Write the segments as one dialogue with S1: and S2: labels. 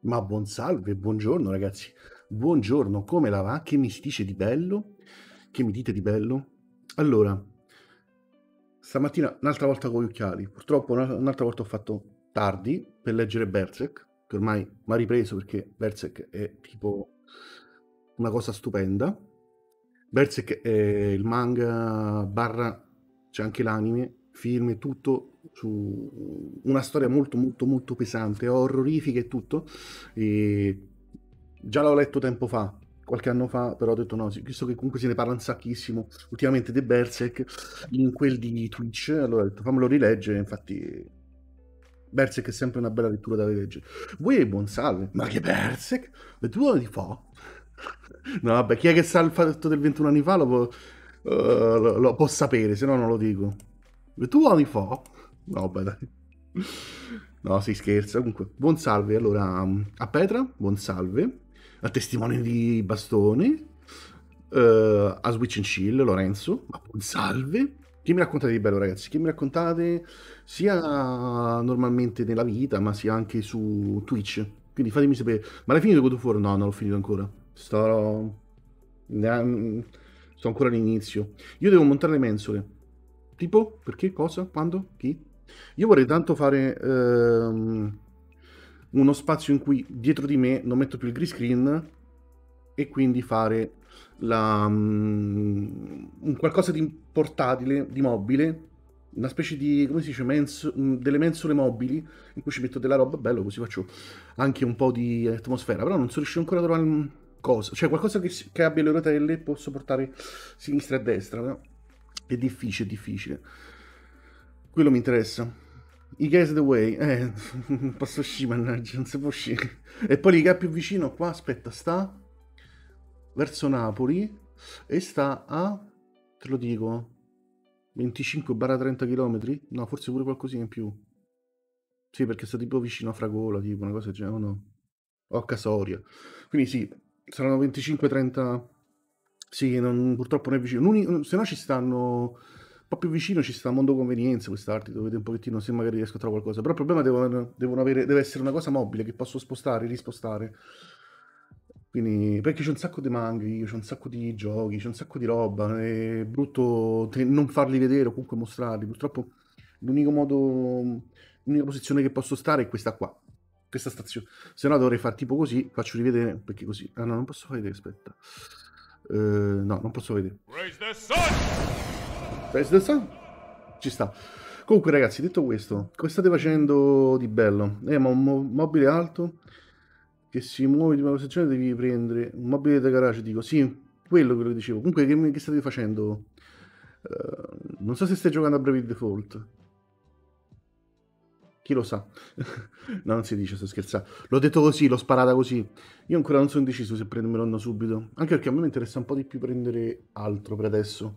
S1: Ma buon salve, buongiorno ragazzi. Buongiorno, come la va? Che mi si dice di bello? Che mi dite di bello? Allora, stamattina un'altra volta con gli occhiali. Purtroppo un'altra volta ho fatto tardi per leggere Berserk, che ormai mi ha ripreso perché Berserk è tipo una cosa stupenda. Berserk è il manga barra, c'è anche l'anime, film e tutto su una storia molto molto molto pesante, horrorifica e tutto. E già l'ho letto tempo fa, qualche anno fa, però ho detto no, visto che comunque se ne parla un sacchissimo ultimamente di Berserk in quel di Twitch, allora ho detto fammelo rileggere, infatti Berserk è sempre una bella lettura da rileggere. Voi buon salve, ma che Berserk? Ma tu anni fa? No vabbè, chi è che sa il fatto del 21 anni fa lo può sapere, se no non lo dico. Ma tu anni fa? No vabbè dai. No, si scherza. Comunque, buon salve. Allora, a Petra, buon salve. A testimone di bastone. A Switch and Chill, Lorenzo, ma buon salve. Che mi raccontate di bello, ragazzi? Che mi raccontate sia normalmente nella vita, ma sia anche su Twitch. Quindi fatemi sapere. Ma l'hai finito God of War? No, non l'ho finito ancora. Sto ancora all'inizio. Io devo montare le mensole. Tipo? Perché? Cosa? Quando? Chi? Io vorrei tanto fare uno spazio in cui dietro di me non metto più il green screen e quindi fare un qualcosa di portatile, di mobile, una specie di, come si dice, delle mensole mobili in cui ci metto della roba, bello, così faccio anche un po' di atmosfera, però non sono riuscito ancora a trovare cosa, cioè qualcosa che abbia le rotelle, posso portare sinistra e destra, no? È difficile, è difficile. Quello mi interessa. I guys the way, non posso uscire, mannaggia, non si può uscire. E poi lì che è più vicino, qua, aspetta, sta verso Napoli e sta a, te lo dico, 25-30 km? No, forse pure qualcosina in più. Sì, perché sta tipo vicino a Fragola, tipo una cosa del genere, o no? O a Casoria. Quindi sì, saranno 25-30. Sì, purtroppo non è vicino. Se no ci stanno. Un po' più vicino ci sta Mondo Convenienza, quest'arte, dove vedi un pochettino se magari riesco a trovare qualcosa. Però il problema deve essere una cosa mobile che posso spostare, rispostare. Quindi, perché c'è un sacco di manghi, c'è un sacco di giochi, c'è un sacco di roba. È brutto non farli vedere o comunque mostrarli. Purtroppo l'unico modo, l'unica posizione che posso stare è questa qua, questa stazione. Se no dovrei fare tipo così, faccio rivedere, perché così. Ah no, non posso fare vedere, aspetta. No, non posso vedere.
S2: Raise the sun!
S1: Press the sun? Ci sta. Comunque ragazzi, detto questo, cosa state facendo di bello? Ma un mobile alto che si muove di una posizione devi prendere un mobile da garage, dico, sì, quello che dicevo. Comunque che state facendo? Non so se stai giocando a Bravely Default. Chi lo sa? No, non si dice, sto scherzando. L'ho detto così, l'ho sparata così. Io ancora non sono deciso se prendermelo o no subito. Anche perché a me mi interessa un po' di più prendere altro per adesso.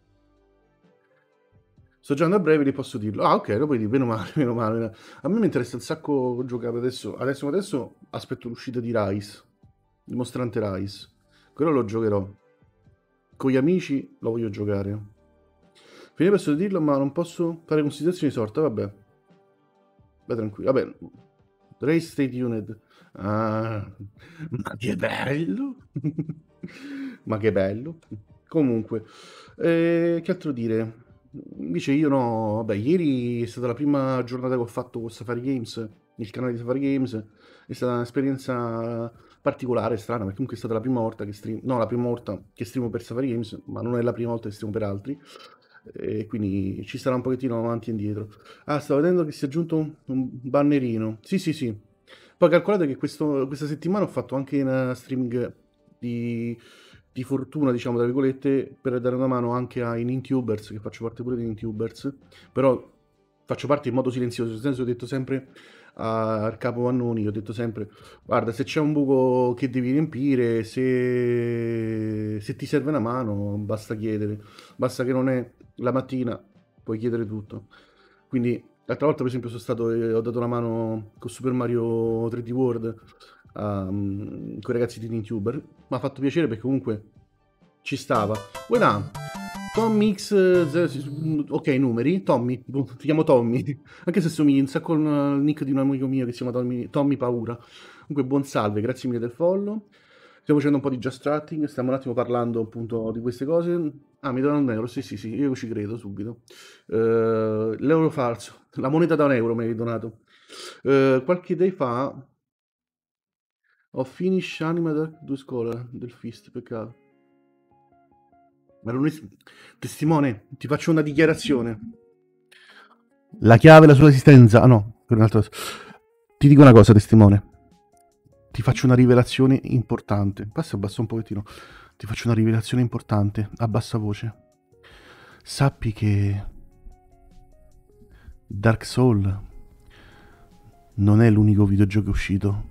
S1: Sto giocando a breve, li posso dirlo. Ah, ok, lo puoi dire, meno male, meno male. A me mi interessa un sacco giocare adesso. Adesso aspetto l'uscita di Rise, di Mostrante Rise. Quello lo giocherò. Con gli amici lo voglio giocare. Fine posso dirlo, ma non posso fare considerazioni di sorta, vabbè. Vai tranquillo, vabbè. Ray Stay Tuned. Ah, ma che bello! Ma che bello! Comunque, che altro dire? Invece io no, vabbè, ieri è stata la prima giornata che ho fatto con Safari Games, il canale di Safari Games, è stata un'esperienza particolare, strana, perché comunque è stata la prima volta che stream, no, la prima volta che streamo per Safari Games, ma non è la prima volta che streamo per altri, e quindi ci sarà un pochettino avanti e indietro. Ah, stavo vedendo che si è aggiunto un bannerino. Sì, sì, sì. Poi calcolate che questa settimana ho fatto anche una streaming di, di fortuna, diciamo, tra virgolette, per dare una mano anche ai Nintubers, che faccio parte pure dei Nintubers, però faccio parte in modo silenzioso, nel senso ho detto sempre al capo Vannoni, ho detto sempre, guarda, se c'è un buco che devi riempire, se ti serve una mano, basta chiedere, basta che non è la mattina, puoi chiedere tutto. Quindi l'altra volta, per esempio, ho dato una mano con Super Mario 3D World con i ragazzi di Nintuber. Mi ha fatto piacere perché comunque ci stava. Uedah! Tommy X, ok, numeri, Tommy, ti chiamo Tommy, anche se somigli un sacco al nick di un amico mio che si chiama Tommy Paura. Comunque, buon salve, grazie mille del follow. Stiamo facendo un po' di just chatting, stiamo un attimo parlando appunto di queste cose. Ah, mi danno un euro, sì, sì, sì, io ci credo subito. L'euro falso, la moneta da un euro mi hai donato. Qualche day fa ho finished Anima Dark 2 Scholar del Fist, peccato. Ma non è... Testimone, ti faccio una dichiarazione. La chiave e la sua esistenza... Ah no, per un'altra cosa. Ti dico una cosa, testimone. Ti faccio una rivelazione importante. Passa, abbassa un pochettino. Ti faccio una rivelazione importante, a bassa voce. Sappi che Dark Soul non è l'unico videogioco uscito.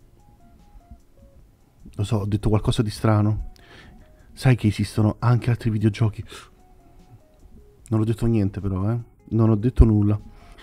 S1: Lo so, ho detto qualcosa di strano. Sai che esistono anche altri videogiochi? Non ho detto niente però, eh. Non ho detto nulla.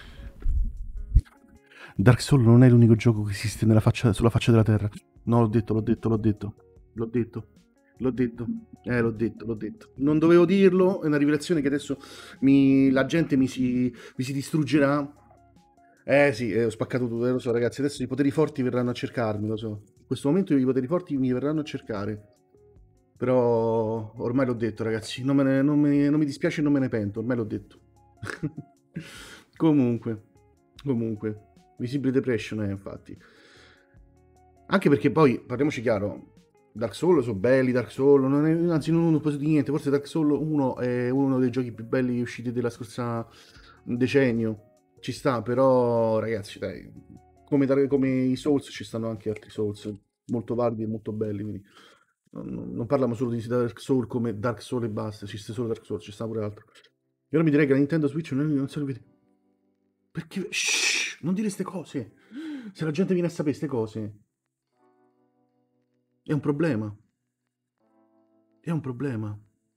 S1: Dark Souls non è l'unico gioco che esiste sulla faccia della Terra. No, l'ho detto, l'ho detto, l'ho detto. L'ho detto. L'ho detto. L'ho detto, l'ho detto. Non dovevo dirlo, è una rivelazione che adesso la gente mi si distruggerà. Sì, ho spaccato tutto, lo so ragazzi, adesso i poteri forti verranno a cercarmi, lo so. In questo momento i poteri forti mi verranno a cercare. Però ormai l'ho detto ragazzi, non mi dispiace e non me ne pento, ormai l'ho detto. Comunque, comunque, Visible Depression è infatti. Anche perché poi, parliamoci chiaro, Dark Souls sono belli, Dark Souls, anzi non ho posso di niente, forse Dark Souls 1 è uno dei giochi più belli usciti della scorsa decennio, ci sta, però ragazzi dai, come i Souls ci stanno anche altri Souls molto validi e molto belli, quindi non parliamo solo di Dark Souls come Dark Souls e basta, ci sta solo Dark Souls, ci sta pure altro. E ora mi direi che la Nintendo Switch non serve. Perché? Shh, non dire queste cose. Se la gente viene a sapere queste cose, è un problema. È un problema.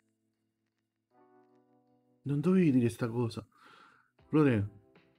S1: Non dovevi dire sta cosa. Lore,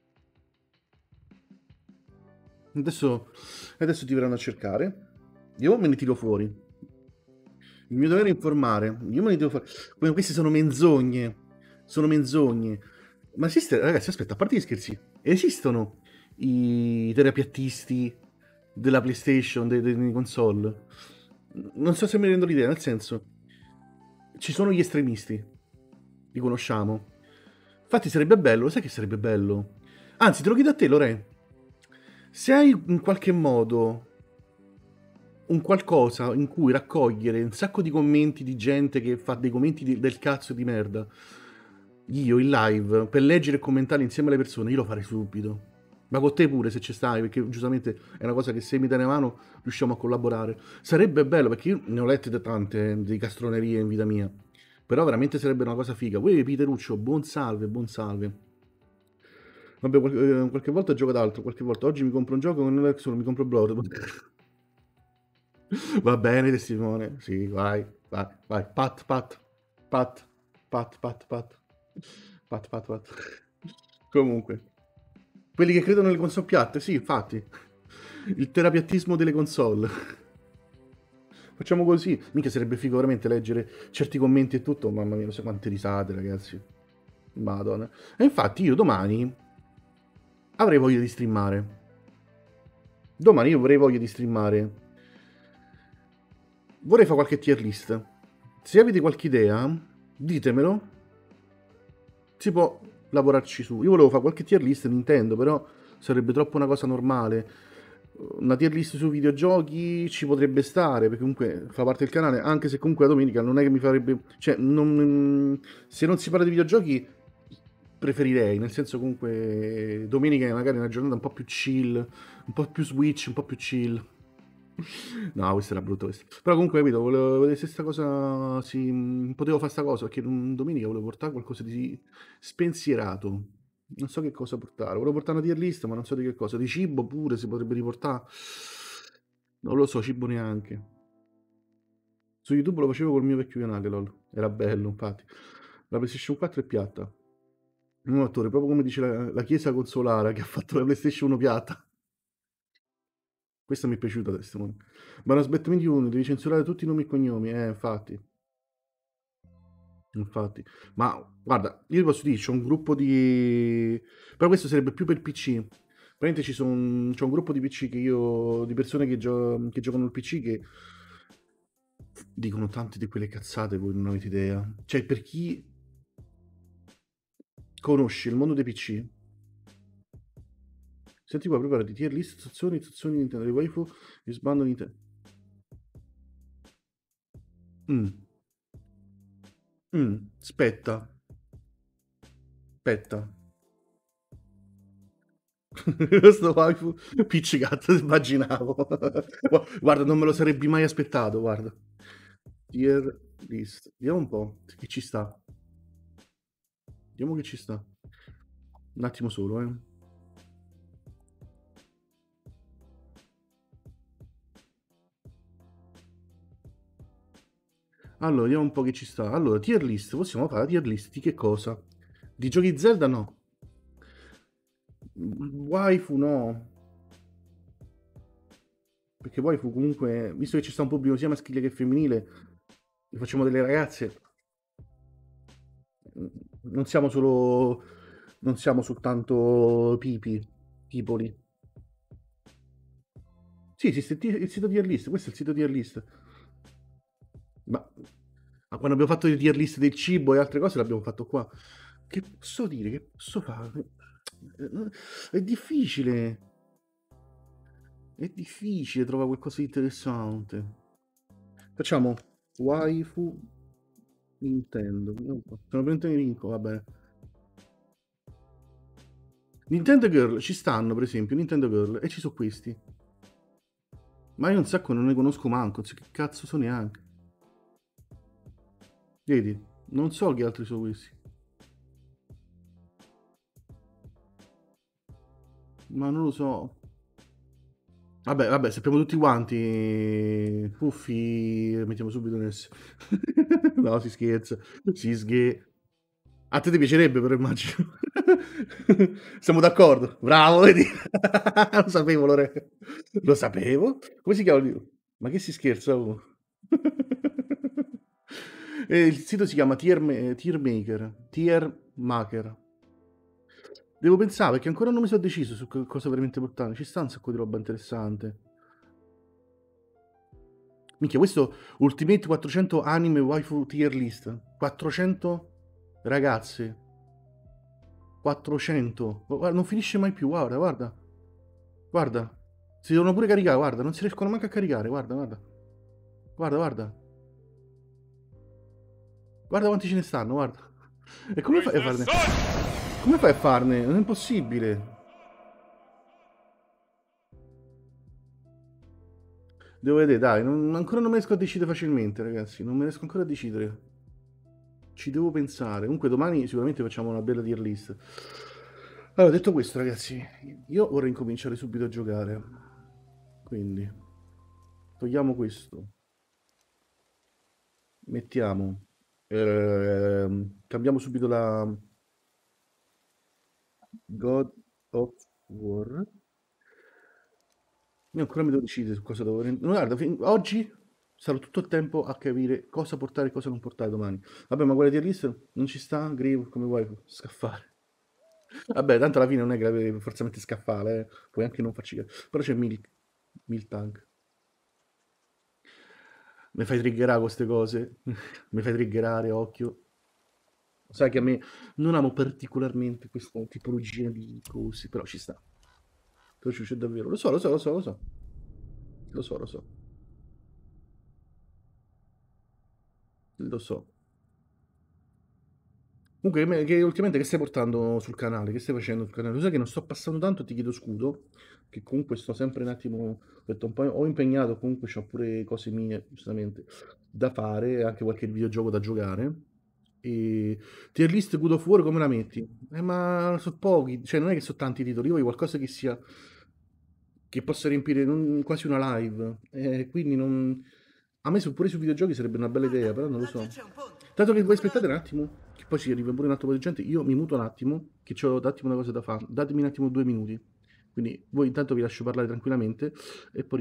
S1: adesso ti verranno a cercare. Io me ne tiro fuori. Il mio dovere è informare. Io me ne tiro fuori. Queste sono menzogne. Sono menzogne. Ma esiste, ragazzi, aspetta, a parte gli scherzi, esistono i terapiattisti della PlayStation, delle console? Non so se mi rendo l'idea, nel senso, ci sono gli estremisti, li conosciamo. Infatti sarebbe bello, sai che sarebbe bello? Anzi, te lo chiedo a te, Lore. Se hai in qualche modo un qualcosa in cui raccogliere un sacco di commenti di gente che fa dei commenti del cazzo di merda, io in live, per leggere e commentare insieme alle persone, io lo farei subito. Ma con te pure se ci stai, perché giustamente è una cosa che se mi dai una mano riusciamo a collaborare. Sarebbe bello, perché io ne ho lette da tante di castronerie in vita mia. Però veramente sarebbe una cosa figa. Poi Peteruccio, buon salve, buon salve. Vabbè, qualche volta gioco ad altro, qualche volta. Oggi mi compro un gioco, non è solo mi compro Blood. Va bene, testimone. Sì, vai, vai, vai. Pat, pat, pat, pat, pat, pat. Pat, pat, pat. Comunque. Quelli che credono nelle console piatte, sì, infatti. Il terapiattismo delle console. Facciamo così. Mica sarebbe figo veramente leggere certi commenti e tutto. Mamma mia, non so quante risate, ragazzi. Madonna. E infatti io domani avrei voglia di streamare. Domani io avrei voglia di streamare. Vorrei fare qualche tier list. Se avete qualche idea, ditemelo. Si può lavorarci su. Io volevo fare qualche tier list Nintendo, però sarebbe troppo una cosa normale. Una tier list su videogiochi ci potrebbe stare, perché comunque fa parte del canale, anche se comunque la domenica non è che mi farebbe... Cioè, se non si parla di videogiochi, preferirei, nel senso comunque domenica è magari una giornata un po' più chill, un po' più Switch, un po' più chill. No, questo era brutto questo. Però comunque, capito, volevo vedere se sta cosa potevo fare sta cosa, perché domenica volevo portare qualcosa di spensierato. Non so che cosa portare. Volevo portare una tier list, ma non so di che cosa. Di cibo pure si potrebbe riportare. Non lo so, cibo neanche. Su YouTube lo facevo col mio vecchio canale, lol. Era bello, infatti. La PlayStation 4 è piatta. Un attore, proprio come dice la chiesa consolare che ha fatto la PlayStation 1 piatta. Questa mi è piaciuta, testimone. Ma non smettimi di uno, devi censurare tutti i nomi e cognomi, infatti. infatti. Ma guarda, io ti posso dire, c'è un gruppo di... Però questo sarebbe più per PC. Praticamente c'è un gruppo di PC di persone che giocano al PC che dicono tante di quelle cazzate, voi non avete idea. Cioè, per chi conosce il mondo dei PC, senti qua, preparati, tier list, stazioni Nintendo, le waifu, mi sbando Nintendo. Mm, aspetta, aspetta. Questo waifu piccicato, immaginavo. Guarda, non me lo sarebbe mai aspettato, guarda. Tier list. Vediamo un po' che ci sta. Vediamo che ci sta. Un attimo solo, eh. Allora, vediamo un po' che ci sta. Allora, tier list. Possiamo fare la tier list di che cosa? Di giochi Zelda no. Waifu no. Perché waifu comunque, visto che ci sta un pubblico sia maschile che femminile, facciamo delle ragazze. Non siamo solo... Non siamo soltanto pipoli. Sì, esiste il sito tier list, questo è il sito tier list. Ma, ma quando abbiamo fatto le tier list del cibo e altre cose l'abbiamo fatto qua. Che posso dire? Che posso fare? È difficile. È difficile trovare qualcosa di interessante. Facciamo waifu Nintendo. Sono veramente in vinco, va bene. Nintendo Girl, ci stanno per esempio Nintendo Girl e ci sono questi. Ma io un sacco non ne conosco manco, che cazzo sono neanche. Vedi, non so che altri sono questi. Ma non lo so. Vabbè, sappiamo tutti quanti. Puffi, mettiamo subito nel... No, si scherza. Si sghe... A te ti piacerebbe, però immagino. Siamo d'accordo. Bravo, vedi? Lo sapevo, Lore. Lo sapevo. Come si chiama? Ma che si scherza? Oh? Il sito si chiama Tier Maker. Tier Maker. Devo pensare perché ancora non mi sono deciso su cosa veramente portare. Ci sta un sacco di roba interessante. Minchia, questo Ultimate 400 Anime Waifu Tier List. 400 ragazze. 400. Guarda, non finisce mai più, guarda, guarda. Guarda. Si devono pure caricare, guarda, non si riescono manco a caricare, guarda, guarda. Guarda, guarda. Guarda quanti ce ne stanno, guarda. E come fai a farne? Come fai a farne? Non è impossibile. Devo vedere, dai, ancora non mi riesco a decidere facilmente, ragazzi. Non mi riesco ancora a decidere. Ci devo pensare. Comunque domani sicuramente facciamo una bella tier list. Allora, detto questo, ragazzi, io vorrei incominciare subito a giocare. Quindi, togliamo questo. Mettiamo. Cambiamo subito la God of War. Io ancora mi devo decidere su cosa devo... Guarda, oggi sarò tutto il tempo a capire cosa portare e cosa non portare domani. Vabbè, ma quella tier list non ci sta, Grieve, come vuoi, scaffare. Vabbè, tanto alla fine non è che la devi forzatamente scaffale, puoi anche non farci caso. Però c'è Miltank. Mi fai triggerare queste cose. Mi fai triggerare, occhio. Sai che a me non amo particolarmente questa tipologia di cose, però ci sta. Però c'è davvero. Lo so, lo so, lo so, lo so. Lo so, lo so. Lo so. Comunque, che ultimamente che stai portando sul canale? Che stai facendo sul canale? Lo sai che non sto passando tanto, ti chiedo scudo, che comunque sto sempre un attimo, ho detto, un po', ho impegnato, comunque ho pure cose mie, giustamente, da fare, anche qualche videogioco da giocare. E tier list God of War come la metti? Ma sono pochi, cioè non è che sono tanti titoli, io voglio qualcosa che sia, che possa riempire quasi una live, quindi non... A me pure sui videogiochi sarebbe una bella idea, però non lo so. Dato che voi aspettate un attimo, che poi ci arriva pure un altro po' di gente, io mi muto un attimo, che ho un attimo una cosa da fare. Datemi un attimo 2 minuti. Quindi voi intanto vi lascio parlare tranquillamente e poi ritorno fra 2 minuti.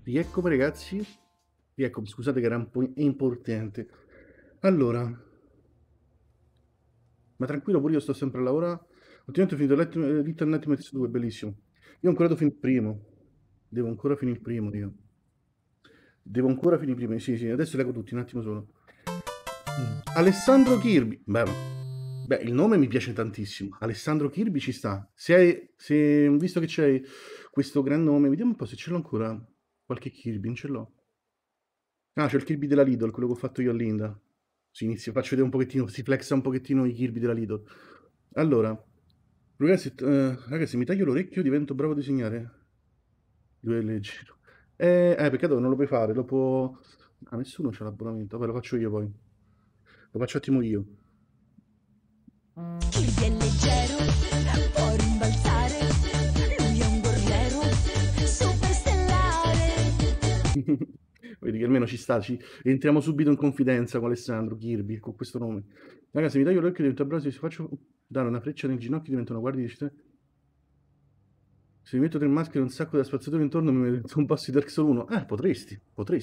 S1: Rieccomi ragazzi. Rieccomi, scusate che era un po' importante. Allora, ma tranquillo, pure io sto sempre a lavorare. Ultimamente ho finito Little Nightmares 2, bellissimo. Io ancora devo finire il primo. Devo ancora finire il primo, io. Devo ancora finire il primo. Sì, sì, adesso leggo tutti, un attimo solo. Alessandro Kirby. Beh, il nome mi piace tantissimo. Alessandro Kirby ci sta. Visto che c'hai questo gran nome, vediamo un po' se ce l'ho ancora. Qualche Kirby, non ce l'ho. Ah, c'è il Kirby della Lidl, quello che ho fatto io a Linda. Faccio vedere un pochettino, si flexa un pochettino i Kirby della Lidl. Allora, ragazzi, mi taglio l'orecchio divento bravo a disegnare. Due leggero. Peccato che non lo puoi fare, dopo... Ah, nessuno c'ha l'abbonamento, vabbè, lo faccio io poi. Lo faccio attimo io.
S3: Kirby è leggero, può rimbalzare, lui è un guerriero superstellare.
S1: Vedi che almeno ci sta, entriamo subito in confidenza con Alessandro Kirby, con questo nome. Ragazzi, mi taglio l'orecchio divento bravo, se faccio dare una freccia nel ginocchio diventa una guardia di città. Se mi metto tre maschere e un sacco di spazzatura intorno mi metto un passo di Dark Souls 1. Potresti.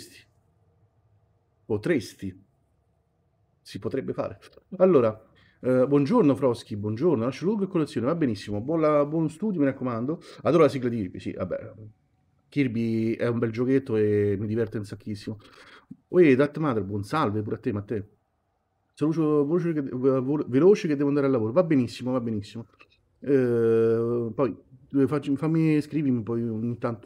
S1: Si potrebbe fare. Allora, buongiorno Froschi, buongiorno, lascio lungo e colazione, va benissimo, buon studio, mi raccomando. Adoro la sigla di Kirby, sì, vabbè. Kirby è un bel giochetto e mi diverte un sacchissimo. Uè, Darth Matter, buon salve pure a te, Matteo. Saluto veloce che devo andare al lavoro, va benissimo, va benissimo. Poi scrivimi poi ogni tanto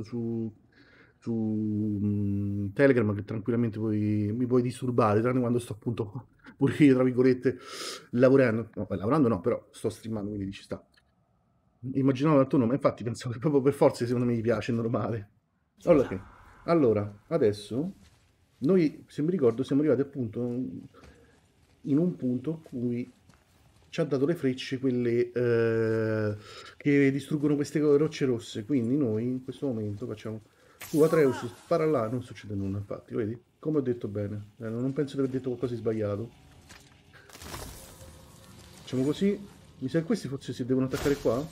S1: su Telegram che tranquillamente mi puoi disturbare, tranne quando sto appunto pure io, tra virgolette, lavorando. No, lavorando no, però sto streamando, quindi ci sta. Immaginavo il tuo nome, infatti pensavo che proprio per forza secondo me gli piace, è normale. Allora, ok. Allora, adesso noi, se mi ricordo, siamo arrivati appunto in un punto in cui ci ha dato le frecce, quelle che distruggono queste rocce rosse. Quindi noi in questo momento facciamo... Atreus, spara là, non succede nulla, infatti, vedi? Come ho detto bene. Non penso di aver detto qualcosa di sbagliato. Facciamo così. Mi sa che questi forse si devono attaccare qua.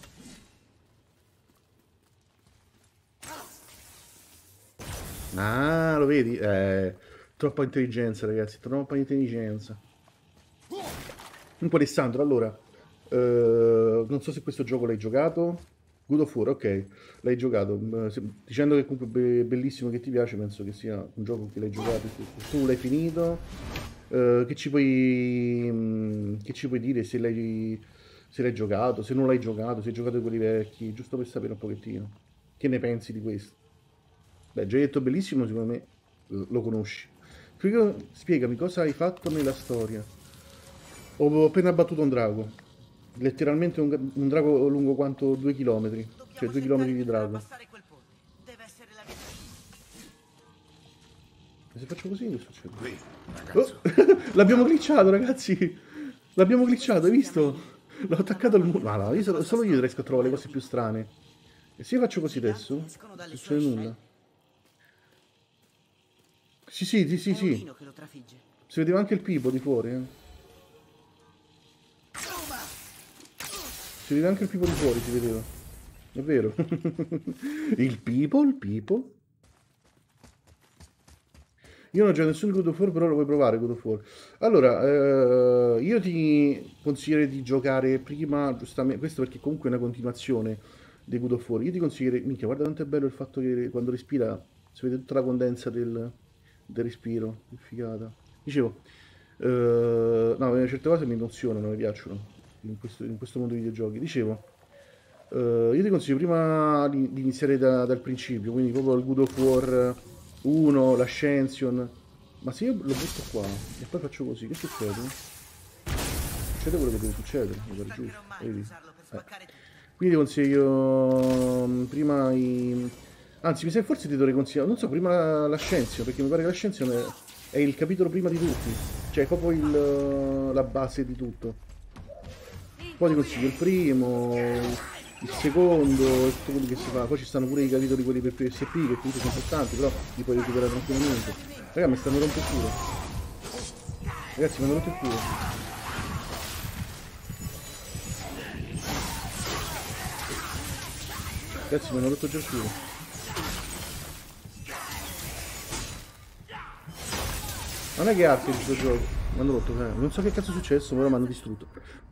S1: Ah, lo vedi? Troppa intelligenza, ragazzi, troppa intelligenza. Comunque Alessandro, allora, non so se questo gioco l'hai giocato. God of War, ok, l'hai giocato. Dicendo che comunque è bellissimo, che ti piace, penso che sia un gioco che l'hai giocato. Tu l'hai finito. Che ci puoi dire se l'hai giocato, se non l'hai giocato, se hai giocato quelli vecchi, giusto per sapere un pochettino. Che ne pensi di questo? Beh, gioielletto bellissimo, secondo me lo conosci. Spiegami cosa hai fatto nella storia. Ho appena abbattuto un drago. Letteralmente un drago lungo quanto 2 km. Cioè 2 km di drago. E se faccio così che succede?
S2: Qui, ragazzo.
S1: Oh, l'abbiamo glitchato, ragazzi. L'abbiamo glitchato, hai visto? L'ho attaccato al muro. Ma no, solo io riesco a trovare le cose più strane. E se io faccio così adesso, non succede nulla. Sì. Si vedeva anche il pipo di fuori, Si vedeva anche il pipo di fuori, si vedeva. È vero. Il pipo. Io non ho già nessun God of War, però lo vuoi provare God of War. Allora, io ti consiglierei di giocare prima, giustamente, questo perché comunque è una continuazione di God of War. Io ti consiglierei, minchia, guarda quanto è bello il fatto che quando respira si vede tutta la condensa del respiro, che figata. Dicevo, no, certe cose mi emozionano, mi piacciono in questo mondo di videogiochi. Dicevo, io ti consiglio prima di iniziare dal principio, quindi proprio il God of War 1, l'Ascension. Ma se io lo butto qua e poi faccio così, che succede? Succede quello che deve succedere, mi pare giusto. Vedi? Quindi consiglio prima anzi, mi sa che forse ti dovrei consigliare, non so, prima l'Ascension, perché mi pare che l'Ascension è il capitolo prima di tutti, cioè è proprio la base di tutto. Poi ti consiglio il primo, il secondo e tutto quello che si fa. Poi ci stanno pure i capitoli quelli per PSP che comunque sono importanti, però li puoi recuperare tranquillamente. Raga, mi stanno rompendo il culo. Ragazzi, mi hanno rotto il culo. Ragazzi, mi hanno rotto già il culo. Non è che Ark questo gioco. Mi hanno rotto, non so che cazzo è successo, però mi hanno distrutto.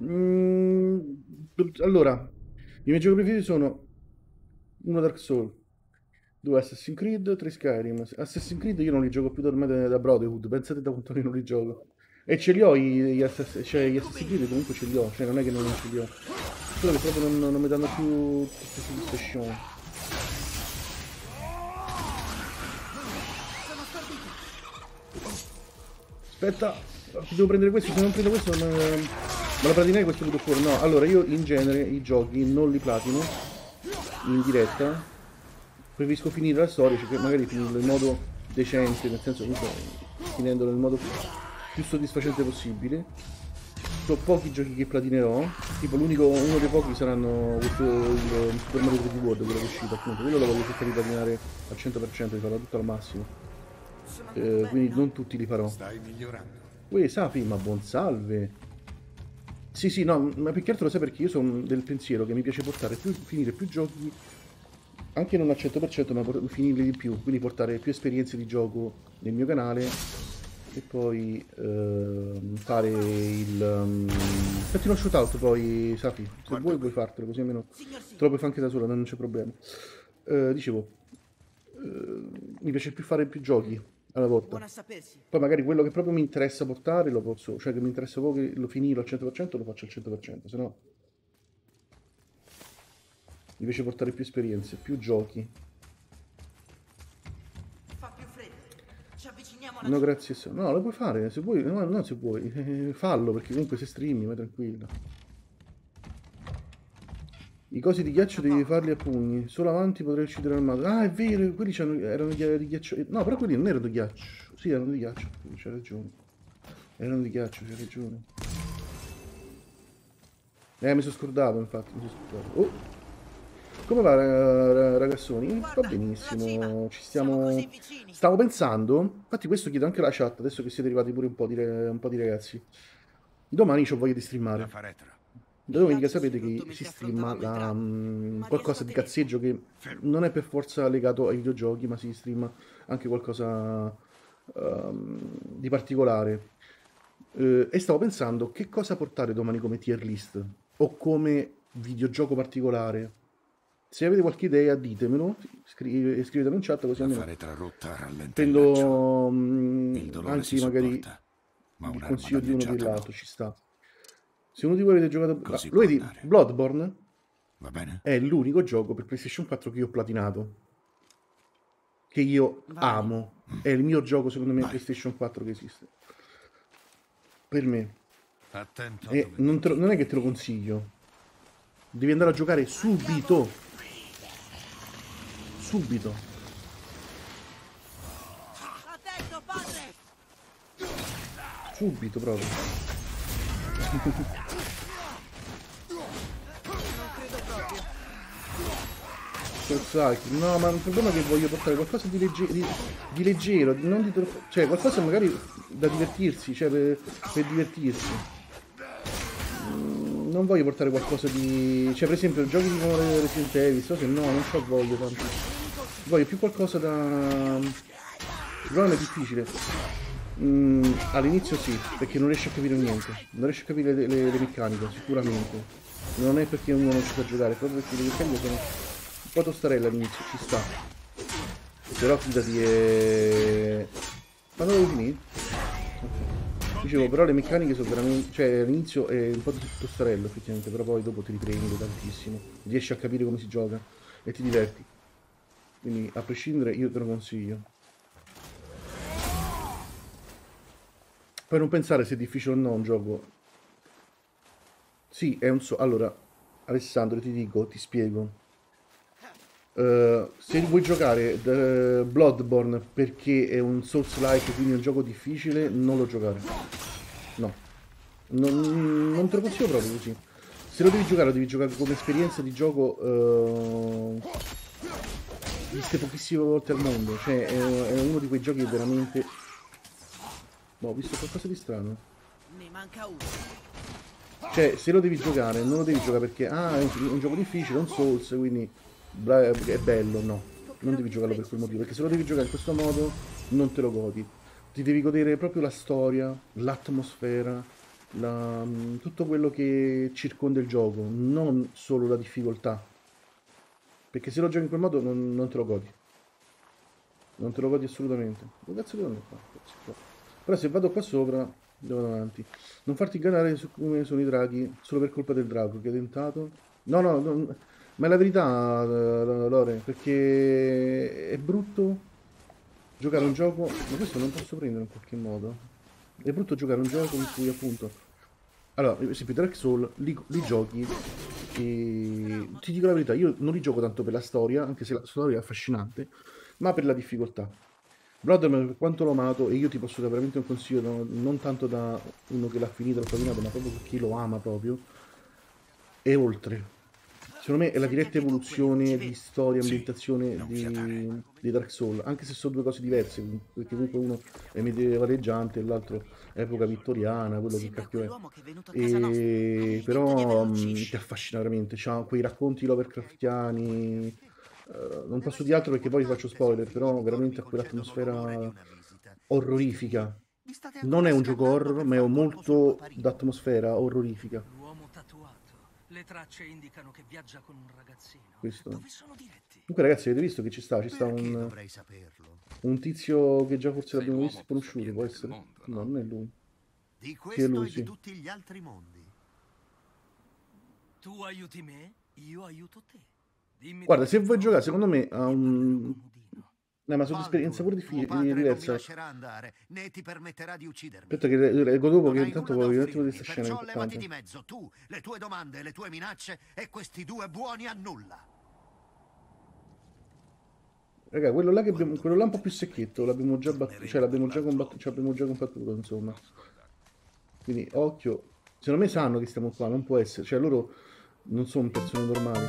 S1: Allora, i miei giochi preferiti sono uno Dark Souls, due Assassin's Creed, tre Skyrim. Assassin's Creed io non li gioco più ormai da Brotherhood, pensate da quanto io non li gioco. E ce li ho cioè, gli Assassin's Creed comunque ce li ho, cioè non è che non ce li ho. Solo che proprio non mi danno più queste soddisfazioni. Aspetta, devo prendere questo, se non prendo questo me la platinerei questo vedo fuori. No, allora io in genere i giochi non li platino in diretta, preferisco finire la storia, cioè magari finirlo in modo decente, nel senso comunque finendolo nel modo più soddisfacente possibile. Ho pochi giochi che platinerò, tipo uno dei pochi saranno questo il Super Mario 3D World, quello che è uscito appunto, quello lo voglio cercare di platinare al 100%, di farlo tutto al massimo. Quindi non tutti li farò.
S2: Stai migliorando.
S1: Uè, Safi, ma buon salve. Sì, sì, no, ma più che altro lo sai perché io sono del pensiero che mi piace finire più giochi, anche non al 100%, ma finirli di più, quindi portare più esperienze di gioco nel mio canale e poi fare fatti uno shootout poi, Safi, se vuoi puoi fartelo, così almeno te lo puoi fare anche da sola, non c'è problema. Dicevo, mi piace più fare più giochi alla volta. Poi magari quello che proprio mi interessa portare lo posso, cioè che mi interessa proprio che lo finirò al 100%, lo faccio al 100%, se no mi piace portare più esperienze, più giochi.
S4: Fa più freddo. Ci avviciniamo alla
S1: No, grazie. No, lo puoi fare, se vuoi, no, non se vuoi, fallo perché comunque se streami, vai tranquillo. I cosi di ghiaccio devi farli a pugni, solo avanti potrei uccidere il mago. Ah, è vero, quelli erano di ghiaccio. No, però quelli non erano di ghiaccio. Sì, erano di ghiaccio, c'hai ragione. Erano di ghiaccio, c'hai ragione. Mi sono scordato, infatti, mi sono scordato. Oh! Come va, ragazzoni? Va benissimo, ci stiamo... Stavo pensando, infatti questo chiedo anche alla chat, adesso che siete arrivati pure un po' di ragazzi. Domani ho voglia di
S2: La
S1: streamare.
S2: faretra.
S1: Da domenica sapete che si streama qualcosa di cazzeggio che non è per forza legato ai videogiochi, ma si streama anche qualcosa di particolare. E stavo pensando che cosa portare domani come tier list o come videogioco particolare. Se avete qualche idea ditemelo, scrivetelo in chat così
S2: La
S1: almeno
S2: faretra rotta rallenta il lancio.
S1: prendo
S2: Il dolore
S1: anche
S2: si
S1: magari
S2: sopporta, ma
S1: il
S2: un'arma
S1: consiglio di uno del
S2: danneggiata
S1: lato,
S2: no.
S1: ci sta. Se uno di voi avete giocato...
S2: Così
S1: lo
S2: può
S1: vedi,
S2: andare.
S1: Bloodborne
S2: Va bene?
S1: è l'unico gioco per PlayStation 4 che io ho platinato. Che io amo. È il mio gioco, secondo me,
S2: Vai.
S1: PlayStation 4 che esiste. Per me.
S2: Attento a
S1: E
S2: dove
S1: non è che te lo consiglio. Devi andare a giocare subito. Subito.
S4: Attento, padre!
S1: Subito proprio. No, ma il problema è che voglio portare qualcosa di leggero, non di troppo, cioè qualcosa magari da divertirsi, cioè per divertirsi. Non voglio portare qualcosa di... cioè per esempio giochi tipo Resident Evil, so che no, non c'ho voglia tanto. Voglio più qualcosa da... Il problema è difficile. All'inizio sì, perché non riesci a capire niente, non riesci a capire le meccaniche, sicuramente. Non è perché uno non ci sa giocare, è proprio perché le meccaniche sono un po' tostarelle all'inizio, ci sta. Però fidati è... Ma non devo finire? Ok. Dicevo, però le meccaniche sono veramente... cioè all'inizio è un po' tostarello effettivamente, però poi dopo ti riprende tantissimo. Riesci a capire come si gioca e ti diverti. Quindi a prescindere io te lo consiglio. Poi non pensare se è difficile o no un gioco. Sì, è un allora, Alessandro, ti dico, ti spiego. Se vuoi giocare Bloodborne perché è un Souls-like, quindi è un gioco difficile, non lo giocare. No. Non te lo consiglio proprio così. Se lo devi giocare come esperienza di gioco viste pochissime volte al mondo. Cioè, è uno di quei giochi che veramente... Boh, ho visto qualcosa di strano.
S4: Ne manca uno.
S1: Cioè, se lo devi giocare, non lo devi giocare perché è un gioco difficile, è un Souls, quindi è bello, no. Non devi giocarlo per quel motivo, perché se lo devi giocare in questo modo non te lo godi. Ti devi godere proprio la storia, l'atmosfera, tutto quello che circonda il gioco, non solo la difficoltà. Perché se lo giochi in quel modo non te lo godi. Non te lo godi assolutamente. Dove cazzo devo andare qua? Cazzo qua. Però se vado qua sopra, devo avanti. Non farti ingannare su come sono i draghi solo per colpa del drago che ha tentato. No, no, ma è la verità, Lore, perché è brutto giocare un gioco, ma questo non posso prendere in qualche modo. È brutto giocare un gioco in cui appunto... Allora, per esempio Dark Souls, li giochi e ti dico la verità, io non li gioco tanto per la storia, anche se la storia è affascinante, ma per la difficoltà. Bloodborne per quanto l'ho amato, e io ti posso dare veramente un consiglio, non tanto da uno che l'ha finito, l'ha terminato, ma proprio per chi lo ama proprio, è oltre. Secondo me è la diretta evoluzione di storia, ambientazione di Dark Souls, anche se sono due cose diverse, perché comunque uno è medievaleggiante e l'altro è epoca vittoriana, quello che
S4: Sembra
S1: cacchio è.
S4: quell'uomo che è venuto a casa nostra.
S1: E... però ti affascina veramente, c'ha quei racconti Lovecraftiani, non posso dire altro perché poi faccio spoiler, però veramente ha quell'atmosfera orrorifica. Non è un gioco horror, ma è molto d'atmosfera orrorifica.
S5: L'uomo tatuato. Le tracce indicano che viaggia con un ragazzino.
S1: Questo.
S5: Dove sono diretti?
S1: Comunque ragazzi avete visto che ci sta
S6: Perché dovrei saperlo?
S1: un tizio che già forse
S7: Sei
S1: l'abbiamo
S7: l'uomo
S1: visto e
S7: più
S1: conosciuto, può
S7: sapiente
S1: essere?
S7: del mondo,
S1: No,
S7: no?
S1: non è lui.
S6: Di
S1: Sì, è
S6: questo
S1: lui,
S6: e
S1: sì.
S6: di tutti gli altri mondi.
S5: Tu aiuti me, io aiuto te. Dimmi
S1: Guarda,
S5: dove
S1: se
S5: ti
S1: vuoi
S5: trovo
S1: giocare, secondo me ha
S5: e
S1: un...
S5: parlerò comodino.
S1: ma sono esperienza pure
S6: Baldur, tuo padre non mi
S1: diversa.
S6: lascerà andare, né ti permetterà di uccidermi.
S1: Aspetta che leggo dopo
S6: Non
S1: che
S6: hai
S1: intanto
S6: nulla da
S1: voglio un attimo di
S6: offrirmi,
S1: questa scena
S6: perciò levati di
S1: importante.
S6: mezzo, tu, le tue domande, le tue minacce e questi due buoni a nulla.
S1: Raga, quello là, quello là un po' più secchetto, l'abbiamo già battuto, cioè l'abbiamo già combattuto, cioè abbiamo già combattuto, insomma. Quindi, occhio. Secondo me sanno che stiamo qua, non può essere. Cioè, loro non sono persone normali.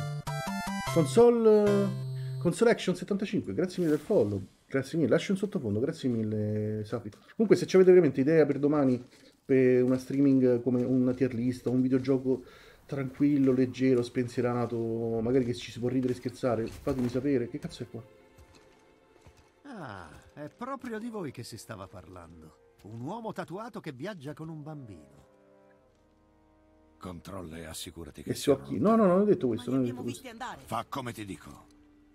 S1: Console Action 75, grazie mille del follow. Grazie mille. Lascio un sottofondo, grazie mille, Safi. Comunque, se avete veramente idea per domani, per una streaming come una tier list, un videogioco tranquillo, leggero, spensierato, magari che ci si può ridere e scherzare, fatemi sapere. Che cazzo è qua?
S6: Ah, è proprio di voi che si stava parlando. Un uomo tatuato che viaggia con un bambino.
S2: Controlla e assicurati
S1: E
S2: che
S1: si
S2: siano
S1: occhi. No, no, non ho detto questo,
S4: Ma
S1: non
S4: li
S1: ho detto
S4: abbiamo
S1: questo.
S4: visti andare.
S2: Fa come ti dico.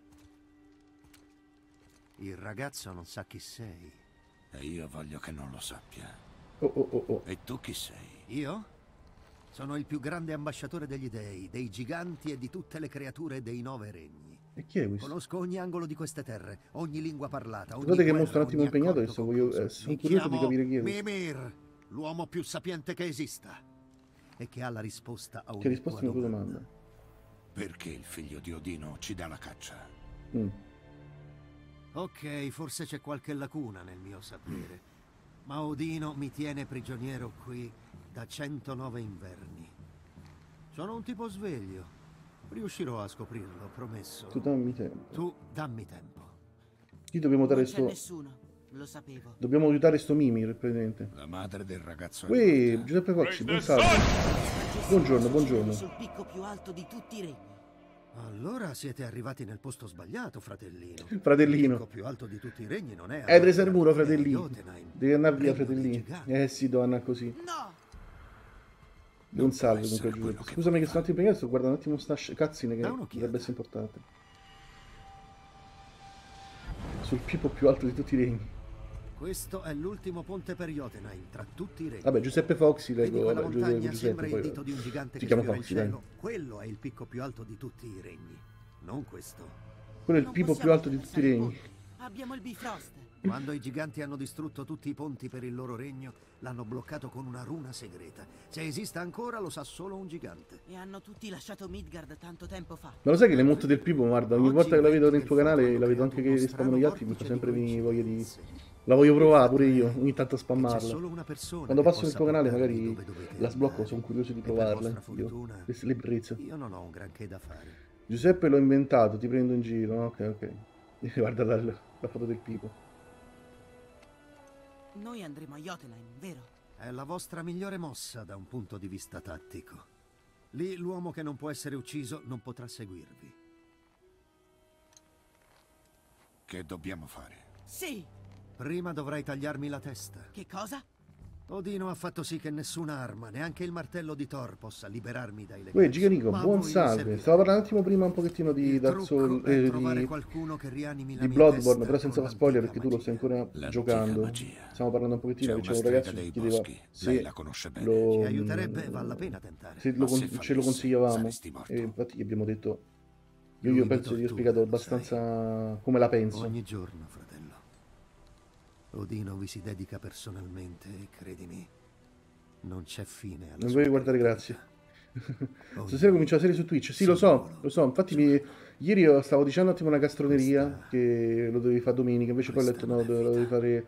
S6: Il ragazzo non sa chi sei.
S2: E io voglio che non lo sappia.
S1: Oh, oh, oh, oh.
S2: E tu chi sei?
S6: Io? Sono il più grande ambasciatore degli dei, dei giganti e di tutte le creature dei 9 regni.
S1: E chi è questo?
S6: Conosco ogni angolo di queste terre, ogni lingua parlata, ogni
S1: Scusate che
S6: guerra,
S1: mostro un attimo
S6: ogni
S1: impegnato,
S6: accordo
S1: adesso voglio,
S6: concluso.
S1: sono
S6: Mi
S1: curioso di
S6: chiamo
S1: capire chi è questo.
S6: Mimir, l'uomo più sapiente che esista e che ha la risposta a ogni
S1: Che risposta
S6: tua
S1: alla tua
S6: domanda.
S1: domanda?
S2: Perché il figlio di Odino ci dà la caccia?
S1: Mm.
S6: Ok, forse c'è qualche lacuna nel mio sapere, ma Odino mi tiene prigioniero qui da 109 inverni. Sono un tipo sveglio. Riuscirò a scoprirlo, promesso.
S1: Tu dammi tempo.
S6: Tu dammi tempo.
S1: Chi dobbiamo dare
S4: Non c'è
S1: sto...
S4: nessuno, lo sapevo.
S1: Dobbiamo aiutare sto Mimir, presente.
S2: La madre del ragazzo è
S1: Uè,
S2: morta.
S1: Giuseppe Foxy, buon salve. Buongiorno, buongiorno.
S4: Sul picco più alto di tutti i regni.
S6: Allora siete arrivati nel posto sbagliato, fratellino.
S1: Fratellino.
S6: Il picco più alto di tutti i regni non è...
S1: Edresa il muro,
S6: è
S1: fratellino.
S6: Jotunheim,
S1: Devi andare via,
S6: regno dei
S1: fratellino.
S6: giganti.
S1: Sì, devo andare così.
S4: No!
S1: Buon
S2: può
S1: salve
S2: essere
S1: comunque
S2: quello
S1: Giuseppe.
S2: che
S1: Scusami che
S2: voleva.
S1: sono andato impegnato, sto guardando un attimo sta cazzine che
S6: Da un'occhiata.
S1: dovrebbe essere importante. Sul pipo più alto di tutti i regni.
S6: Questo è l'ultimo ponte per Jotunheim, tra tutti i regni.
S1: Vabbè, Giuseppe Foxy,
S6: Vedi
S1: leggo,
S6: quella
S1: vabbè,
S6: montagna
S1: Giuseppe,
S6: sembra il
S1: poi
S6: dito di un gigante
S1: si
S6: che
S1: chiama
S6: sfiora il
S1: Foxy, dai.
S6: cielo. Quello è il picco più alto di tutti i regni, non questo.
S1: Quello è il
S4: Non
S1: pipo più
S4: possiamo
S1: alto di tutti i
S4: attraversare
S1: regni.
S4: il ponte. Abbiamo il Bifrost.
S6: Quando i giganti hanno distrutto tutti i ponti per il loro regno, l'hanno bloccato con una runa segreta. Se esiste ancora lo sa solo un gigante.
S4: E hanno tutti lasciato Midgard tanto tempo fa.
S1: Ma lo sai che le monte del pipo, guarda, ogni
S6: Oggi
S1: volta che la vedo
S6: inventi
S1: nel tuo
S6: del
S1: canale,
S6: fuoco
S1: la vedo
S6: hanno
S1: anche
S6: creato
S1: che
S6: uno
S1: spammano gli
S6: strano
S1: altri, mi fa
S6: vortice
S1: sempre
S6: di
S1: venire voglia di...
S6: coincidenze.
S1: La voglio provare pure
S6: Il
S1: io,
S6: fatto è
S1: ogni tanto a
S6: che c'è
S1: spammarla.
S6: solo una persona
S1: Quando
S6: che
S1: passo nel
S6: possa
S1: tuo canale
S6: portarvi
S1: magari
S6: dove dovete
S1: la sblocco,
S6: andare.
S1: sono curioso di
S6: E per
S1: provarla.
S6: vostra
S1: Io.
S6: fortuna,
S1: L'ebbrezza.
S6: io non ho un granché da fare.
S1: Giuseppe l'ho inventato, ti prendo in giro. Ok, ok. Guarda la foto del pipo.
S4: Noi andremo a Jotunheim, vero?
S6: È la vostra migliore mossa da un punto di vista tattico. Lì l'uomo che non può essere ucciso non potrà seguirvi.
S2: Che dobbiamo fare?
S4: Sì!
S6: Prima dovrai tagliarmi la testa.
S4: Che cosa?
S6: Odino ha fatto sì che nessuna arma, neanche il martello di Thor, possa liberarmi dai legami.
S1: Uè, Giganico,
S6: Ma a
S1: buon
S6: voi
S1: salve.
S6: servirà.
S1: Stavo parlando un attimo prima un pochettino di
S6: Il
S1: Dark
S6: trucco
S1: Souls,
S6: è trovare qualcuno che rianimi la
S1: di
S6: mia
S1: Bloodborne,
S6: testa
S1: però senza
S6: con
S1: fare spoiler
S6: l'antica
S1: perché tu lo stai
S6: magia.
S1: ancora
S2: L'antica
S1: giocando.
S2: magia.
S1: Stiamo parlando un pochettino,
S2: C'è
S1: che
S2: una
S1: c'è un ragazzo
S2: strega
S1: che
S2: dei
S1: chiedeva
S2: boschi,
S1: se
S2: lei la conosce bene.
S1: lo,
S6: Ci aiuterebbe, vale la pena tentare.
S1: se
S2: Ma se
S1: ce lo
S2: fallissi,
S1: consigliavamo.
S2: saresti morto.
S1: E infatti gli abbiamo detto,
S6: Lui
S1: io
S6: mi
S1: penso di aver
S6: tortura,
S1: spiegato
S6: lo sai.
S1: abbastanza come la penso.
S6: Ogni giorno, fratello. Odino vi si dedica personalmente e credimi, non c'è fine alla
S1: Non
S6: sua
S1: voglio guardare,
S6: credibilità.
S1: grazie.
S6: Ogni
S1: Stasera comincia la serie su Twitch. Sì, lo so, lo so. Infatti ieri io stavo dicendo un attimo una castroneria
S6: Questa-
S1: che lo dovevi fare domenica, invece poi ho
S6: questa
S1: detto no,
S6: non è
S1: lo devi
S6: vita.
S1: fare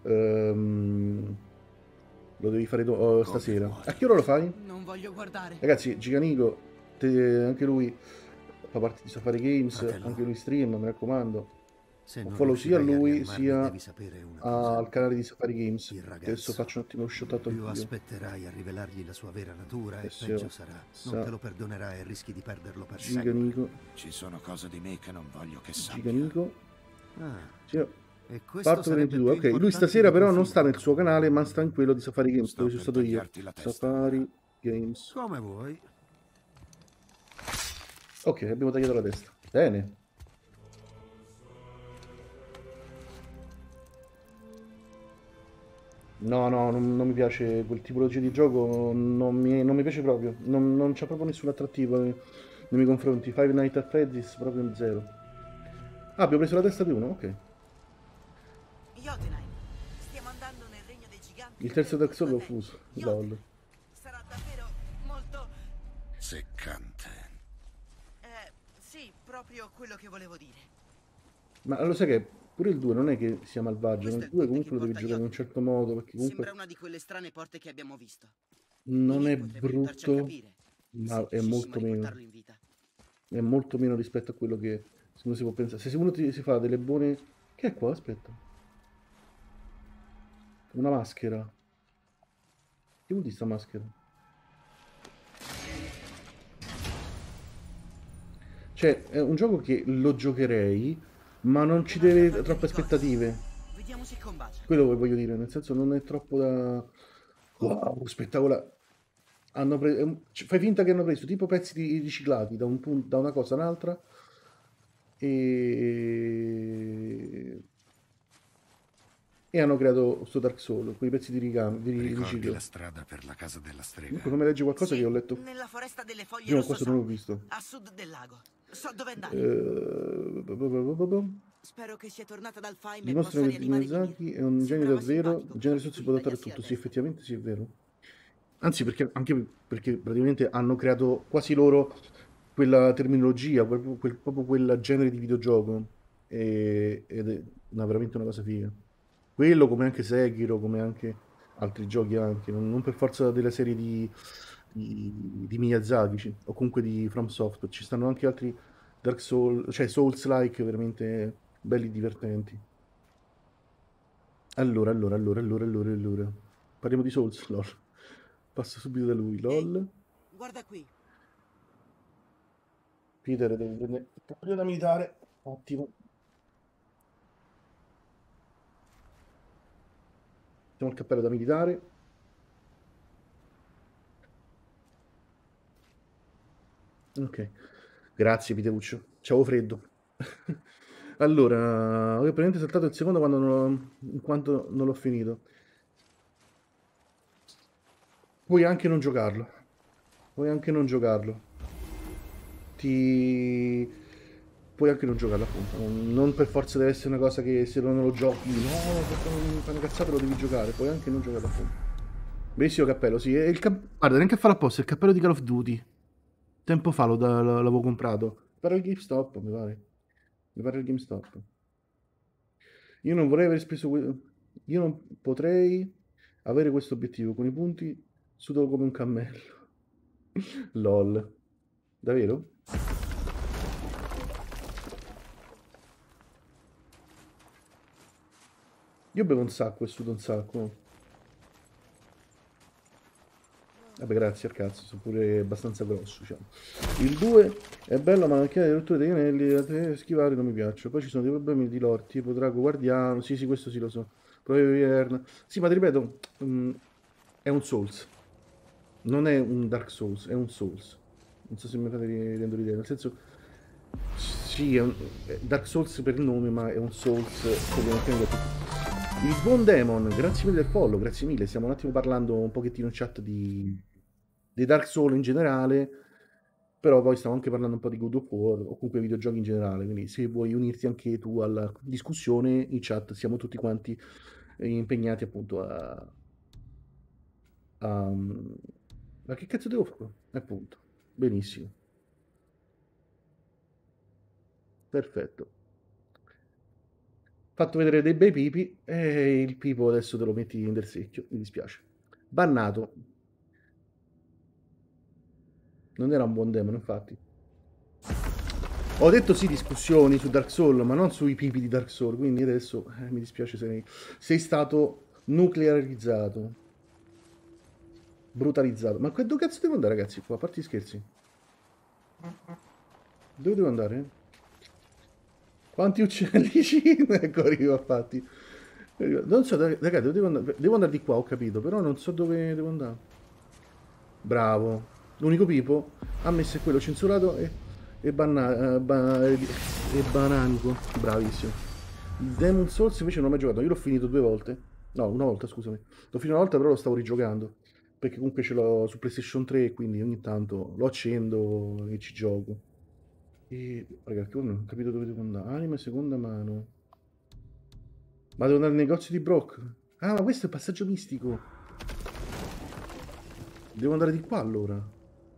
S1: lo devi fare stasera.
S2: vuoi.
S1: A che ora lo fai?
S4: Non voglio guardare.
S1: Ragazzi, Giganico, anche lui fa parte di Safari Games,
S6: Fratello.
S1: anche lui stream, mi raccomando.
S6: Se
S1: Ho
S6: non
S1: follow sia a
S6: riuscirai a
S1: lui
S6: rianimarmi,
S1: sia
S6: devi sapere una cosa.
S1: al canale di Safari Games.
S6: Il
S1: Che
S6: ragazzo,
S1: adesso faccio un attimo lo shottato
S6: più
S1: anch'io.
S6: aspetterai a rivelargli la sua vera natura e
S1: Adesso
S6: peggio sarà.
S1: sa-
S6: Non te lo perdonerai e rischi di perderlo per sempre.
S1: Giganico,
S2: Ci sono cose di me che non voglio che sappia.
S1: Giganico.
S6: Ah,
S1: Sì,
S6: e questo
S1: Parto
S6: sarebbe
S1: 22,
S6: più
S1: ok. Lui
S6: importante
S1: stasera
S6: di tuo
S1: però non
S6: figlio.
S1: sta nel suo canale, ma sta in quello di Safari Games,
S2: Sto
S1: dove sono
S2: per
S1: stato io.
S2: tagliarti la testa.
S1: Safari Games.
S6: Come vuoi.
S1: Ok, abbiamo tagliato la testa. Bene. No, no, non mi piace quel tipologia di gioco, non mi piace proprio. Non c'è proprio nessun attrattivo nei miei confronti. Five Nights at Freddy's proprio zero. Ah, abbiamo preso la testa di uno, ok.
S4: Jotunheim, stiamo andando nel regno dei giganti.
S1: Il terzo
S4: per
S1: Dark Souls l'ho
S4: tua te.
S1: fuso.
S4: Jotunheim,
S1: Lol.
S4: sarà davvero molto...
S2: Seccante.
S4: Sì, proprio quello che volevo dire.
S1: Ma lo sai che pure il 2 non è che sia malvagio,
S4: Questo
S1: nel
S4: è il
S1: 2
S4: ponte
S1: comunque lo
S4: che
S1: devi
S4: porta
S1: giocare in un
S4: Jotunheim.
S1: certo modo, perché
S4: Sembra
S1: comunque
S4: una di quelle strane porte che abbiamo visto.
S1: non è
S4: Inigo potrebbe aiutarci a
S1: brutto,
S4: capire,
S1: ma
S4: se
S1: è
S4: riuscissimo
S1: molto
S4: a
S1: meno.
S4: riportarlo in vita.
S1: È molto meno rispetto a quello che uno si può pensare. Se uno si fa delle buone... Che è qua? Aspetta. Una maschera. Che vuol dire sta maschera? Cioè, è un gioco che lo giocherei, ma non ci
S4: Un'altra
S1: deve
S4: parte
S1: troppe
S4: di cosa.
S1: aspettative.
S4: Vediamo se combacia.
S1: Quello che voglio dire, nel senso non è troppo da... Wow, spettacolare. Fai finta che hanno preso tipo pezzi riciclati da da una cosa all'altra e hanno creato questo Dark Souls, quei pezzi di
S2: Ricordi
S1: riciclo.
S2: la strada per la casa della strega?
S1: Comunque come leggi qualcosa
S4: Sì,
S1: che ho letto
S4: nella foresta delle foglie
S1: prima,
S4: rosso
S1: questo non l'ho visto.
S4: a sud del lago. So dove andare. Spero che sia tornata dal Faim e
S1: Dimostrano
S4: possa
S1: che
S4: rianimare
S1: Miyazaki
S4: Ymir.
S1: è un genio
S4: Sembrava
S1: davvero,
S4: simpatico,
S1: il genere
S4: proprio
S1: si può adattare a
S4: tagliarsi la
S1: tutto, sì,
S4: testa.
S1: effettivamente sì, è vero. Anzi, anche perché praticamente hanno creato quasi loro quella terminologia, proprio quel genere di videogioco, ed è veramente una cosa figa. Quello come anche Sekiro, come anche altri giochi anche, non per forza della serie di Miyazaki, o comunque di From Software, ci stanno anche altri Dark Souls, cioè Souls-like veramente belli e divertenti. Allora. Parliamo di Souls, lol. Passo subito da lui,
S4: Ehi,
S1: lol.
S4: guarda qui.
S1: Peter deve prendere il cappello da militare. Ottimo. Mettiamo il cappello da militare. Ok. Grazie, Piteuccio. C'avevo freddo. Allora, ho praticamente saltato il secondo in quanto non l'ho finito. Puoi anche non giocarlo. Puoi anche non giocarlo. Puoi anche non giocarlo, appunto. Non per forza deve essere una cosa che se non lo giochi, no, perché non fai una cazzata lo devi giocare. Puoi anche non giocarlo, appunto. Bellissimo cappello, sì. Guarda, neanche a farlo apposta, il cappello di Call of Duty. Tempo fa l'avevo comprato. Mi pare il GameStop, mi pare. Mi pare il GameStop. Io non vorrei aver speso... Io non potrei avere questo obiettivo. Con i punti sudo come un cammello. LOL. Davvero? Io bevo un sacco e sudo un sacco. Vabbè, grazie al cazzo, sono pure abbastanza grosso, diciamo. Il 2 è bello, ma anche le rotture dei canelli, schivare non mi piacciono. Poi ci sono dei problemi di lore, tipo Drago Guardiano, sì, sì, questo sì lo so. Proprio Vierna. Sì, ma ti ripeto, è un Souls. Non è un Dark Souls, è un Souls. Non so se mi fate rendo l'idea, nel senso, sì, è Dark Souls per il nome, ma è un Souls con le meccaniche tutte. Il buon Demon, grazie mille del follow, grazie mille. Stiamo un attimo parlando un pochettino in chat di Dark Souls in generale, però poi stiamo anche parlando un po' di God of War o comunque videogiochi in generale, quindi se vuoi unirti anche tu alla discussione in chat, siamo tutti quanti impegnati appunto a... Ma che cazzo devo fare? Appunto, benissimo, perfetto. Fatto vedere dei bei pipi e il pipo adesso te lo metti in del secchio, mi dispiace. Bannato. Non era un buon demone, infatti. Ho detto sì, discussioni su Dark Souls, ma non sui pipi di Dark Souls, quindi adesso mi dispiace se sei stato nuclearizzato. Brutalizzato. Ma dove cazzo devo andare, ragazzi, qua? A parte gli scherzi. Dove devo andare? Quanti uccelli ci... Ecco, arriva, infatti. Non so, ragazzi, dove devo andare? Devo andare di qua, ho capito, però non so dove devo andare. Bravo. L'unico pipo ha messo è quello censurato e bananico. Bravissimo. Il Demon Souls invece non ho mai giocato. Io l'ho finito 2 volte. No, una volta, scusami. L'ho finito una volta, però lo stavo rigiocando. Perché comunque ce l'ho su PlayStation 3, quindi ogni tanto lo accendo e ci gioco. E ragazzi, non ho capito dove devo andare. Anima seconda mano. Ma devo andare al negozio di Brock. Ah, ma questo è il passaggio mistico. Devo andare di qua allora.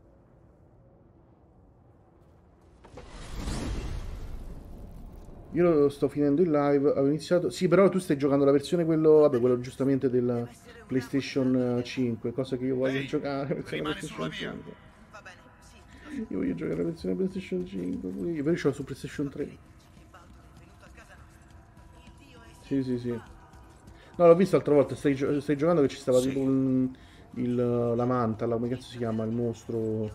S1: Io lo sto finendo in live, avevo iniziato... Sì, però tu stai giocando la versione quello... Vabbè, quello giustamente della PlayStation 5, cosa che io voglio giocare perché la PlayStation 5.
S4: Va bene, sì.
S1: Io voglio giocare la versione PlayStation 5, pure io, però ce l'ho su PlayStation 3.
S4: Che Baldur è venuto a casa nostra. Il dio è...
S1: Sì, sì, sì. No, l'ho visto l'altra volta, stai giocando che ci stava tipo la manta, come cazzo si chiama, il mostro,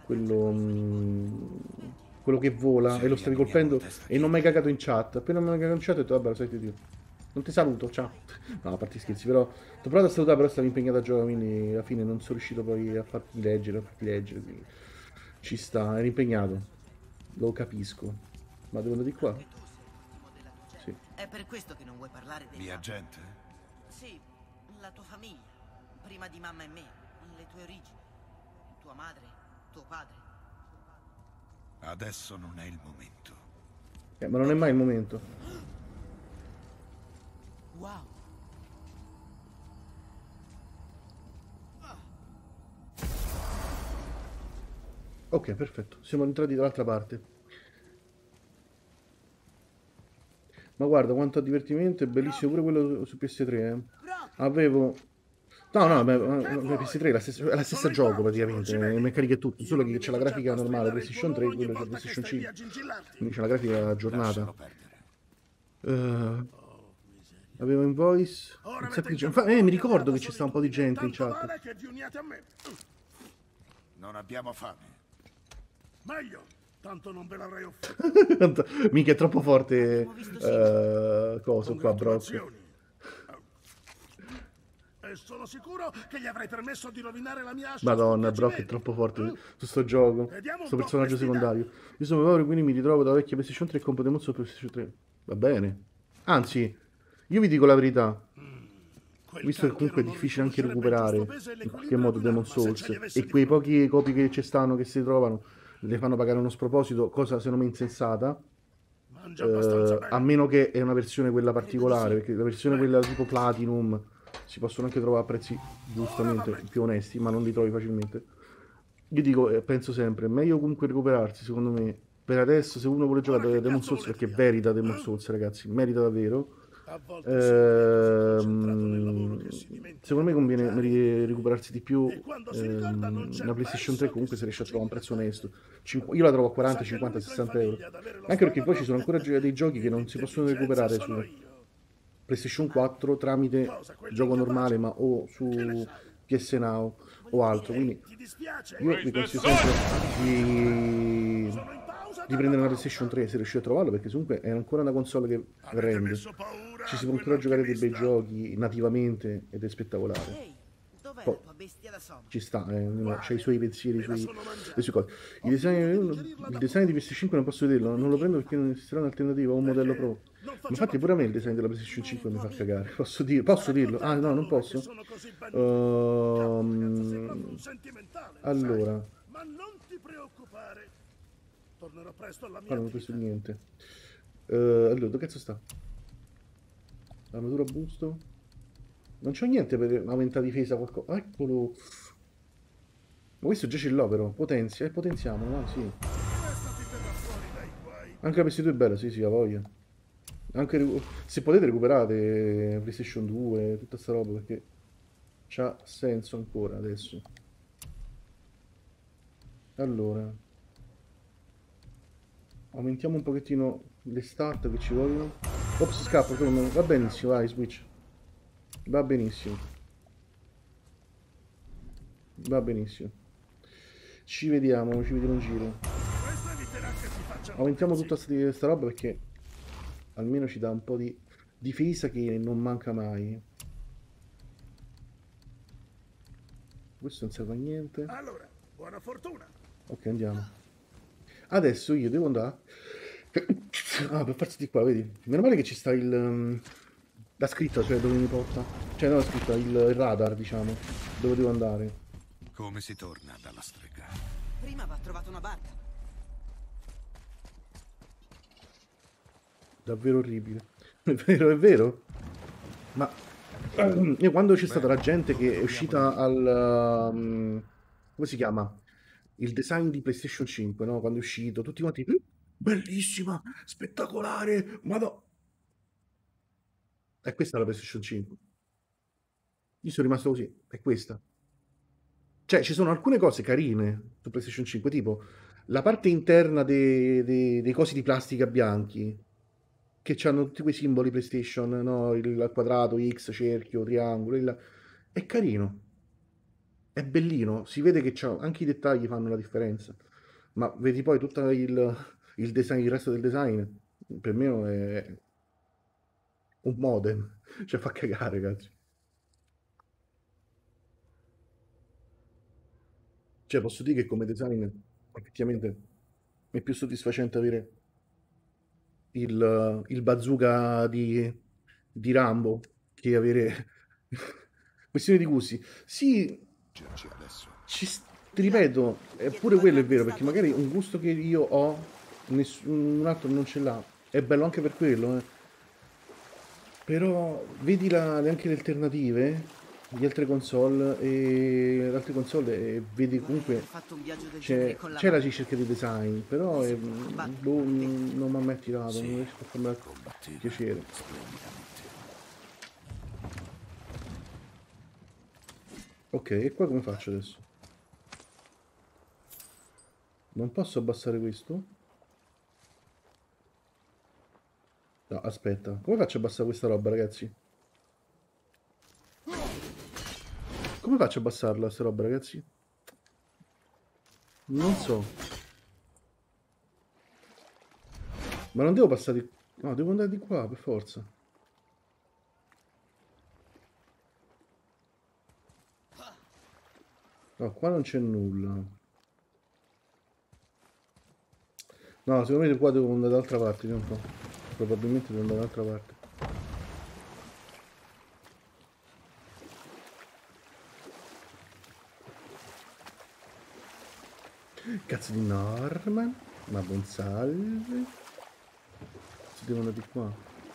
S1: quello che vola, e lo stavi colpendo e non mi hai cagato in chat. Appena mi hai cagato in chat ho detto, vabbè, lo sai che Dio. Non ti saluto, ciao. No, a parte gli scherzi, però ti ho provato a salutare, però stavi impegnato a giocare, quindi alla fine non sono riuscito poi a farti leggere, quindi ci sta, eri impegnato. Lo capisco. Ma devo andare di qua?
S4: Anche tu sei l'ultimo della tua gente.
S1: Sì.
S4: È per questo che non vuoi parlare dei
S2: Mia
S4: fatti.
S2: gente?
S4: Sì, la tua famiglia. Prima di mamma e me. Le tue origini. Tua madre, tuo padre.
S2: Adesso non è il momento.
S1: Ma non è mai il momento.
S4: Wow.
S1: Ok, perfetto. Siamo entrati dall'altra parte. Ma guarda quanto divertimento, è bellissimo pure quello su PS3, eh. Avevo... No, no, PS3 è la stessa gioco praticamente, le meccaniche e tutto, solo che c'è la grafica normale PlayStation 3 e quello c'è PlayStation 5. Quindi c'è la grafica aggiornata.
S2: Lascialo perdere.
S1: Avevo in voice... un sacco di gente. Mi ricordo che c'è sta un po' di gente in chat.
S2: Non abbiamo fame.
S7: Meglio, tanto non ve l'avrei offerto.
S1: Mica è troppo forte coso qua, Brock.
S7: Congratulazioni. E sono sicuro che gli avrei permesso di rovinare la mia ascia.
S1: Madonna, Brock è troppo forte su sto gioco, sto personaggio secondario. Io sono povero, quindi mi ritrovo da vecchia PlayStation 3 e compro Demon Souls PlayStation 3. Va bene. Anzi, io vi dico la verità. Visto che comunque è difficile anche recuperare in qualche modo Demon Souls e quei pochi copie che ci stanno, che si trovano, le fanno pagare uno sproposito, cosa secondo me insensata. A meno che è una versione quella particolare, perché la versione quella tipo Platinum si possono anche trovare a prezzi giustamente più onesti, ma non li trovi facilmente. Io dico, penso sempre, è meglio comunque recuperarsi, secondo me, per adesso, se uno vuole giocare a Demon Souls, perché merita Demon Souls, ragazzi, merita davvero. Secondo me conviene recuperarsi di più la PlayStation 3, comunque se riesce a trovare un prezzo onesto. Io la trovo a 40, 50, 60 euro, anche perché poi ci sono ancora dei giochi che non si possono recuperare su PlayStation 4 tramite gioco normale, ma o su PS Now o altro, quindi
S7: Ti dispiace?
S1: io vi consiglio sempre di
S7: Sono in pausa
S1: di prendere una PlayStation 3 se riuscite a trovarlo, perché comunque è ancora una console che
S7: Avete
S1: rende,
S7: messo paura
S1: ci si
S7: a
S1: può ancora
S7: quello
S1: giocare
S7: che
S1: dei bei
S7: mi sta?
S1: giochi nativamente ed è spettacolare.
S4: Ehi, dov'è
S1: Poi-
S4: la tua bestia da sonno?
S1: Ci sta, c'ha i suoi pensieri,
S7: Me la sono mangiata.
S1: le sue cose. Il design di PS5 non posso vederlo, non lo prendo perché non esisterà un'alternativa o un modello Pro. Ma infatti pure a me il design della PlayStation 5 mi fa cagare, posso dirlo? Ah no, non posso?
S7: Sono così belli. Cavolo, ragazzo, sei proprio
S1: Ehm,
S7: un sentimentale,
S1: allora,
S7: sai? Ma non ti preoccupare. Tornerò presto alla mia
S1: qua non ho preso
S7: attività.
S1: niente. Allora, dove cazzo sta? Armatura busto? Non c'ho niente per aumentare difesa qualcosa. Eccolo. Ma questo già ce l'ho però. Potenzia, potenziamo, no? Sì.
S7: Questa ti terrà fuori dai guai.
S1: Anche la PS2 è bella, sì, sì, ha voglia. Anche se potete recuperate PlayStation 2, tutta sta roba perché c'ha senso ancora adesso. Allora, aumentiamo un pochettino le stat che ci vogliono. Ops, scappa, va benissimo, vai, switch. Va benissimo. Va benissimo. Ci vediamo in giro.
S7: Questo eviterà che ti facciano
S1: Aumentiamo
S7: pezzi.
S1: tutta sta roba perché almeno ci dà un po' di difesa che non manca mai. Questo non serve a niente.
S7: Allora, buona fortuna.
S1: Ok, andiamo. Adesso io devo andare. Ah, per farsi di qua, vedi? Meno male che ci sta la scritta, cioè dove mi porta. Cioè, non la scritta, il radar, diciamo. Dove devo andare.
S2: Come si torna dalla strega?
S4: Prima va trovato una barca.
S1: Davvero orribile. È vero, è vero. Ma io quando c'è stata la gente che è uscita come si chiama? Il design di PlayStation 5, no? Quando è uscito, tutti quanti bellissima, spettacolare, madò. È questa la PlayStation 5. Io sono rimasto così, è questa. Cioè, ci sono alcune cose carine su PlayStation 5, tipo la parte interna dei cosi di plastica bianchi, che hanno tutti quei simboli PlayStation, no? Il quadrato, X, cerchio, triangolo, è carino, è bellino, si vede che anche i dettagli fanno la differenza, ma vedi poi tutto il design, il resto del design, per me è un modem, cioè fa cagare, ragazzi. Cioè, posso dire che come design effettivamente è più soddisfacente avere il bazooka di Rambo che avere questione di gusti. Sì,
S2: Girci adesso.
S1: ti ripeto, pure quello è vero, perché magari un gusto che io ho, nessun altro non ce l'ha. È bello anche per quello, eh. Però vedi anche le alternative di altre console e vedi
S4: Ho
S1: comunque
S4: fatto un viaggio del genere con
S1: c'è la
S4: barca.
S1: ricerca di design, però non mi ha mai attirato, non riesco a farmi
S2: Combattevo
S1: piacere.
S2: splendidamente.
S1: Ok, e qua come faccio adesso? Non posso abbassare questo? No, aspetta, come faccio a abbassare questa roba, ragazzi? Come faccio a abbassarla, questa roba, ragazzi? Non so. Ma non devo passare di... No, devo andare di qua, per forza. No, qua non c'è nulla. No, secondo me qua devo andare dall'altra parte, non so. Probabilmente devo andare dall'altra parte. Cazzo di Norman? Ma buon salve. Si devo andare di qua.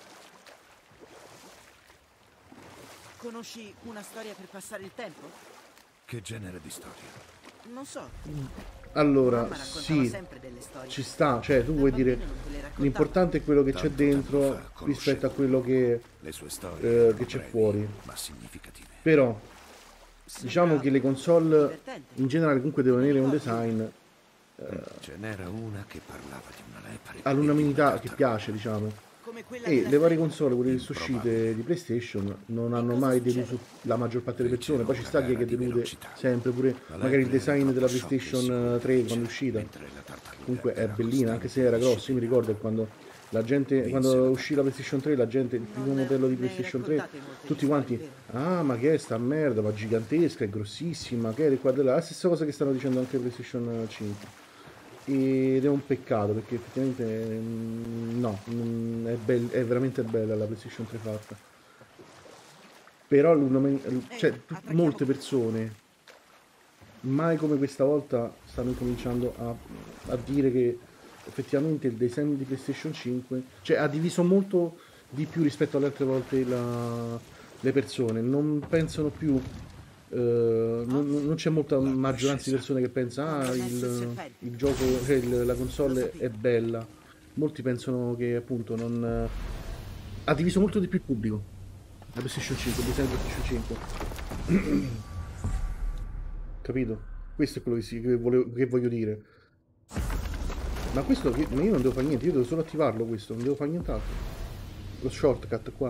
S4: Conosci una storia per passare il tempo?
S2: Che genere di storia?
S4: Non so.
S1: Allora,
S4: Mamma raccontava
S1: sì,
S4: sempre delle storie.
S1: ci sta, cioè tu
S4: Da
S1: vuoi dire
S4: bambino non te le raccontava.
S1: l'importante è quello che c'è
S2: Tanto tempo
S1: dentro
S2: fa
S1: rispetto a
S2: conoscevo
S1: quello che
S2: Le sue storie erano
S1: che c'è
S2: brevi,
S1: fuori.
S2: ma significative.
S1: Però diciamo che le console
S4: divertente.
S1: in generale comunque devono avere un design
S2: Ce n'era una che parlava di una lepre.
S1: all'unanimità che piace, diciamo.
S4: Come come quella
S1: E
S4: della
S1: le varie
S4: strega.
S1: console, quelle che sono uscite di PlayStation, non hanno mai deluso la maggior parte delle persone. Poi ci sta chi è che delude sempre, pure magari il design della PlayStation 3 quando è uscita. Comunque è bellina, anche se era grosso. Io mi ricordo che quando la gente, quando uscì la PlayStation 3, la gente, il primo modello di
S4: Ne hai
S1: PlayStation 3,
S4: raccontate molte di
S1: tutti
S4: storie,
S1: quanti,
S4: vero?
S1: ah ma che è sta merda, ma gigantesca, è grossissima, che è di qua e di là. La stessa cosa che stanno dicendo anche PlayStation 5. Ed è un peccato perché effettivamente no, è veramente bella la PlayStation 3 fatta. Però cioè, molte persone, mai come questa volta, stanno incominciando a dire che effettivamente il design di PlayStation 5, cioè, ha diviso molto di più rispetto alle altre volte le persone. Non pensano più, non c'è molta maggioranza di persone che pensa il gioco, cioè la console è bella. Molti pensano che appunto non ha diviso molto di più il pubblico. La PlayStation 5, il design di PlayStation 5. Capito? Questo è quello che voglio dire. Ma questo ma io non devo fare niente, io devo solo attivarlo questo, non devo fare nient'altro. Lo shortcut qua.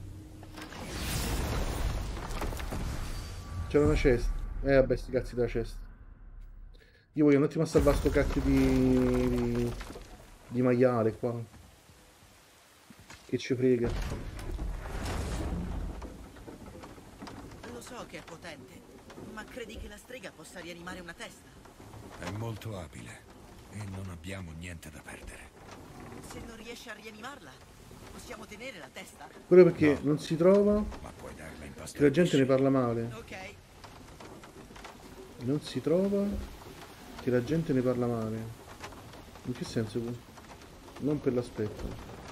S1: C'era una chest. Vabbè, sti cazzi della chest. Io voglio un attimo a salvare sto cacchio di maiale qua. Che ci frega.
S4: Lo so che è potente, ma credi che la strega possa rianimare una testa?
S2: È molto abile e non abbiamo niente da perdere.
S4: Se non riesce a rianimarla, possiamo tenere la testa?
S1: Quello perché non si trova,
S2: Ma puoi darla in
S1: che
S2: pasto.
S1: la gente ne parla male.
S4: Ok.
S1: Non si trova, che la gente ne parla male. In che senso? Non per l'aspetto.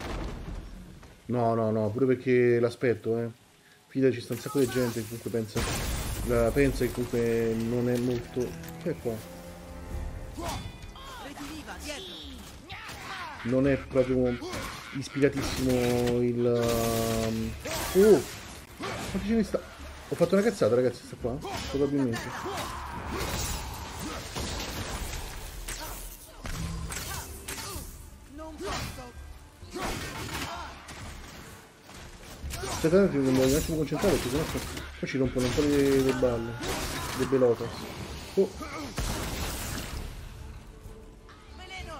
S1: No, pure perché l'aspetto, Fidati, ci sta un sacco di gente che comunque pensa che comunque non è molto... Che è qua?
S4: Rediviva, dietro!
S1: Non è proprio ispiratissimo il... Oh! Quanti ce ne sta? Ho fatto una cazzata, ragazzi, sta qua? Probabilmente.
S4: Non posso!
S1: Aspetta un attimo, devo un attimo concentrare perché sennò poi ci rompono un po' le balle. Le belotas. Oh!
S4: Veleno!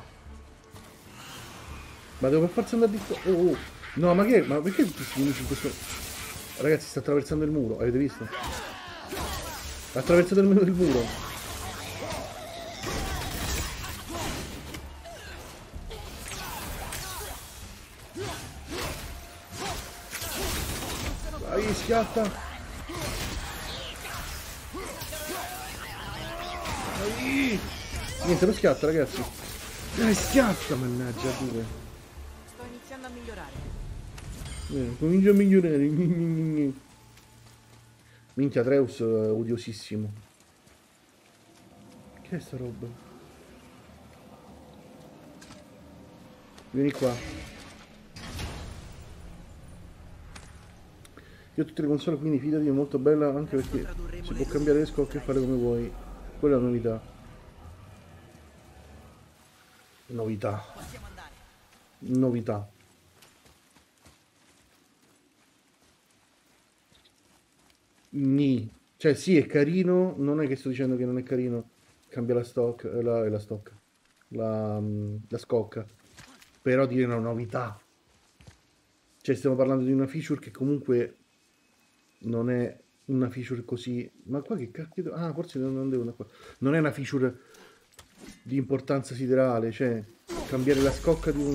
S1: Ma devo per forza andare di qua. Oh, oh. No, ma che? Ma perché tutti questi nemici in questo... Ragazzi, sta attraversando il muro, avete visto? Ha attraversato il muro. Vai, schiatta! Vai! Niente, non schiatta, ragazzi. Dai, schiatta, mannaggia, due.
S4: Sto iniziando a migliorare.
S1: Comincia a migliorare. Minchia, Atreus odiosissimo. Che è sta roba? Vieni qua. Io ho tutte le console, quindi fidati, è molto bella anche perché si può cambiare le scocche e fare come vuoi. Quella è la novità. Novità.
S4: Possiamo andare.
S1: Novità. Cioè sì, è carino, non è che sto dicendo che non è carino. Cambia la la scocca. Però dire una novità. Cioè stiamo parlando di una feature che comunque non è una feature così... Ma qua che cacchio... Ah, forse non devo andare qua. Non è una feature di importanza siderale, cioè cambiare la scocca di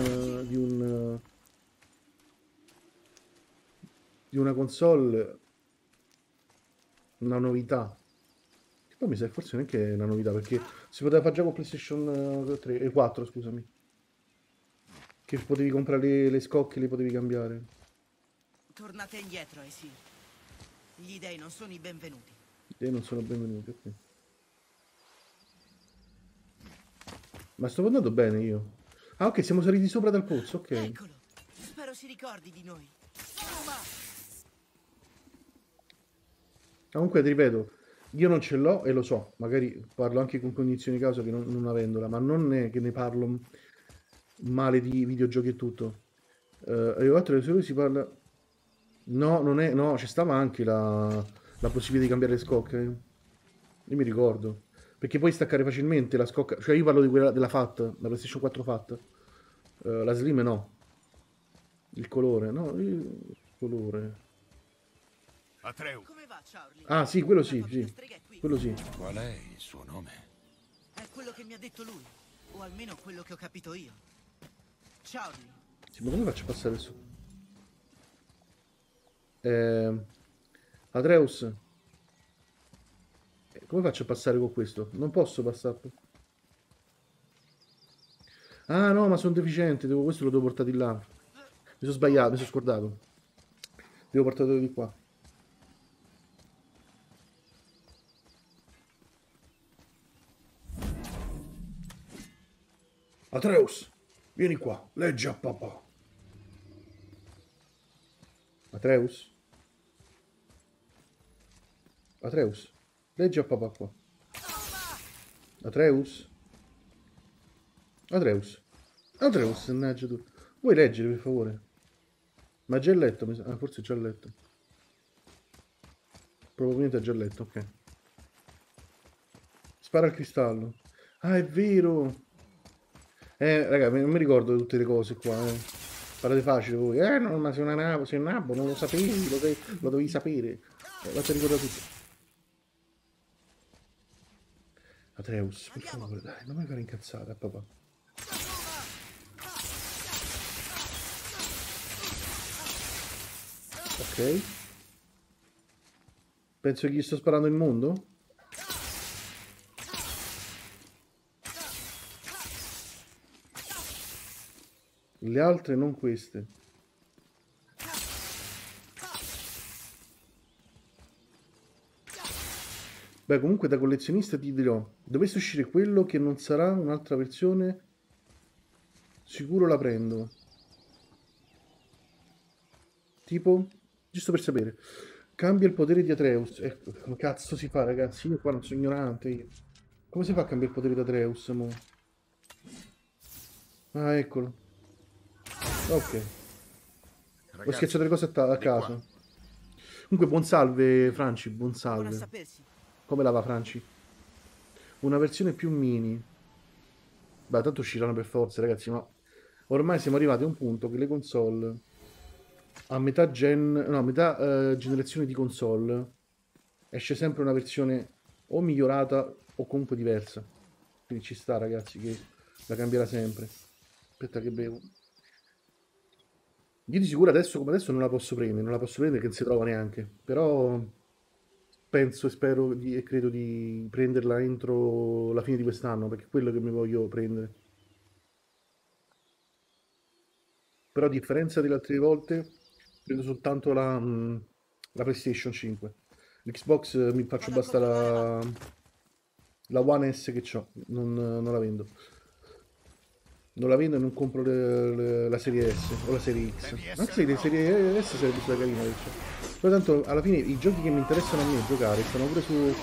S1: una console, una novità. Che poi mi sa che forse neanche è una novità, perché si poteva fare già con PlayStation 3 e 4, scusami. Che potevi comprare le scocche e le potevi cambiare.
S4: Tornate indietro, Esir. Gli dei non sono i benvenuti.
S1: E non sono benvenuti, ok. Ma sto andando bene io. Ah, ok, siamo saliti sopra dal pozzo, ok.
S4: Eccolo. Spero si ricordi di noi. Ma
S1: Comunque ti ripeto, io non ce l'ho e lo so, magari parlo anche con cognizione di causa che non avendola, ma non è che ne parlo male di videogiochi e tutto. Arrivato alle si parla... No, non è... No, ci stava anche la possibilità di cambiare le scocche. Io mi ricordo. Perché puoi staccare facilmente la scocca... Cioè io parlo di quella della FAT, la PlayStation 4 FAT. La Slim no. Il colore, no? Il colore...
S2: Atreu,
S4: Come va, Charlie?
S1: Ah sì, quello
S4: La
S1: sì,
S4: famiglia
S1: sì.
S4: strega è qui.
S1: Quello sì.
S2: qual è il suo nome?
S4: È quello che mi ha detto lui. O almeno quello che ho capito io. Charlie.
S1: Sì, ma come faccio a passare adesso? Atreus. Come faccio a passare con questo? Non posso passare. Ah no, ma sono deficiente. Questo lo devo portare di là. Mi sono sbagliato, mi sono scordato. Devo portarlo di qua. Atreus, vieni qua, leggi a papà. Atreus? Atreus, leggi a papà qua. Atreus? Atreus? Atreus, mannaggia tu. Vuoi leggere per favore? Ma già letto, ah, forse già letto. Probabilmente ha già letto, ok. Spara al cristallo. Ah, è vero. Raga, non mi ricordo tutte le cose qua, Parlate facile voi. No, ma sei una nabo, sei un nabbo, non lo sapevi, lo dovevi sapere. Lascia ricordare tutto. Atreus, per favore, dai, non mi fare incazzare, papà. Ok. Penso che gli sto sparando il mondo? Le altre non queste. Beh, comunque da collezionista ti dirò, dovesse uscire quello che non sarà un'altra versione, sicuro la prendo. Tipo, giusto per sapere, cambia il potere di Atreus. Ecco, come cazzo si fa, ragazzi? Io qua non sono ignorante. Io. Come si fa a cambiare il potere di Atreus, mo? Ah, eccolo. Ok. Ho schiacciato le cose a caso. Comunque, buon salve, Franci, buon
S4: Buona a
S1: salve.
S4: sapersi.
S1: Come la va, Franci? Una versione più mini. Beh, tanto usciranno per forza, ragazzi, ma ormai siamo arrivati a un punto che le console a metà generazione di console esce sempre una versione o migliorata o comunque diversa. Quindi ci sta, ragazzi, che la cambierà sempre. Aspetta che bevo. Io di sicuro adesso come adesso non la posso prendere che non si trova neanche. Però penso e spero e credo di prenderla entro la fine di quest'anno, perché è quello che mi voglio prendere. Però a differenza delle altre volte, prendo soltanto la PlayStation 5. L'Xbox mi faccio basta la One S che ho, non la vendo. Non la vendo e non compro la serie S o la serie X. Anche la serie S sarebbe stata carina. Però tanto alla fine i giochi che mi interessano a me giocare stanno pure su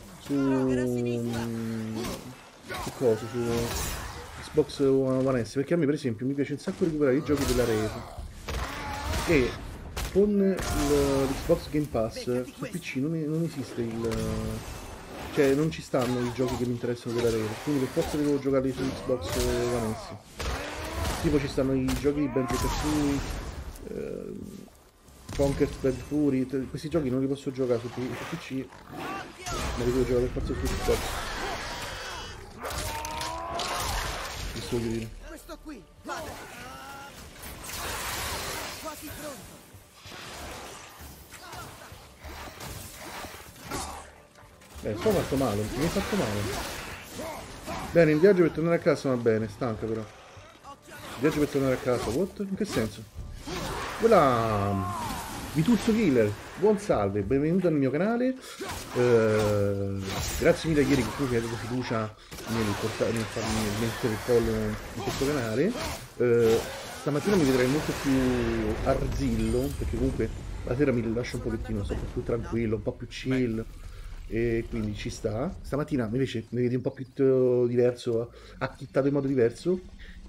S1: cosa? Su Xbox One S. Perché a me per esempio mi piace un sacco recuperare i giochi della Rare. E con l'Xbox Game Pass su PC non esiste cioè non ci stanno i giochi che mi interessano della Rare, quindi per forza devo giocarli su Xbox One S. Tipo ci stanno i giochi di Banjo Kazooie, Conker Bad Fury, questi giochi non li posso giocare su PC, ma li devo giocare per forza su Xbox. Questo voglio dire.
S4: Questo qui, vada. Quasi pronto.
S1: Sto fatto male, mi è fatto male. Bene, in viaggio per tornare a casa va bene, stanca però. In viaggio per tornare a casa, what? In che senso? Quella... Vituzzo Killer, buon salve, benvenuto nel mio canale. Grazie mille a ieri che tu mi hai dato fiducia nel farmi mettere il pollo in questo canale. Stamattina mi vedrai molto più arzillo, perché comunque la sera mi rilascio un pochettino, sto un po' più tranquillo, un po' più chill. E quindi ci sta. Stamattina invece mi vedi un po' più diverso, acchittato in modo diverso.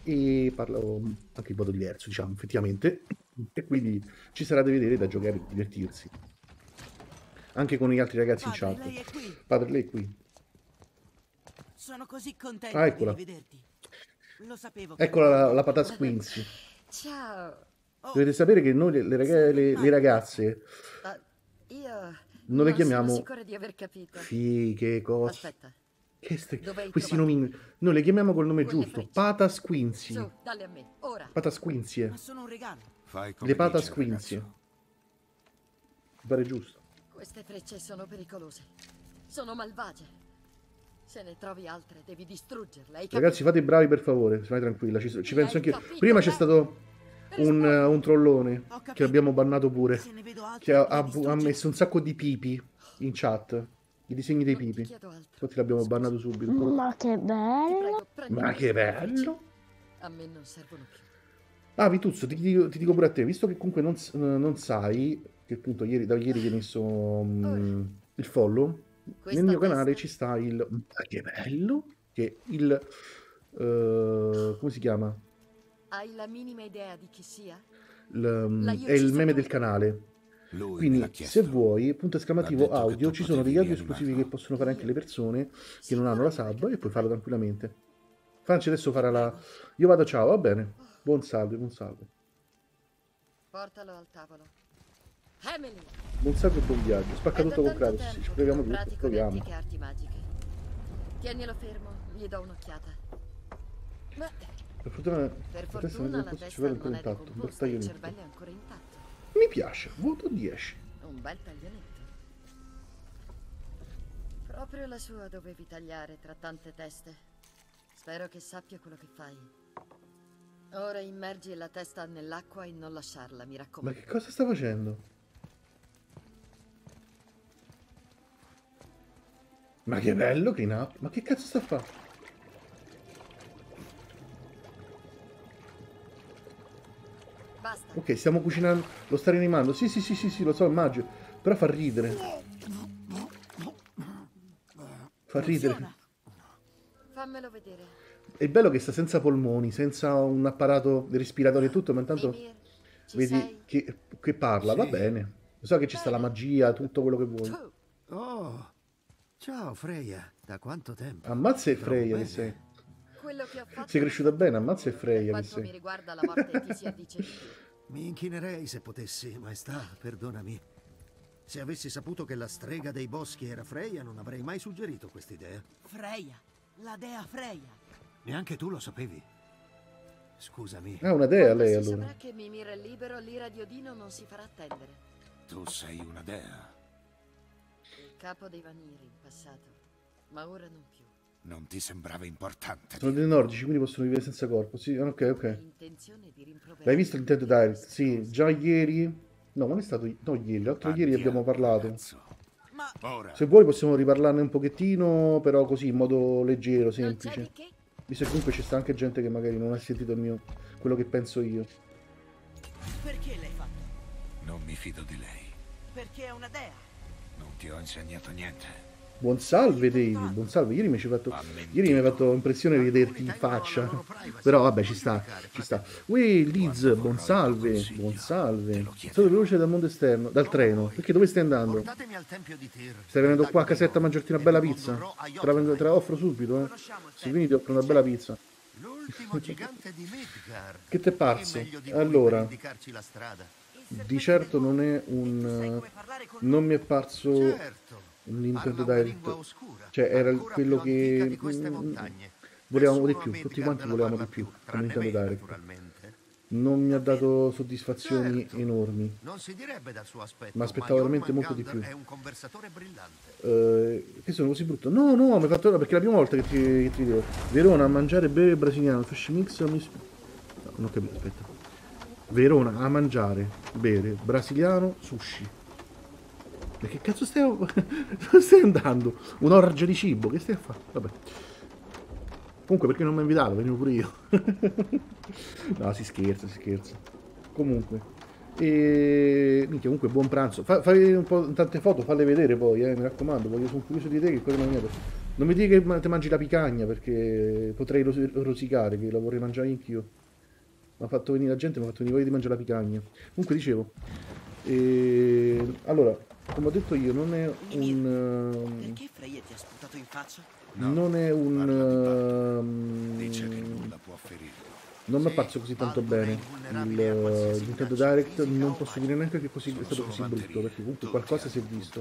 S1: e parlo anche in modo diverso, diciamo, effettivamente, e quindi ci sarà da vedere, da giocare, da divertirsi. Anche con gli altri ragazzi in
S4: Padre,
S1: chat.
S4: lei è qui.
S1: Padre, lei è qui.
S4: Sono così contento
S1: Ah,
S4: di
S1: eccola.
S4: rivederti. Lo sapevo che
S1: Eccola la Patas Quincy.
S8: Ciao.
S1: Dovete sapere che noi le ragazze
S8: Ah, io
S1: non le
S8: sono
S1: chiamiamo
S8: sicura di aver capito.
S1: fighe, cose.
S8: Aspetta,
S1: Che
S8: Dove hai
S1: questi
S8: trovato?
S1: nomi, noi le chiamiamo col nome
S8: Quelle
S1: giusto,
S8: frecce.
S1: Patas Quincy.
S8: su, dalle a me, ora.
S1: Patas Quincy,
S4: Ma sono un regalo.
S2: Fai come
S1: le Patas
S2: dice il
S1: Quincy.
S2: ragazzo.
S1: Mi pare giusto.
S8: Queste frecce sono pericolose. Sono malvagie. Se ne trovi altre, devi distruggerle. Hai
S1: Ragazzi,
S8: capito?
S1: fate i bravi per favore, stai tranquilla, ci
S8: Hai
S1: penso anch'io.
S8: capito,
S1: Prima c'è
S8: lei?
S1: stato un trollone
S4: Ho capito.
S1: che abbiamo bannato pure,
S4: Se ne vedo altre,
S1: che
S4: le
S1: ha
S4: distruggo.
S1: messo un sacco di pipi in chat, i disegni dei
S8: Non ti
S1: pipi.
S8: chiedo altro.
S1: Infatti l'abbiamo bannato subito.
S9: Ma che
S8: Ti
S9: bello!
S8: prego, prendi
S1: Ma che
S8: queste frecce.
S1: bello!
S8: A me non servono più.
S1: Ah, Vituzzo, ti dico pure a te, visto che comunque non sai, che appunto da ieri ti hai messo il follow,
S8: Questa
S1: nel mio canale
S8: testa-
S1: ci sta il... Ma che bello! Che il... come si chiama?
S8: Hai la minima idea di chi sia?
S1: È il meme del canale.
S2: Lui me l'ha
S1: Quindi,
S2: chiesto.
S1: se vuoi, punto esclamativo
S2: Ha detto che
S1: audio,
S2: tu
S1: ci sono degli
S2: potevi
S1: audio esclusivi che
S2: rianimarlo.
S1: possono fare anche le persone che non hanno la sub e puoi farlo tranquillamente. Franci adesso farà la... Io vado, ciao, va bene. Buon salve, buon salve.
S8: Portalo al tavolo. Emily!
S1: Buon salve e buon viaggio. Spacca
S8: È da
S1: tutto con
S8: tanto
S1: Kratos. Sì,
S8: tempo
S1: ci
S8: che
S1: proviamo
S8: non
S1: tutto,
S8: pratico le
S1: proviamo.
S8: antiche arti magiche. Tienilo fermo, gli do un'occhiata. Ma
S1: Per fortuna,
S8: per
S1: la testa
S8: fortuna
S1: del
S8: la
S1: posto
S8: testa
S1: cervello è
S8: non
S1: ancora
S8: è
S1: intatto. Un bel
S8: decomposta e il
S1: taglio
S8: cervello è ancora intatto.
S1: Mi piace, voto 10.
S8: Un bel taglionetto. Proprio la sua dovevi tagliare tra tante teste. Spero che sappia quello che fai. Ora immergi la testa nell'acqua e non lasciarla, mi
S1: Ma
S8: raccomando.
S1: che cosa sta facendo? Ma che bello, Clean Up. Ma che cazzo sta a fare?
S8: Basta.
S1: Ok, stiamo cucinando, lo sta rianimando. Sì, sì, sì, sì, sì, lo so, immagino. Però fa ridere. Fa ridere.
S4: Funziona.
S8: Fammelo vedere.
S1: È bello che sta senza polmoni, senza un apparato respiratorio e tutto, ma intanto
S8: Mimir, ci
S1: vedi
S8: sei?
S1: che parla, va
S6: Sì.
S1: bene. Lo so che ci sta la magia, tutto quello che vuoi.
S8: Tu,
S6: Oh, ciao Freya, da quanto tempo?
S1: Ammazza e
S6: Trovo
S1: Freya che
S6: bene.
S1: sei.
S8: quello che ho fatto...
S1: Sei cresciuta bene, ammazza e
S8: Per
S1: Freya che
S8: quanto mi
S1: sei.
S8: riguarda, la morte ti si addice di più.
S6: Mi inchinerei se potessi, maestà, perdonami. Se avessi saputo che la strega dei boschi era Freya, non avrei mai suggerito quest'idea.
S4: Freya, la dea Freya.
S6: Neanche tu lo sapevi. Scusami,
S1: Ah, una dea
S8: Quando
S1: lei
S8: si
S1: allora.
S8: saprà che Mimir è libero, l'ira di Odino non si farà attendere.
S2: Tu sei una dea.
S8: Il capo dei Vaniri in passato, ma ora non più.
S2: Non ti sembrava importante.
S1: Sono dei nordici, quindi possono vivere senza corpo. Sì, ok,
S8: Hai
S1: ok.
S8: intenzione di rimproverare...
S1: L'hai visto il Nintendo Direct? Sì, già ieri. No, non è stato. No, ieri, l'altro ieri abbiamo parlato.
S2: Ragazzo.
S4: Ma
S2: Ora,
S1: Se vuoi possiamo riparlarne un pochettino, però così in modo leggero,
S8: Non c'è
S1: semplice.
S8: di che?
S1: Visto che comunque c'è sta anche gente che magari non ha sentito quello che penso io.
S4: perché l'hai fatto?
S2: non mi fido di lei.
S4: Perché è una dea.
S2: Non ti ho insegnato niente.
S1: Buon salve David, buon salve. Ieri mi hai fatto impressione di vederti in faccia. Però vabbè, ci sta, ci sta. Ui, Liz, buon salve, buon salve. Sono veloce dal mondo esterno, dal treno. Perché dove stai andando?
S6: portatemi al tempio di Tyr.
S1: Stai venendo qua a casetta a mangiarti una bella pizza? Te la offro subito, eh. Se vieni ti offro una bella pizza.
S6: L'ultimo gigante di Midgard.
S1: Che te pazzo?
S6: Chi meglio di voi
S1: Allora,
S6: per indicarci la strada?
S1: di certo non è un... Non mi è apparso
S6: Certo.
S1: un Nintendo
S6: Parla una
S1: Direct.
S6: lingua oscura,
S1: Cioè era
S6: ancora
S1: quello
S6: più antica
S1: che
S6: di queste montagne.
S1: volevamo di
S6: Nessuno
S1: più,
S6: a
S1: tutti
S6: Midgard
S1: quanti
S6: la
S1: volevamo
S6: parla
S1: di più
S6: più,
S1: con
S6: tranne
S1: Nintendo
S6: me,
S1: Direct.
S6: naturalmente.
S1: Non mi ha dato soddisfazioni
S6: Certo.
S1: enormi.
S6: Non si direbbe dal suo aspetto,
S1: Ma aspettavo veramente molto di
S6: Jormungandr
S1: più.
S6: è un conversatore brillante.
S1: Che sono così brutto? No, no, mi hai fatto perché è la prima volta che ti vedevo. Verona a mangiare e bere brasiliano, sushi mix no, non ho capito, aspetta. Verona a mangiare, bere brasiliano, sushi. Ma che cazzo stai stai andando? Un'orgia di cibo, che stai a fare? Vabbè. Comunque perché non mi hai invitato? Venivo pure io. No, si scherza, si scherza. Comunque, E minchia, comunque buon pranzo. Fai un po' tante foto, falle vedere poi, mi raccomando, voglio, sono curioso di te che cosa hai mangiato. Non mi dica che ti mangi la picagna perché potrei rosicare, che la vorrei mangiare anch'io. Mi ha fatto venire la gente, mi ha fatto venire voglia di mangiare la picagna. Comunque dicevo, allora, come ho detto io, non è
S4: Perché Freya ti ha sputato in faccia?
S1: non è
S2: Dice che nulla può ferirlo.
S1: non mi è apparso così tanto bene il Nintendo Direct, non posso dire neanche che così, è stato così brutto, perché comunque qualcosa si è visto.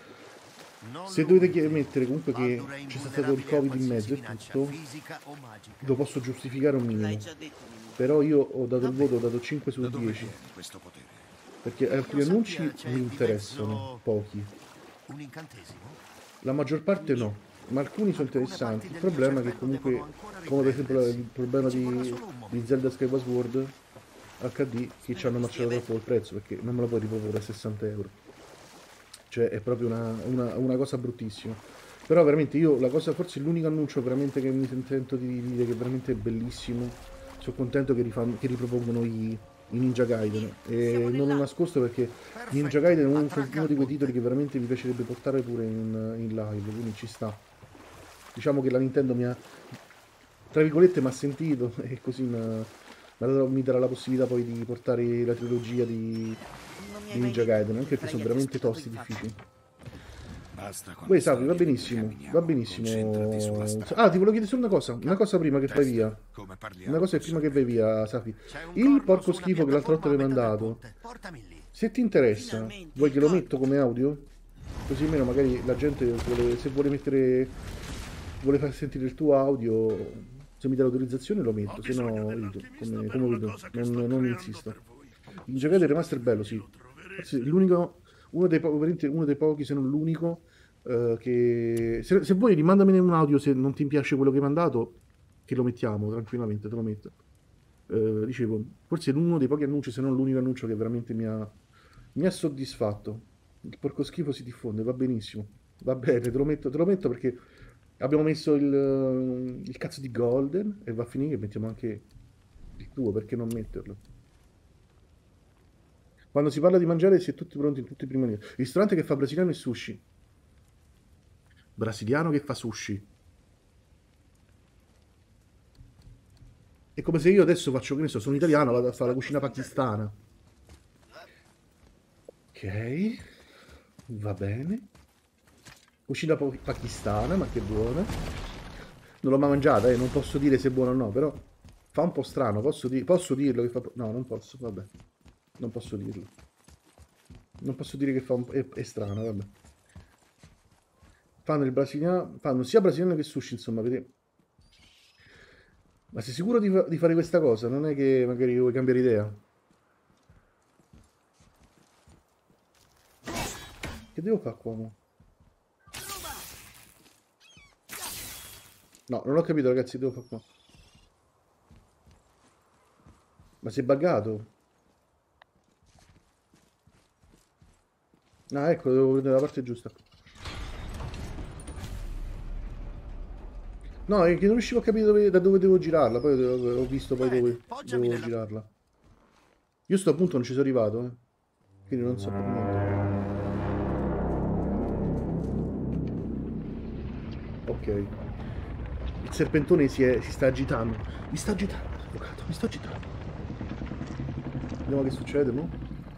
S1: Se dovete mettere comunque che c'è stato il Covid in mezzo e tutto, lo posso giustificare un minimo.
S4: L'hai già detto, Mimì.
S1: Però io ho dato il voto, ho dato 5 su
S2: Da dove
S1: 10,
S2: viene questo potere?
S1: perché alcuni annunci mi interessano, pochi.
S6: Un incantesimo?
S1: La maggior parte no, ma alcuni sono interessanti. Il problema è che comunque, come per esempio il problema di Zelda Skyward Sword HD, che ci hanno marciato troppo il prezzo, perché non me lo puoi riproporre a 60 euro. Cioè è proprio una cosa bruttissima. Però veramente io, la cosa, forse l'unico annuncio veramente che mi sento di dire che è veramente bellissimo, sono contento che ripropongono i Ninja Gaiden, e non ho nascosto perché Ninja Gaiden è uno di quei titoli che veramente mi piacerebbe portare pure in live, quindi ci sta. Diciamo che la Nintendo mi ha, tra virgolette, mi ha sentito e così mi darà la possibilità poi di portare la trilogia di Ninja Gaiden, anche perché sono veramente tosti, difficili.
S2: Basta con
S1: Voi
S2: le
S1: Sapi, va
S2: storie,
S1: benissimo,
S2: camminiamo,
S1: va benissimo.
S2: concentrati sulla strada.
S1: Ah, ti volevo chiedere solo una cosa prima che vai
S2: Testa,
S1: via.
S2: come parliamo,
S1: Una cosa prima che vai via, Safi.
S6: C'è un
S1: Il
S6: corno
S1: porco
S6: su una
S1: schifo che l'altra volta avevi
S6: piattaforma a metà del
S1: mandato,
S6: ponte. Portami lì.
S1: se ti interessa,
S4: Finalmente,
S1: vuoi che lo
S4: ricordo.
S1: metto come audio? Così almeno magari la gente, se vuole mettere, vuole far sentire il tuo audio, se mi dà l'autorizzazione lo metto, se no vedo, come vedo, non insisto. Il giocare del remaster è bello, sì. Forse l'unico, veramente uno dei pochi, se non l'unico, che... Se vuoi rimandamene un audio se non ti piace quello che hai mandato, che lo mettiamo tranquillamente, te lo metto. Dicevo, forse è uno dei pochi annunci, se non l'unico annuncio che veramente mi ha soddisfatto. Il porco schifo si diffonde, va benissimo. Va bene, te lo metto perché abbiamo messo il cazzo di Golden e va a finire che mettiamo anche il tuo, perché non metterlo? Quando si parla di mangiare si è tutti pronti in tutti i primi livelli. Il ristorante che fa brasiliano e sushi. Brasiliano che fa sushi. È come se io adesso faccio, che ne so, sono italiano, vado a fare la cucina pakistana. Ok, va bene. Cucina pakistana, ma che buona. Non l'ho mai mangiata, non posso dire se è buona o no, però fa un po' strano. Posso dirlo che fa... No, non posso, vabbè. Non posso dirlo. Non posso dire che è strano, vabbè. Fanno il brasiliano, fanno sia brasiliano che sushi, insomma, vedete. Ma sei sicuro di fare questa cosa? Non è che magari vuoi cambiare idea? Che devo fare qua? Mo? No, non ho capito, ragazzi, devo fare qua. Ma si è buggato? Ah, ecco, devo vedere la parte giusta. No, è che non riuscivo a capire da dove devo girarla, poi ho visto poi dove devo girarla. Io sto appunto non ci sono arrivato, quindi non so per niente. Ok. Il serpentone si sta agitando. Mi sta agitando, avvocato, mi sta agitando. Vediamo che succede, no?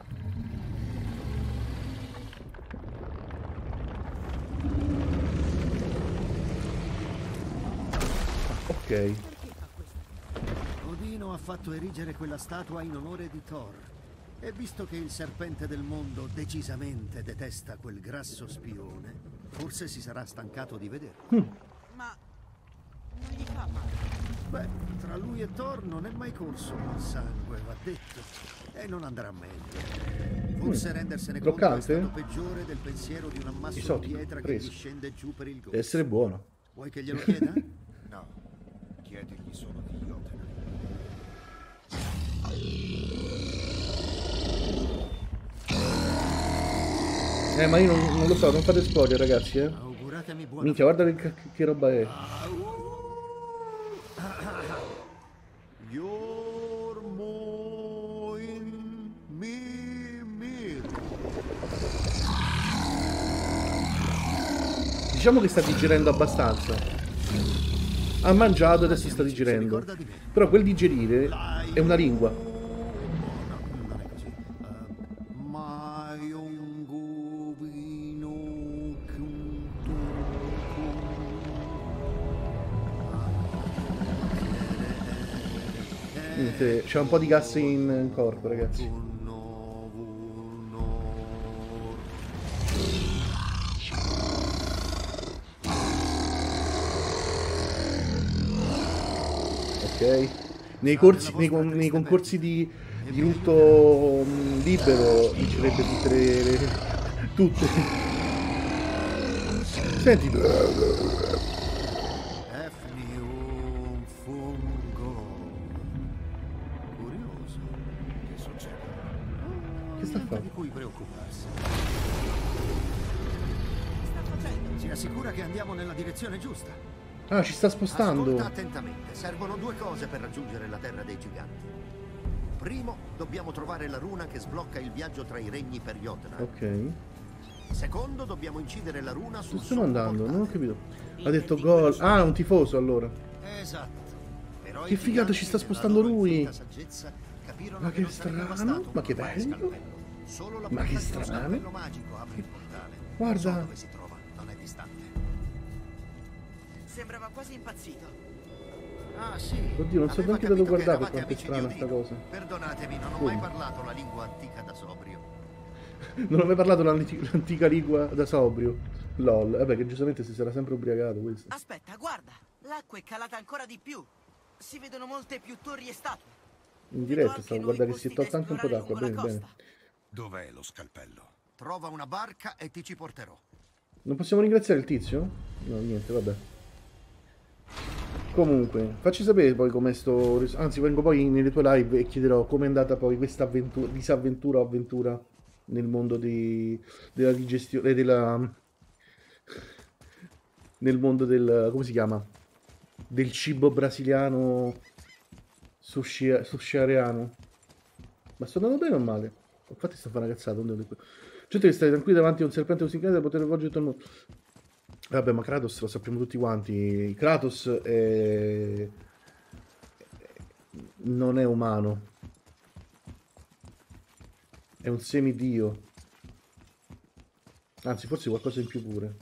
S1: Ok.
S6: Odino ha fatto erigere quella statua in onore di Thor. E visto che il serpente del mondo decisamente detesta quel grasso spione, forse si sarà stancato di vederlo.
S4: Ma non gli fa male.
S6: Beh, tra lui e Thor non è mai corso il sangue, va detto. E non andrà meglio. Forse rendersene conto è
S1: Croccante?
S6: stato peggiore del pensiero di un ammasso di
S1: Esotico,
S6: pietra che
S1: preso.
S6: gli scende giù per il
S1: Deve
S6: gosto.
S1: essere buono.
S6: Vuoi che glielo chieda?
S2: No, chiedigli solo di Jotun.
S1: Ma io non lo so, non fate spoiler, ragazzi, eh.
S6: Auguratemi buona
S1: Minchia, guarda che roba è.
S6: Your moin mi
S1: Diciamo che sta digerendo abbastanza. Ha mangiato e adesso sta digerendo. Però quel digerire è una lingua.
S6: Non è così.
S1: Niente, c'è un po' di gas in corpo, ragazzi. Ok. Nei corsi, nei concorsi di lutto libero vincerebbe tutte. Senti.
S6: Efnium fungo. Curioso. Che succede?
S1: Che sta a
S6: Niente
S1: fare?
S6: di cui preoccuparsi. Si assicura che andiamo nella direzione giusta.
S1: Ah, ci sta spostando.
S6: Ascolta attentamente. Servono due cose per raggiungere la terra dei giganti. Primo, dobbiamo trovare la runa che sblocca il viaggio tra i regni per Jotnar.
S1: Ok.
S6: Secondo, dobbiamo incidere la runa sul
S1: Dove stiamo
S6: sommo
S1: andando? Non ho
S6: portale.
S1: capito. Ha detto gol. Ah, un tifoso allora.
S6: Esatto. Però
S1: Che
S6: i
S1: figata, ci sta
S6: giganti,
S1: spostando
S6: nella loro
S1: lui.
S6: infinita saggezza, capirono
S1: Ma che
S6: non sarebbe
S1: strano,
S6: bastato
S1: ma che
S6: trovare
S1: bello.
S6: scalpello. Solo la
S1: Ma che
S6: porta dello
S1: strano.
S6: scalpello magico apre il portale.
S1: Guarda.
S6: Non so dove si trova, non è distante.
S4: Sembrava quasi impazzito.
S6: Ah sì.
S1: Oddio, non so
S6: Aveva
S1: neanche da dove
S6: capito che
S1: guardare
S6: eravate
S1: quanto è
S6: amici di
S1: strana sta
S6: Odino.
S1: cosa.
S6: Perdonatemi, non ho mai parlato la lingua antica da sobrio.
S1: Non ho mai parlato l'antica lingua da sobrio. LOL. Vabbè, che giustamente si sarà sempre ubriacato questo.
S4: Aspetta, guarda. L'acqua è calata ancora di più. Si vedono molte più torri e statue.
S1: In
S4: Vedo
S1: diretta
S4: anche
S1: stavo a
S4: nuovi
S1: guardare che si è
S4: posti
S1: tolto
S4: da
S1: anche un po'
S4: esplorare
S1: d'acqua.
S4: lungo
S1: Bene,
S4: la
S1: bene.
S4: costa.
S2: Dov'è lo scalpello?
S6: Trova una barca e ti ci porterò.
S1: Non possiamo ringraziare il tizio? No, niente, vabbè. Comunque, facci sapere poi come sto... Anzi, vengo poi nelle tue live e chiederò com'è andata poi questa disavventura o avventura nel mondo della digestione... nel mondo del... come si chiama? Del cibo brasiliano sushiareano. Ma sto andando bene o male? Infatti sto a fare una cazzata, non devo dire. Certo che stai tranquillo davanti a un serpente così grande da poter avvolgere tutto il mondo. Vabbè, ma Kratos lo sappiamo tutti quanti. Kratos non è umano. È un semidio. Anzi, forse qualcosa in più pure.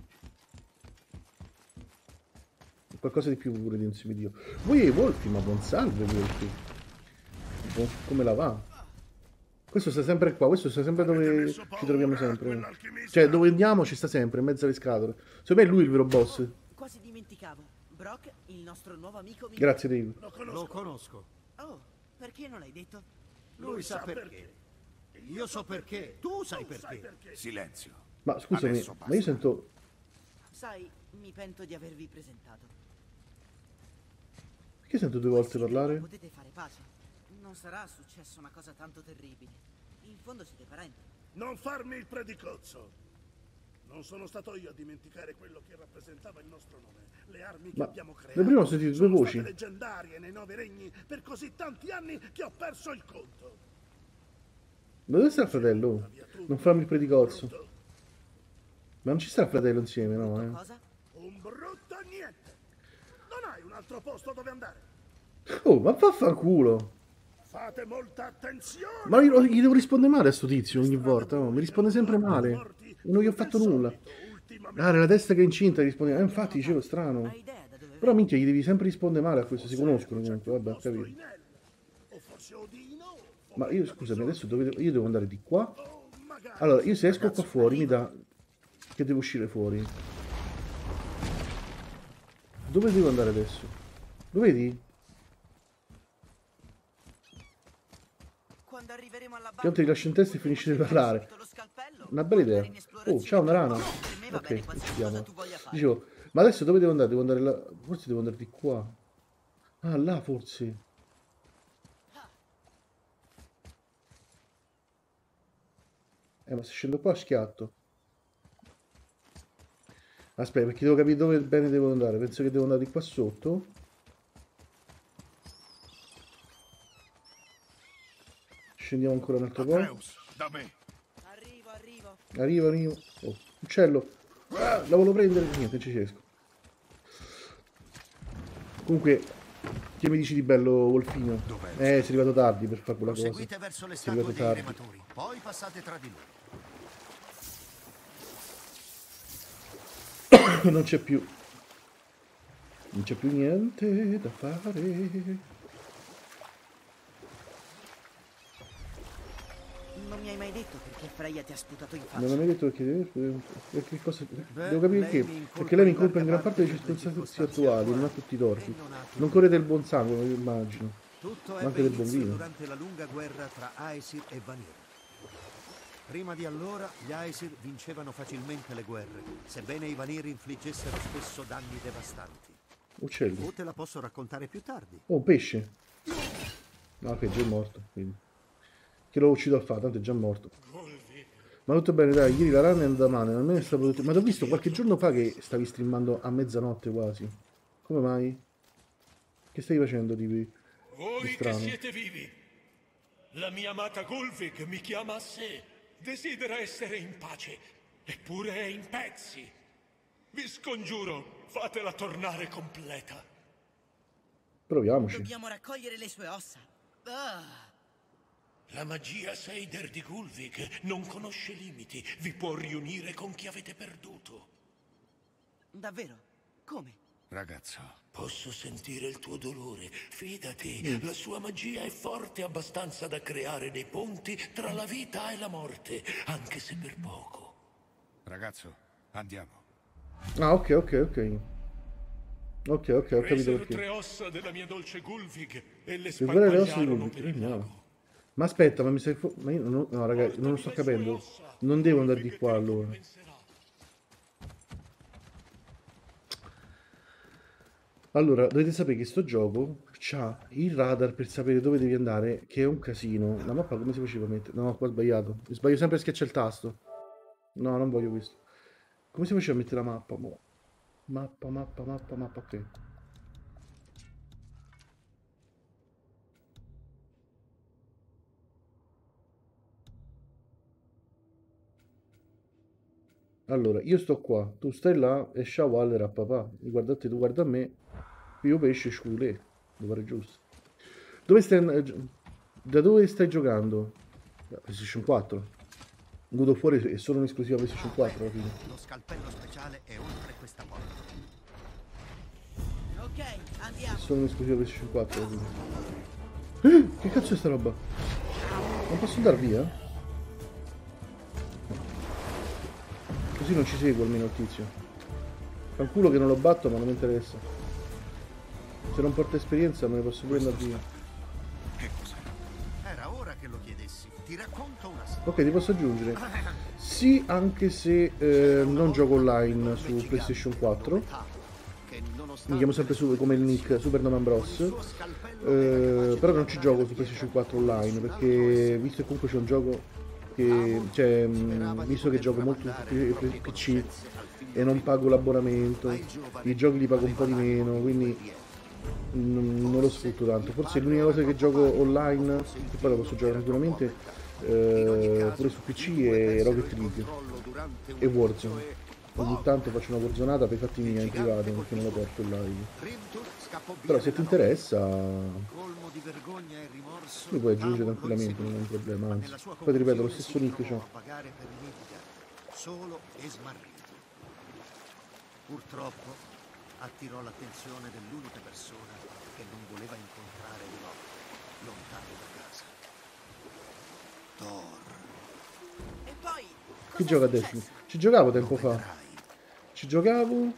S1: Qualcosa di più pure di un semidio. Voi Wolfi, ma buon salve Wolfi. Come la va? Questo sta sempre qua, questo sta sempre dove ci troviamo sempre. Cioè, dove andiamo ci sta sempre, in mezzo alle scatole. Secondo me è lui il vero boss.
S4: Quasi dimenticavo. Brock, il nostro nuovo amico.
S1: Grazie Dave.
S6: Lo conosco.
S4: Oh, perché non l'hai detto?
S6: Lui sa perché. Io so perché. Tu sai perché.
S2: Silenzio.
S1: Ma scusami,
S2: Adesso
S1: ma io sento...
S4: Sai, mi pento di avervi presentato.
S1: Perché sento due volte parlare?
S4: Potete fare pace. Non sarà successa una cosa tanto terribile. In fondo siete parenti.
S7: Non farmi il predicozzo. Non sono stato io a dimenticare quello che rappresentava il nostro nome. Le armi che
S1: Ma
S7: abbiamo creato
S1: nel primo ho sentito due
S7: sono
S1: voci.
S7: state leggendarie nei 9 regni per così tanti anni che ho perso il conto.
S1: Ma dove sta il fratello? Non farmi il predicozzo. Ma non ci sta il fratello insieme, no?
S4: Cosa?
S7: Un brutto niente. Non hai un altro posto dove andare.
S1: Oh, ma vaffanculo!
S7: Fate molta attenzione.
S1: Ma io gli devo rispondere male a sto tizio ogni volta, no? Mi risponde sempre male. Non gli ho fatto nulla. Ah, la testa che è incinta risponde. Infatti dicevo strano.
S4: Hai idea da dove
S1: Però minchia, gli devi sempre rispondere male a questo, si conoscono comunque, vabbè, ho capito.
S7: O forse Odino.
S1: Ma io scusami, adesso io devo andare di qua.
S7: O magari
S1: Allora, io se esco qua fuori mi dà che devo uscire fuori. Dove devo andare adesso? Lo vedi?
S4: Quando arriveremo alla
S1: Pianto ti lascio in testa e finisci di parlare. Una bella idea. Oh, ciao, una rana. Ok, uccidiamola. Dicevo, ma adesso dove devo andare? Devo andare là. Forse devo andare di qua. Ah, là forse. Ma se scendo qua schiatto. Aspetta, perché devo capire dove bene devo andare. Penso che devo andare di qua sotto. Scendiamo ancora un altro po'.
S2: Atreus, da me.
S4: Arrivo.
S1: Arrivo. Oh, uccello. La volevo prendere, niente, ci riesco. Comunque, che mi dici di bello, Wolfino? Sei arrivato tardi per fare quella cosa.
S6: Seguite verso le
S1: Sei arrivato
S6: statue dei
S1: tardi.
S6: rematori, poi passate tra di loro.
S1: Non c'è più. Non c'è più niente da fare.
S4: Non mi hai mai detto perché Freya ti ha sputato in faccia.
S1: Non ho mai detto perché cosa.
S6: Beh,
S1: Devo capire
S6: lei
S1: che.
S6: mi incolpa
S1: Perché lei mi
S6: in
S1: incolpa in gran
S6: larga
S1: parte delle
S6: parte delle
S1: circostanze
S6: circostanze
S1: attuali, non ha
S6: attuali.
S1: tutti i torti.
S6: E non ha tutti
S1: Non
S6: i
S1: corre del buon sangue, immagino.
S6: Tutto
S1: Ma
S6: ebbe
S1: anche del buon
S6: inizio
S1: vino.
S6: durante la lunga guerra tra Aesir e Vanir. Prima di allora gli Aesir vincevano facilmente le guerre, sebbene i Vanir infliggessero spesso danni devastanti.
S1: Uccelli.
S6: O te la posso raccontare più tardi.
S1: Oh, un pesce. No, ok, già è morto. Quindi. Che lo uccido a fare, tanto è già morto. Ma tutto bene, dai, ieri la run è andata male, almeno è stato... Ma ti ho visto qualche giorno fa che stavi streamando a mezzanotte quasi. Come mai? Che stai facendo di
S9: Voi
S1: strano?
S9: che siete vivi, la mia amata Gulvig mi chiama a sé, desidera essere in pace, eppure è in pezzi. Vi scongiuro, fatela tornare completa.
S1: Proviamoci.
S4: Dobbiamo raccogliere le sue ossa. Ah.
S9: La magia Seider di Gulvig non conosce limiti, vi può riunire con chi avete perduto.
S4: Davvero? Come?
S2: Ragazzo,
S9: Posso sentire il tuo dolore, fidati, la sua magia è forte abbastanza da creare dei ponti tra la vita e la morte, anche se per poco.
S2: ragazzo, andiamo.
S1: Ah, ok, ok, ok. Ok, ok, ho capito
S9: Presero
S1: perché.
S9: 3 ossa della mia dolce Gulvig e le
S1: Per guardare le ossa di
S9: sparpagliarono
S1: Gulvig,
S9: per il
S1: no.
S9: lago.
S1: Ma aspetta, ma mi stai... Ma io non... No, ragazzi, non lo sto capendo. Non devo andare di qua, allora. Allora, dovete sapere che sto gioco c'ha il radar per sapere dove devi andare, che è un casino. La mappa come si faceva a mettere? No, qua ho sbagliato. Mi sbaglio sempre a schiacciare il tasto. No, non voglio questo. Come si faceva a mettere la mappa? Mo? Mappa, mappa, mappa, mappa, ok. Allora, io sto qua, tu stai là e sciawaller a papà. Guarda a te, tu guarda a me. Io pesce sciulè. Mi pare giusto. Dove stai... Da dove stai giocando? PlayStation 4. God of War è solo un'esclusiva PlayStation 4 alla fine.
S6: Lo scalpello speciale è oltre questa porta.
S4: Ok,
S1: È
S4: andiamo.
S1: solo un'esclusiva PlayStation 4 alla fine. Che cazzo è sta roba? Non posso andare via? No. Così non ci seguo almeno il tizio. Fanculo che non lo batto ma non mi interessa. Se non porta esperienza me ne posso pure andare via.
S2: Che cos'è?
S6: Era ora che lo chiedessi. Ti racconto una storia.
S1: Ok, ti posso aggiungere? Sì, anche se non gioco online su PlayStation 4. Mi chiamo sempre come il nick Super Noman Bros. Però non ci gioco su PlayStation 4 online perché visto che comunque c'è un gioco che cioè, visto che gioco molto su PC e non pago l'abbonamento, i giochi li pago un po' di meno, quindi non lo sfrutto tanto. Forse l'unica cosa che gioco online, che poi lo posso giocare tranquillamente pure su PC, è Rocket League e Warzone. Ogni tanto faccio una warzonata per i fatti miei in privato perché non lo porto in live. Però se ti interessa mi puoi aggiungere tranquillamente, non è un problema, anzi. Poi ti ripeto, lo stesso nick c'ho.
S6: Solo e smarrito. Purtroppo attirò l'attenzione dell'unica persona che non voleva incontrare di notte, lontano da casa. Thor.
S4: E poi...
S1: Chi gioca a Destiny? Ci giocavo tempo fa. Ci giocavo.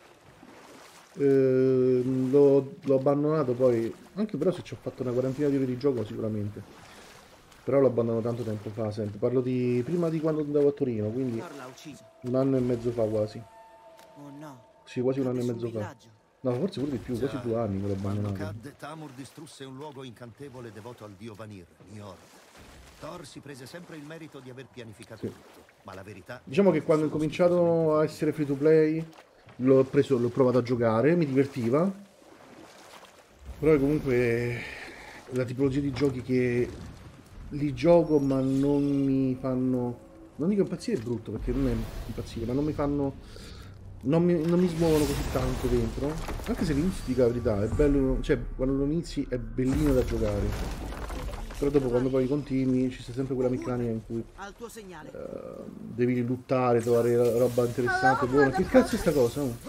S1: L'ho abbandonato poi. Anche però se ci ho fatto una quarantina di ore di gioco sicuramente. Però l'ho abbandonato tanto tempo fa, sempre. Parlo di prima di quando andavo a Torino, quindi
S4: Thor l'ha ucciso.
S1: un anno e mezzo fa quasi.
S4: Oh no.
S1: Sì, quasi un anno e
S4: Sul
S1: mezzo fa.
S4: villaggio.
S1: No, forse pure di più, quasi 2 anni che l'ho
S6: Quando
S1: abbandonato.
S6: cadde, Tamur distrusse un luogo incantevole devoto al dio Vanir, Njord. Thor si prese sempre il merito di aver pianificato tutto, ma la verità...
S1: Diciamo che quando ho cominciato a essere free to play l'ho preso, l'ho provato a giocare, mi divertiva. Però comunque la tipologia di giochi che li gioco ma non mi fanno Non dico impazzire è brutto, perché non è impazzire, ma non mi fanno... non mi smuovono così tanto dentro. Anche se l'inizio, dico la verità, è bello... Cioè, quando lo inizi è bellino da giocare. Però dopo, quando poi continui, ci sta sempre quella meccanica in cui...
S4: Al tuo segnale.
S1: devi lottare, trovare roba interessante, buona. Che cazzo è sta cosa? Oh?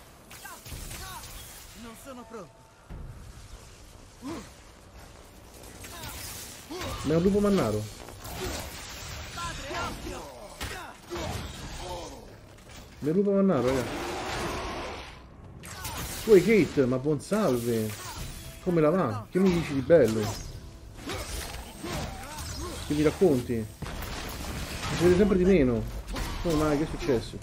S4: Non sono pronto.
S1: Ma è un lupo mannaro. Ma è un lupo mannaro, ragazzi. Poi Kate, ma buon salve. Come la va? Che mi dici di bello? Che mi racconti? Mi si vede sempre di meno. Come mai? Che è successo?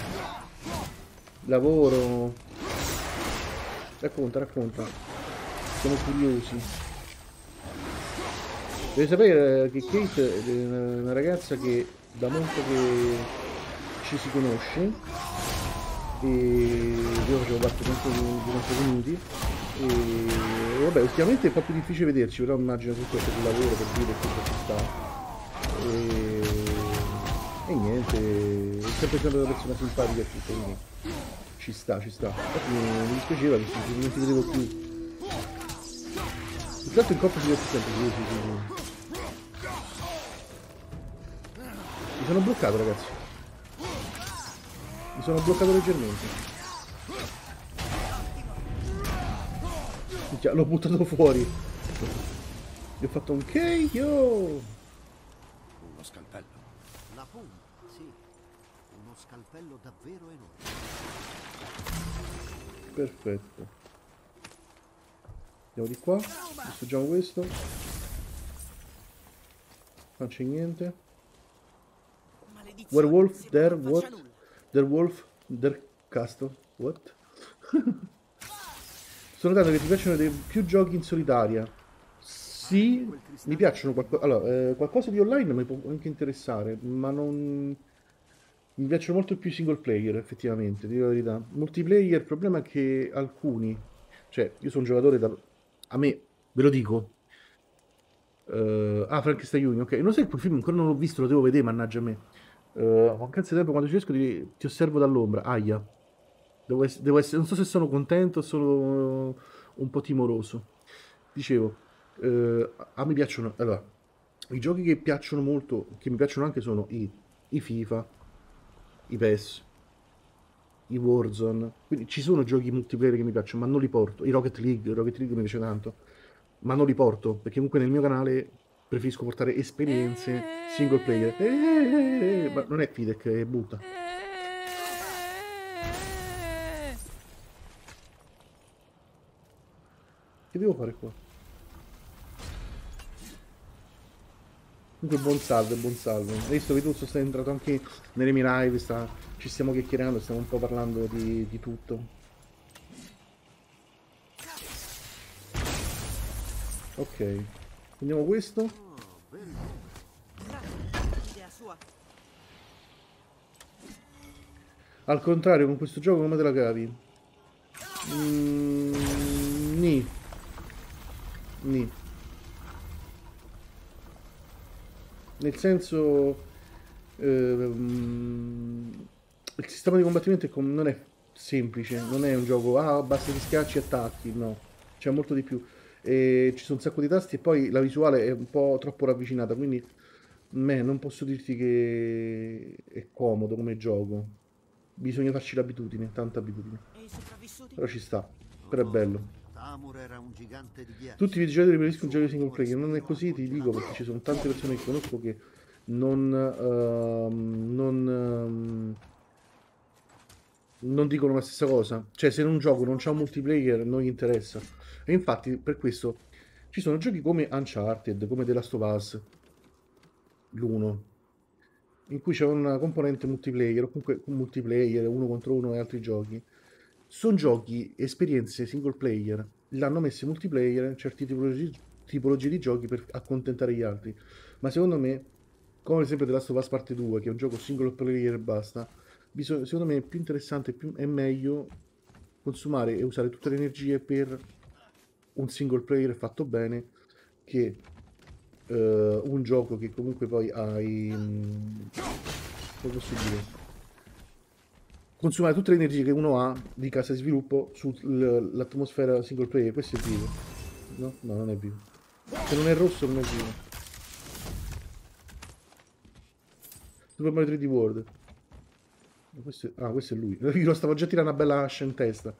S1: Lavoro. Racconta, racconta. Siamo curiosi. Devi sapere che Kate è una ragazza che da molto che ci si conosce e io facevo parte di un nostro community e vabbè, ultimamente è un po' più difficile vederci, però immagino tutto per il lavoro, per dire che tutto ci sta e niente, è sempre stata una persona simpatica e tutto, quindi ci sta, ci sta. Infatti mi dispiaceva che non ti vedevo più. Intanto in coppa si vede sempre, sì. Mi sono bloccato, ragazzi. Mi sono bloccato leggermente. Minchia, l'ho buttato fuori. Gli ho fatto un KO.
S2: Uno scalpello.
S6: La punta, sì. Uno scalpello davvero enorme.
S1: Perfetto. Andiamo di qua. Distruggiamo questo. Non c'è niente. Werewolf, there, what? Der Wolf, der Castle, what? Sono notato che ti piacciono più giochi in solitaria. Sì, mi piacciono allora, qualcosa di online mi può anche interessare, ma non... Mi piacciono molto più i single player, effettivamente, dico la verità. Multiplayer, il problema è che alcuni... Cioè, io sono un giocatore da... A me, ve lo dico. Frankenstein Union, ok. Non so, quel film ancora non l'ho visto, lo devo vedere, mannaggia a me. Mancanza di tempo, quando ci riesco ti osservo dall'ombra. Aia. Devo essere, non so se sono contento o sono un po' timoroso. Dicevo, a me piacciono... Allora, i giochi che piacciono molto, che mi piacciono anche sono i FIFA, i PES, i Warzone. Quindi ci sono giochi multiplayer che mi piacciono, ma non li porto. I Rocket League mi piace tanto, ma non li porto, perché comunque nel mio canale preferisco portare esperienze single player. Ma non è Fidek, è butta. Che devo fare qua? Comunque buon salve, buon salve. Hai visto che tu sei entrato anche nelle mie live, ci stiamo chiacchierando, stiamo un po' parlando di tutto. Ok, prendiamo questo. Al contrario, con questo gioco come te la cavi? Nì. Nel senso, il sistema di combattimento non è semplice, non è un gioco, basta che schiacci e attacchi, no, c'è molto di più. E ci sono un sacco di tasti e poi la visuale è un po' troppo ravvicinata, quindi non posso dirti che è comodo come gioco. Bisogna farci l'abitudine, tanta abitudine. Però ci sta, però è bello. Tutti i videogiocatori preferiscono giochi single player, non è così, ti dico, perché ci sono tante persone che conosco che non dicono la stessa cosa. Cioè, se un gioco non c'ha un multiplayer non gli interessa. E infatti per questo ci sono giochi come Uncharted, come The Last of Us, l'1, in cui c'è una componente multiplayer, o comunque un multiplayer, uno contro uno e altri giochi. Sono giochi, esperienze single player, l'hanno messo in multiplayer, certe tipologie di giochi per accontentare gli altri. Ma secondo me, come ad esempio The Last of Us Parte 2, che è un gioco single player e basta, secondo me è più interessante, è meglio consumare e usare tutte le energie per un single player fatto bene che un gioco che comunque poi hai Lo posso dire. Consumare tutte le energie che uno ha di casa di sviluppo sull'atmosfera single player. Questo è vivo. No? No, non è vivo. Se non è rosso non è vivo. Super Mario 3D World. Questo è lui. Io lo stavo già tirando una bella ascia in testa.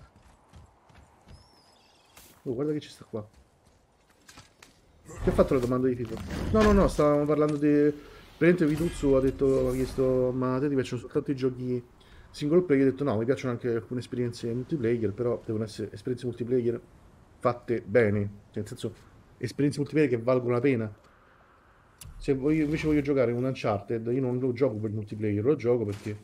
S1: Oh, guarda che ci sta qua. Chi ha fatto la domanda di FIFA? No, stavamo parlando di... Praticamente Vituzzo ha chiesto, ma a te ti piacciono soltanto i giochi single player? Io ho detto no, mi piacciono anche alcune esperienze multiplayer, però devono essere esperienze multiplayer fatte bene. Cioè, nel senso, esperienze multiplayer che valgono la pena. Se invece voglio giocare un Uncharted, io non lo gioco per il multiplayer, lo gioco perché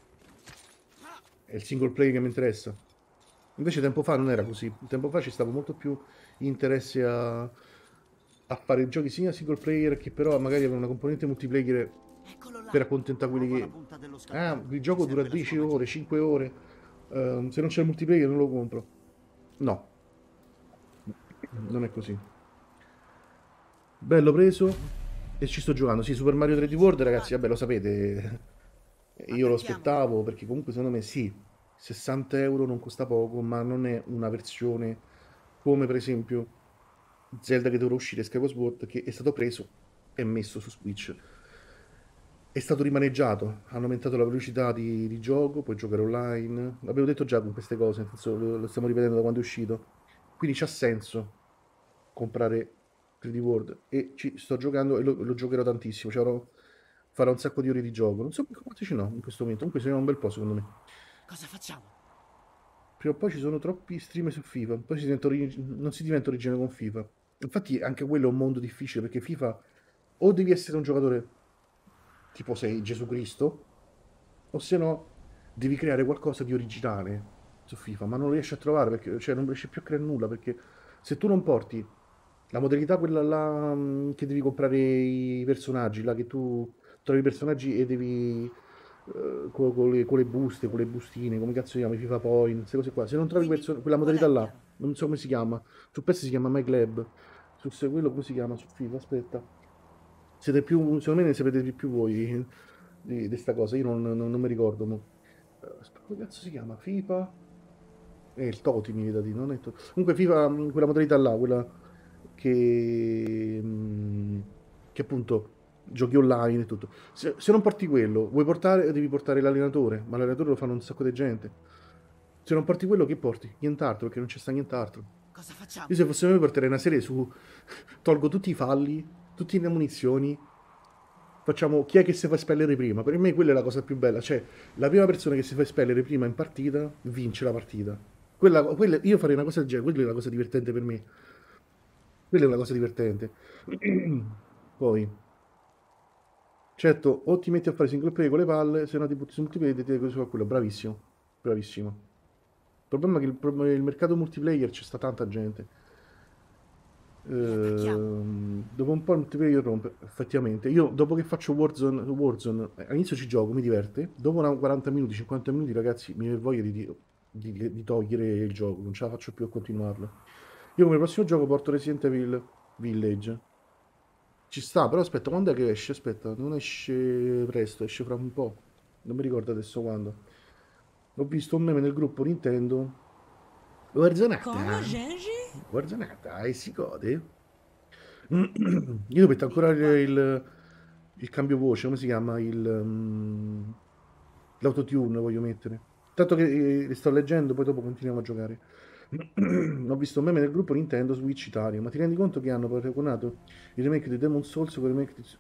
S1: è il single player che mi interessa. Invece tempo fa non era così. Tempo fa ci stava molto più interesse a fare giochi sia single player che però magari avevano una componente multiplayer per accontentare quelli che... Ah, il gioco dura 10 ore, 5 ore. Se non c'è il multiplayer non lo compro. No, non è così. Bello preso e ci sto giocando. Sì, Super Mario 3D World, ragazzi, vabbè, lo sapete. Io lo aspettavo perché comunque secondo me sì, 60 euro non costa poco, ma non è una versione come per esempio Zelda che dovrà uscire Skyward Sword che è stato preso e messo su Switch. È stato rimaneggiato, hanno aumentato la velocità di gioco, puoi giocare online. L'avevo detto già con queste cose, nel senso lo stiamo ripetendo da quando è uscito. Quindi c'ha senso comprare 3D World e ci sto giocando e lo giocherò tantissimo. Cioè, farò un sacco di ore di gioco. Non so quanti ce n'ho in questo momento. Comunque se ne ho un bel po' secondo me.
S4: Cosa facciamo?
S1: Prima o poi ci sono troppi stream su FIFA. Poi non si diventa originale con FIFA. Infatti anche quello è un mondo difficile perché FIFA o devi essere un giocatore tipo sei Gesù Cristo o se no devi creare qualcosa di originale su FIFA, ma non lo riesci a trovare perché cioè non riesci più a creare nulla perché se tu non porti la modalità quella là che devi comprare i personaggi, là che tu trovi i personaggi e devi con le buste, con le bustine, come cazzo si chiama, i FIFA Point, queste cose qua. Se non trovi quella modalità là, non so come si chiama, su PES si chiama MyClub, quello come si chiama su FIFA, aspetta. Siete più, secondo me ne sapete di più voi di questa cosa, io non mi ricordo. Aspetta, come cazzo si chiama? FIFA? Il Toti mi viene da dire, non è comunque FIFA, quella modalità là, quella che appunto giochi online e tutto. Se non porti quello, vuoi portare, devi portare l'allenatore, ma l'allenatore lo fanno un sacco di gente. Se non porti quello, che porti? Nient'altro, perché non c'è sta nient'altro.
S4: Cosa facciamo?
S1: Io se fosse me porterei una serie su... Tolgo tutti i falli, tutte le munizioni, facciamo chi è che si fa espellere prima. Per me quella è la cosa più bella, cioè la prima persona che si fa espellere prima in partita vince la partita. Io farei una cosa del genere, quella è la cosa divertente per me. Quella è una cosa divertente. Poi, certo, o ti metti a fare single player con le palle, se no ti butti su multiplayer e ti tiri su quello. Bravissimo, bravissimo. Il problema è che il mercato multiplayer c'è sta tanta gente. Dopo un po' il multiplayer rompe, effettivamente. Io dopo che faccio Warzone all'inizio ci gioco, mi diverte. Dopo 40 minuti, 50 minuti, ragazzi, mi viene voglia di togliere il gioco, non ce la faccio più a continuarlo. Io come prossimo gioco porto Resident Evil Village. Ci sta, però aspetta, quando è che esce? Aspetta, non esce presto, esce fra un po'. Non mi ricordo adesso quando. Ho visto un meme nel gruppo Nintendo. Warzonata? Warzonata, e si gode? Io metto ancora il cambio voce, come si chiama? L'autotune voglio mettere. Tanto che sto leggendo, poi dopo continuiamo a giocare. Ho visto un meme nel gruppo Nintendo Switch Italia, ma ti rendi conto che hanno paragonato il remake di Demon's Souls con il remake di...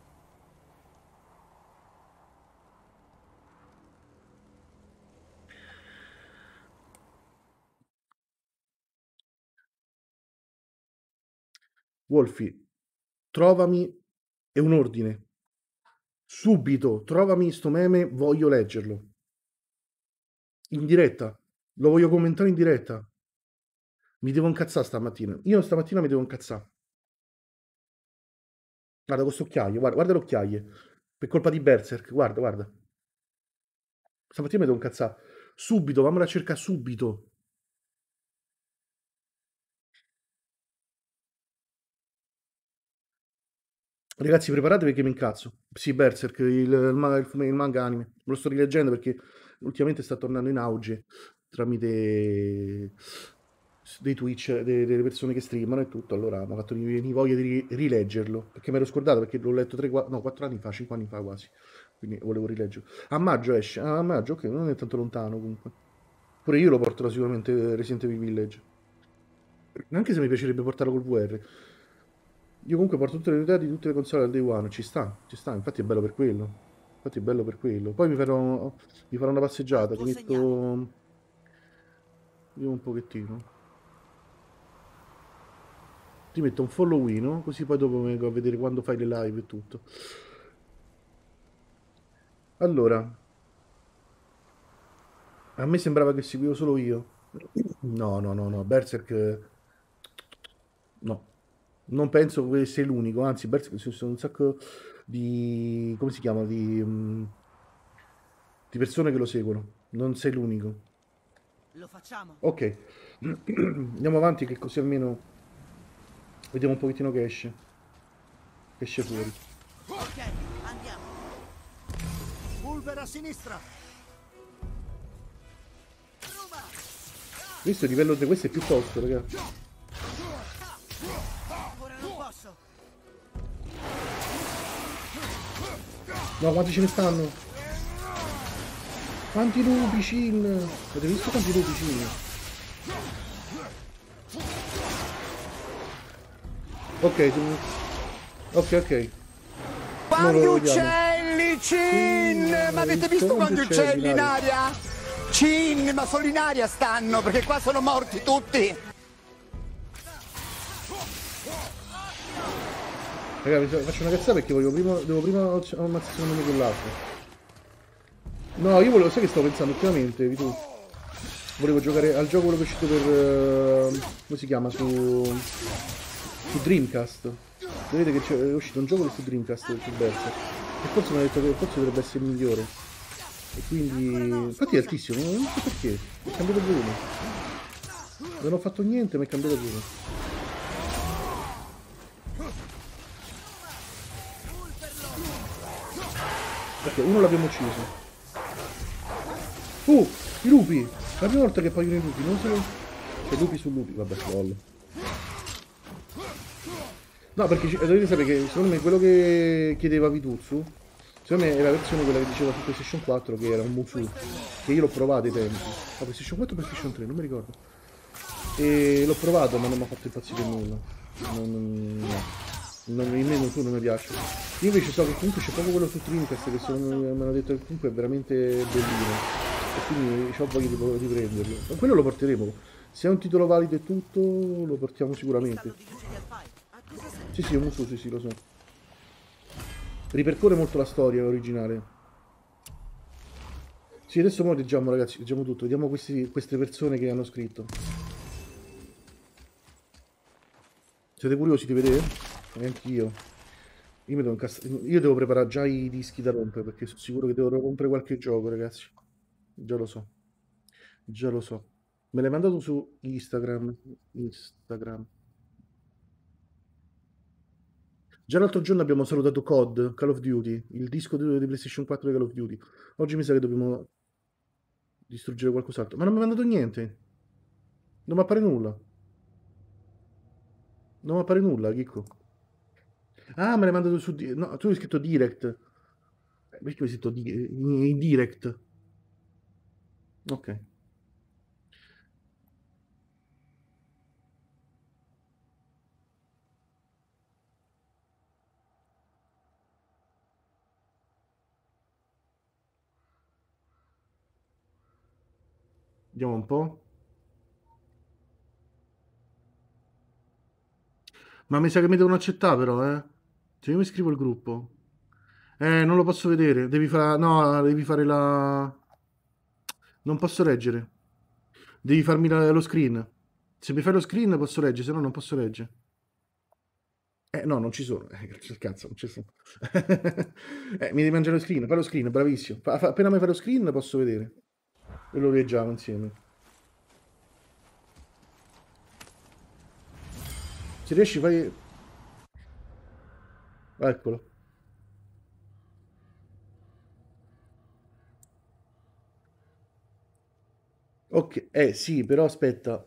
S1: Wolfi, trovami, è un ordine. Subito, trovami sto meme, voglio leggerlo. In diretta. Lo voglio commentare in diretta. Mi devo incazzare stamattina. Io stamattina mi devo incazzare. Guarda questo occhiaio, guarda l'occhiaie. Per colpa di Berserk, guarda, guarda. Stamattina mi devo incazzare. Subito, vammela a cercare subito. Ragazzi, preparatevi perché mi incazzo. Sì, Berserk, il manga anime. Me lo sto rileggendo perché ultimamente sta tornando in auge tramite dei Twitch, delle persone che streamano e tutto. Allora mi ha fatto venire voglia di rileggerlo perché mi ero scordato perché l'ho letto 4 anni fa, 5 anni fa quasi. Quindi volevo rileggerlo. A maggio esce. Ah, a maggio, ok, non è tanto lontano comunque. Pure io lo porterò sicuramente Resident Evil Village. Anche se mi piacerebbe portarlo col VR. Io comunque porto tutte le unità di tutte le console al day one, ci sta, infatti è bello per quello. Infatti è bello per quello. Poi mi farò una passeggiata, ti metto... Vediamo un pochettino. Ti metto un followino, così poi dopo vengo a vedere quando fai le live e tutto. Allora, a me sembrava che seguivo solo io. No, no, no, no, Berserk... No, non penso che sei l'unico, anzi, Berserk ci sono un sacco di... come si chiama? Di persone che lo seguono. Non sei l'unico.
S4: Lo facciamo?
S1: Ok, andiamo avanti che così almeno vediamo un pochettino che esce. Che esce fuori.
S4: Ok, andiamo.
S6: Pulver a sinistra!
S1: Questo il livello 3, questo è più tosto, ragazzi.
S4: Ora non posso.
S1: No, quanti ce ne stanno? Quanti lupi, Cin? Avete visto quanti lupi, Cin? Ok, tu... Ok, ok.
S10: Quanti uccelli, Cin! Ma avete visto quanti uccelli in aria? Cin, ma solo in aria stanno, perché qua sono morti tutti!
S1: Ragazzi, faccio una cazzata perché devo prima ammazzare secondo me quell'altro. No, io volevo, sai che stavo pensando ultimamente, tu? Volevo giocare al gioco quello che è uscito per... come si chiama? Su Dreamcast. Vedete che è uscito un gioco su Dreamcast su Berserk. E forse mi ha detto che forse dovrebbe essere il migliore. E quindi... infatti è altissimo, non so perché. È cambiato volume. Non ho fatto niente, ma è cambiato volume. Ok, uno l'abbiamo ucciso. I lupi! La prima volta che paiono i lupi, non so... Cioè, lupi su lupi, vabbè, lol. No, perché dovete sapere che secondo me quello che chiedeva Vituzzu, secondo me è la versione quella che diceva su PlayStation 4, che era un Musou, che io l'ho provato ai tempi. A PlayStation 4 o PlayStation 3, non mi ricordo. E l'ho provato, ma non mi ha fatto impazzire nulla. In me Musou non mi piace. Io invece so che comunque c'è proprio quello su Dreamcast, che secondo me mi hanno detto che comunque è veramente bellino. E quindi ho voglia di prenderlo. Ma quello lo porteremo. Se è un titolo valido e tutto, lo portiamo sicuramente. Sì, sì, è un Musou, sì, lo so. Ripercorre molto la storia originale. Sì, adesso mo leggiamo, ragazzi, leggiamo tutto. Vediamo queste persone che hanno scritto. Siete curiosi di vedere? E anch'io. Io devo preparare già i dischi da rompere, perché sono sicuro che devo rompere qualche gioco, ragazzi. Già lo so. Già lo so. Me l'hai mandato su Instagram. Già l'altro giorno abbiamo salutato COD, Call of Duty, il disco di PlayStation 4 di Call of Duty. Oggi mi sa che dobbiamo distruggere qualcos'altro. Ma non mi ha mandato niente. Non mi appare nulla. Non mi appare nulla, Chicco. Ah, me l'hai mandato su... No, tu hai scritto Direct. Perché hai scritto in Direct? Ok. Vediamo un po'. Ma mi sa che mi devono accettare però, eh. Se io mi iscrivo al gruppo. Non lo posso vedere. Devi fare... No, devi fare la... Non posso leggere. Devi farmi lo screen. Se mi fai lo screen posso leggere, se no non posso leggere. No, non ci sono. Che cazzo, non ci sono. Mi devi mangiare lo screen. Fai lo screen, bravissimo. Appena mi fai lo screen posso vedere. E lo leggiamo insieme. Se riesci fai... Eccolo. Ok, sì, però aspetta.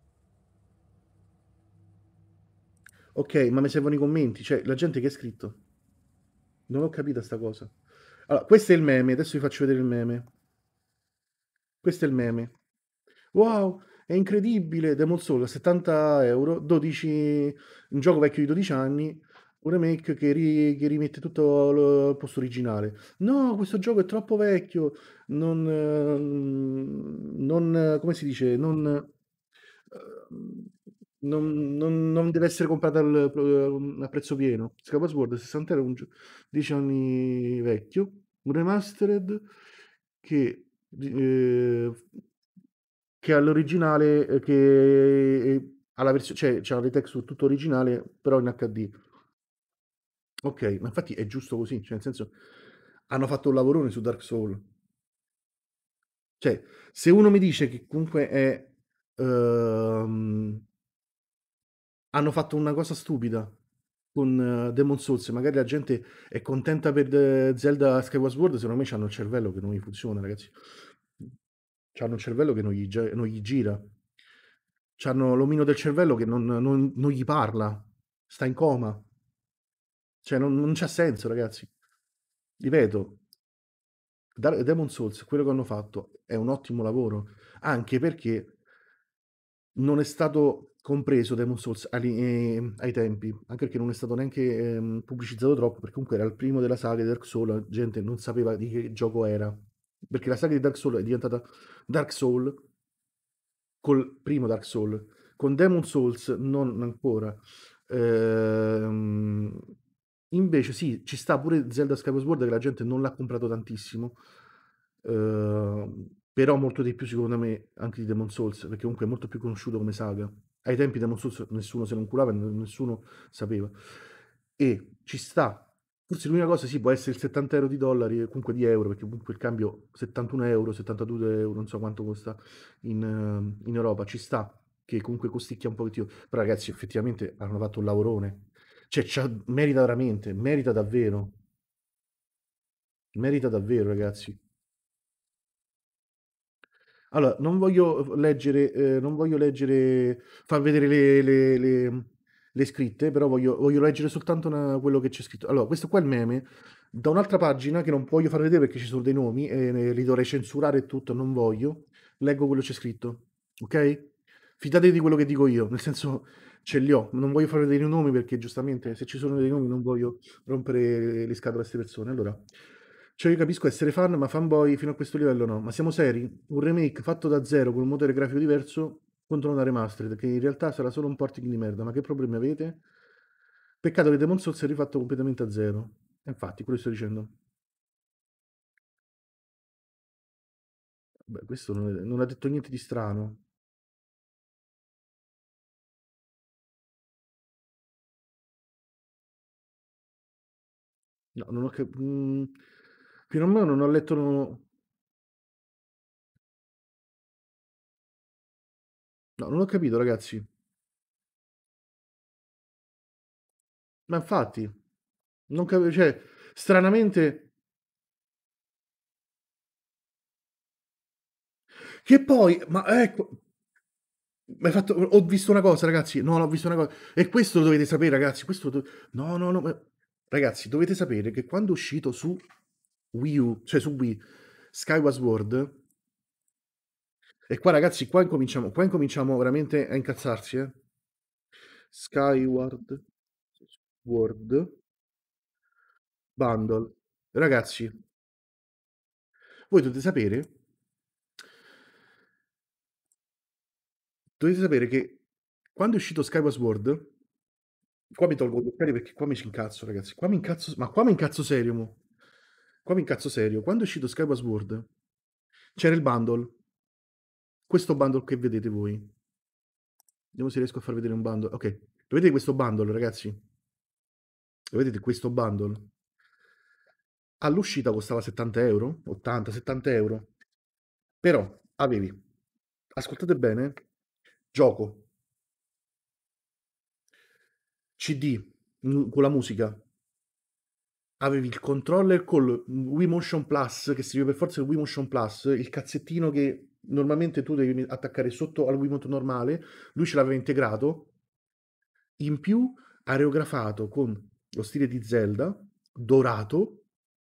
S1: Ok, ma mi servono i commenti, cioè la gente che ha scritto. Non ho capito sta cosa. Allora, questo è il meme, adesso vi faccio vedere il meme. Questo è il meme. Wow, è incredibile, Demon Soul, 70 euro, 12, un gioco vecchio di 12 anni, un remake che rimette tutto al posto originale. No, questo gioco è troppo vecchio, come si dice, non deve essere comprato a prezzo pieno. Skyward Sword 60 euro, 10 anni vecchio, un remastered che, eh, che all'originale, ha la versione, cioè c'ha le texture tutto originale, però in HD. Ok, ma infatti è giusto così, cioè nel senso hanno fatto un lavorone su Dark Souls. Cioè, se uno mi dice che comunque ehm, hanno fatto una cosa stupida con Demon Souls, magari la gente è contenta per Zelda Skyward Sword, secondo me c'hanno il cervello che non gli funziona, ragazzi. C'hanno il cervello che non gli gira. C'hanno l'omino del cervello che non gli parla. Sta in coma. Cioè, non c'ha senso, ragazzi. Ripeto, Demon Souls, quello che hanno fatto è un ottimo lavoro, anche perché non è stato compreso Demon Souls ai tempi, anche perché non è stato neanche pubblicizzato troppo, perché comunque era il primo della saga di Dark Souls, la gente non sapeva di che gioco era, perché la saga di Dark Souls è diventata Dark Souls col primo Dark Souls, con Demon Souls non ancora. Ehm, Invece sì, ci sta pure Zelda Skyward Sword che la gente non l'ha comprato tantissimo, però molto di più secondo me anche di Demon Souls, perché comunque è molto più conosciuto come saga. Ai tempi Demon Souls nessuno se ne inculava e nessuno sapeva. E ci sta. Forse l'unica cosa sì può essere il 70 euro di dollari, comunque di euro, perché comunque il cambio 71 euro, 72 euro, non so quanto costa in Europa, ci sta, che comunque costicchia un pochettino. Però ragazzi, effettivamente hanno fatto un lavorone. Cioè, merita veramente, merita davvero, ragazzi. Allora, non voglio leggere, far vedere le scritte, però voglio leggere soltanto quello che c'è scritto. Allora, questo qua è il meme, da un'altra pagina che non voglio far vedere perché ci sono dei nomi e li dovrei censurare e tutto, non voglio. Leggo quello che c'è scritto, ok? Fidatevi di quello che dico io, nel senso ce li ho, non voglio far vedere i nomi perché giustamente se ci sono dei nomi non voglio rompere le scatole a queste persone. Allora, cioè io capisco essere fan, ma fanboy fino a questo livello no. Ma siamo seri? Un remake fatto da zero con un motore grafico diverso contro una remastered, che in realtà sarà solo un porting di merda. Ma che problemi avete? Peccato che Demon Souls sia rifatto completamente a zero. Infatti, quello sto dicendo. Beh, questo non ha detto niente di strano. No, non ho capito. Fino a me non ho letto. No, non ho capito, ragazzi. Ma infatti, non capisco. Cioè, stranamente. Che poi, ma ecco. Ho visto una cosa, ragazzi. No, no, ho visto una cosa. E questo lo dovete sapere, ragazzi. No, no, no. Ragazzi, dovete sapere che quando è uscito su Wii U, cioè su Wii, Skyward Sword, e qua, ragazzi, qua incominciamo veramente a incazzarsi, eh. Skyward Sword Bundle. Ragazzi, voi dovete sapere che quando è uscito Skyward Sword, qua mi tolgo gli occhiali perché qua mi ci incazzo, ragazzi. Qua mi incazzo, ma qua mi incazzo serio, mo. Qua mi incazzo serio. Quando è uscito Skyward Sword, c'era il bundle. Questo bundle che vedete voi. Vediamo se riesco a far vedere un bundle. Ok, lo vedete questo bundle, ragazzi? Lo vedete questo bundle? All'uscita costava 70 euro, 80, 70 euro. Però avevi, ascoltate bene, gioco, CD con la musica, avevi il controller col Wii Motion Plus, che serviva per forza il Wii Motion Plus, il cazzettino che normalmente tu devi attaccare sotto al Wiimote normale, lui ce l'aveva integrato, in più aerografato con lo stile di Zelda, dorato,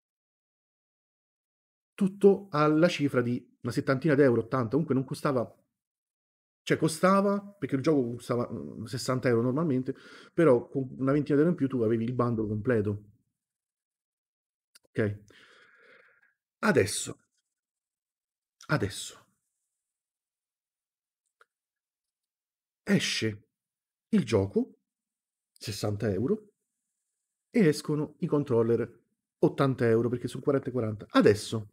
S1: tutto alla cifra di una settantina d'euro, 80, comunque non costava, cioè costava, perché il gioco costava 60 euro normalmente, però con una ventina d'euro in più tu avevi il bundle completo. Ok? Adesso esce il gioco, 60 euro, e escono i controller, 80 euro, perché sono 40 e 40. Adesso,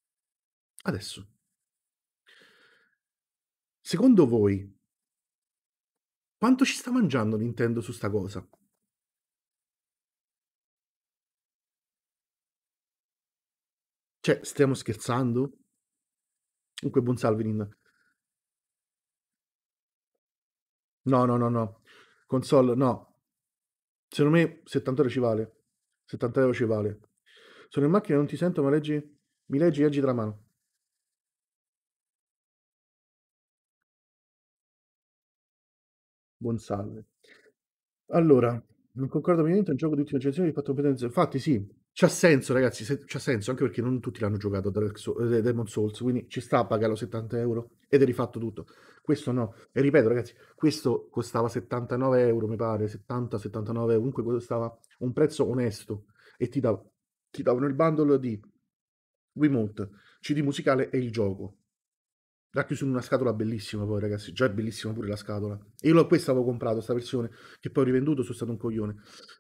S1: secondo voi, quanto ci sta mangiando Nintendo su sta cosa? Cioè, stiamo scherzando? Comunque, buon salve, Nina. No, no, no, no. Console, no. Secondo me 70 euro ci vale. 70 euro ci vale. Sono in macchina, non ti sento, ma leggi, mi leggi e agiti la mano. Buon salve. Allora, non concordo pienamente, è un gioco di ultima generazione di fatto competenze. Infatti, sì, c'ha senso, ragazzi, c'ha senso, anche perché non tutti l'hanno giocato Demon Souls, quindi ci sta a pagarlo 70 euro ed è rifatto tutto. Questo no. E ripeto, ragazzi, questo costava 79 euro, mi pare, 70-79 euro, comunque costava un prezzo onesto e ti davano il bundle di Wiimote, CD musicale e il gioco. Racchiuso in una scatola bellissima poi, ragazzi, già è bellissima pure la scatola. E io questa avevo comprato, sta versione, che poi ho rivenduto, sono stato un coglione.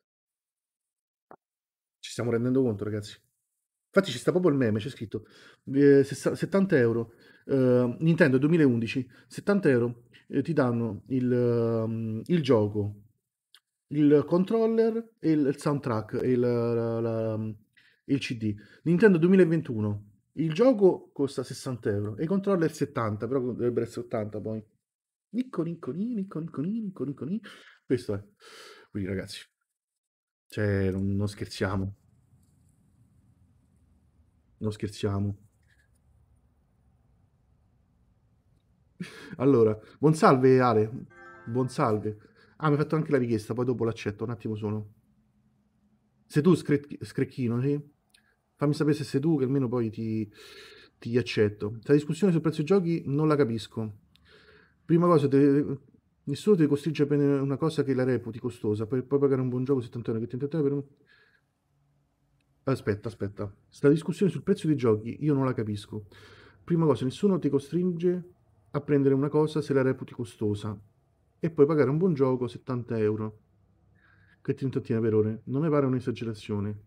S1: Ci stiamo rendendo conto, ragazzi. Infatti ci sta proprio il meme, c'è scritto 70 euro, Nintendo 2011, 70 euro, ti danno il gioco, il controller e il soundtrack e il CD. Nintendo 2021, il gioco costa 60 euro e i controller 70, però dovrebbero essere 80 poi. Nicco, nicco, ni, nicco, nicco, ni, nicco, nicco, ni. Questo è. Quindi ragazzi, cioè, non scherziamo, non scherziamo. Allora, buon salve Ale, buon salve. Ah, mi hai fatto anche la richiesta, poi dopo l'accetto, un attimo solo. Sei tu Screcchino, sì? Fammi sapere se sei tu, che almeno poi ti accetto. La discussione sul prezzo dei giochi non la capisco. Prima cosa, nessuno ti costringe a prendere una cosa che la reputi costosa, poi pagare un buon gioco 70 euro, che 30 euro per un... Aspetta, aspetta. Sta discussione sul prezzo dei giochi io non la capisco. Prima cosa, nessuno ti costringe a prendere una cosa se la reputi costosa e poi pagare un buon gioco 70 euro. Che trentattina per ore? Non mi pare un'esagerazione.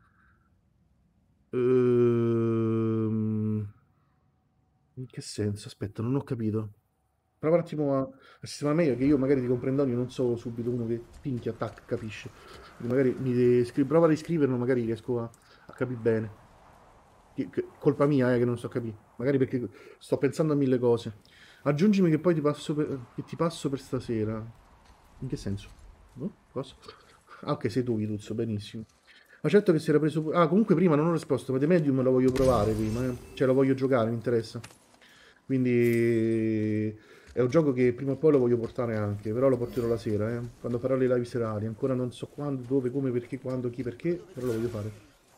S1: In che senso? Aspetta, non ho capito. Prova un attimo a sistemare meglio, che io magari ti comprendo, io non so subito uno che pinchia, tac, capisce. Quindi magari prova a riscriverlo, magari riesco a capire bene. Colpa mia, che non so capire. Magari perché sto pensando a mille cose. Aggiungimi che poi che ti passo per stasera. In che senso? No? Cosa? Ah, ok, sei tu, Vituzzo, benissimo. Ma certo che si era preso... Ah, comunque prima non ho risposto, ma The Medium lo voglio provare prima, eh. Cioè lo voglio giocare, mi interessa. Quindi è un gioco che prima o poi lo voglio portare anche, però lo porterò la sera, quando farò le live serali. Ancora non so quando, dove, come, perché, quando, chi, perché, però lo voglio fare.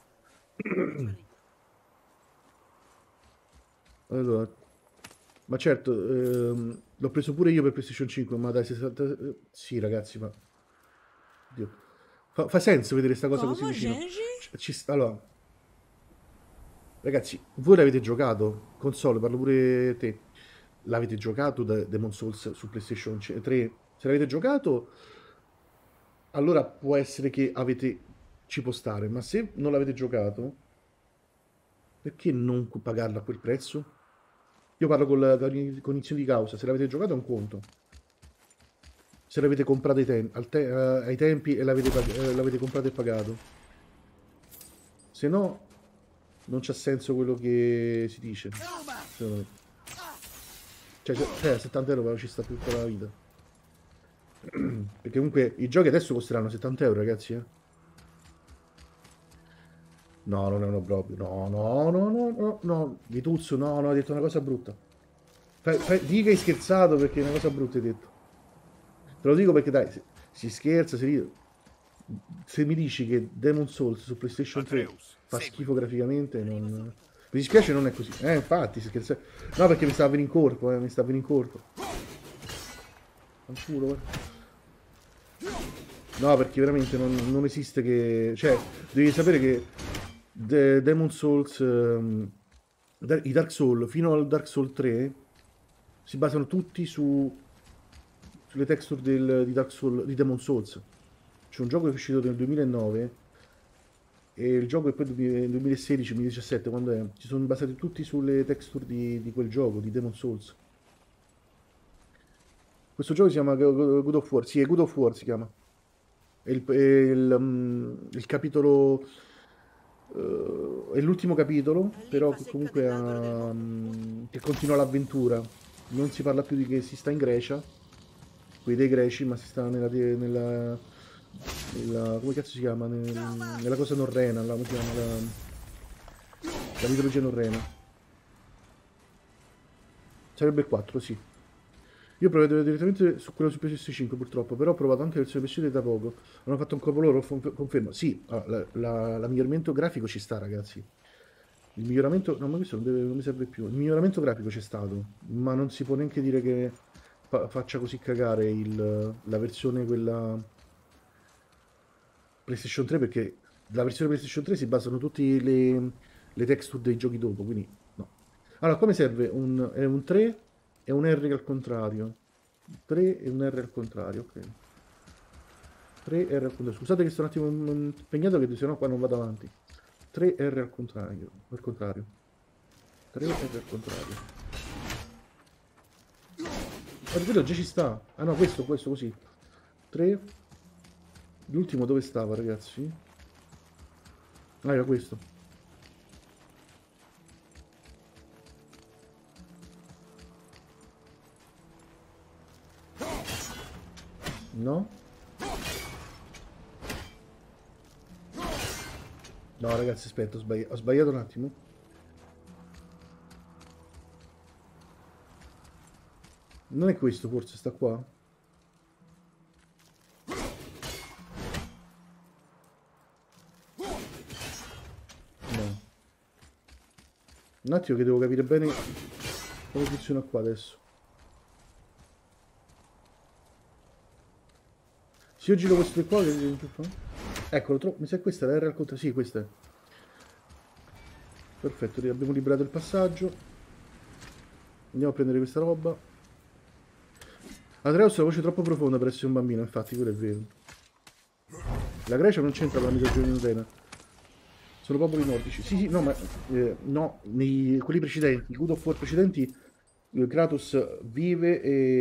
S1: Allora, ma certo, l'ho preso pure io per PlayStation 5, ma dai 60... Sì, ragazzi, ma... Dio. Fa senso vedere sta cosa così vicino. Allora, ragazzi, voi l'avete giocato? Console, parlo pure te. L'avete giocato da Demon Souls su PlayStation 3? Se l'avete giocato, allora può essere che avete... ci può stare, ma se non l'avete giocato, perché non pagarlo a quel prezzo? Io parlo con la cognizione di causa, se l'avete giocato è un conto. Se l'avete comprato ai tempi e l'avete comprato e pagato. Se no, non c'ha senso quello che si dice. Cioè 70 euro però ci sta tutta la vita. Perché comunque i giochi adesso costeranno 70 euro, ragazzi, No, non è un obbrobrio. No, no, no, no, no, no. Vituzzo, no, no, hai detto una cosa brutta. Dì che hai scherzato perché è una cosa brutta hai detto. Te lo dico perché dai, si scherza, si ride. Se mi dici che Demon Souls su PlayStation 3 fa schifo graficamente, non... Mi dispiace, non è così. Infatti, si scherza. No, perché mi stava venendo in corpo, mi stava venendo in corpo. Fanculo, guarda. No, perché veramente non esiste che... Cioè, devi sapere che Demon Souls, i Dark Souls, fino al Dark Souls 3, si basano tutti sulle texture di Dark Souls, di Demon Souls. C'è un gioco che è uscito nel 2009 e il gioco è poi nel 2016-2017, quando è, si sono basati tutti sulle texture di quel gioco, di Demon Souls. Questo gioco si chiama God of War, sì, è God of War si chiama. Il capitolo è l'ultimo capitolo, però che comunque che continua l'avventura. Non si parla più di che si sta in Grecia, qui dei greci, ma si sta nella come cazzo si chiama? Nella cosa norrena, come si chiama? La mitologia norrena. Sarebbe il 4, sì. Io ho provato direttamente su quello su PS5 purtroppo, però ho provato anche la versione PC da poco. Hanno fatto un capolavoro, confermo. Sì, la miglioramento grafico ci sta, ragazzi. Il miglioramento... No, ma questo non mi serve più. Il miglioramento grafico c'è stato, ma non si può neanche dire che faccia così cagare la versione quella PlayStation 3, perché la versione PlayStation 3 si basano tutte le texture dei giochi dopo, quindi no. Allora, qua mi serve un 3 e un R al contrario. 3 e un R al contrario, ok. 3 R al contrario. Scusate che sto un attimo impegnato, che sennò qua non vado avanti. 3 R al contrario. 3 R al contrario. Addirittura già ci sta. Ah no, questo così. 3. L'ultimo dove stava, ragazzi? Ah, era questo. No? No, ragazzi, aspetta, ho sbagliato un attimo. Non è questo, forse sta qua? No. Un attimo che devo capire bene come funziona qua adesso. Se io giro questo di qua, che fa? Eccolo, mi sa che questa è la R al contrario. Sì, questa è. Perfetto, abbiamo liberato il passaggio. Andiamo a prendere questa roba. Atreus ha la voce troppo profonda per essere un bambino, infatti, quello è vero. La Grecia non c'entra con la mitologia norrena. Sono popoli nordici. Sì, no, ma no, quelli precedenti, i God of War precedenti, Kratos vive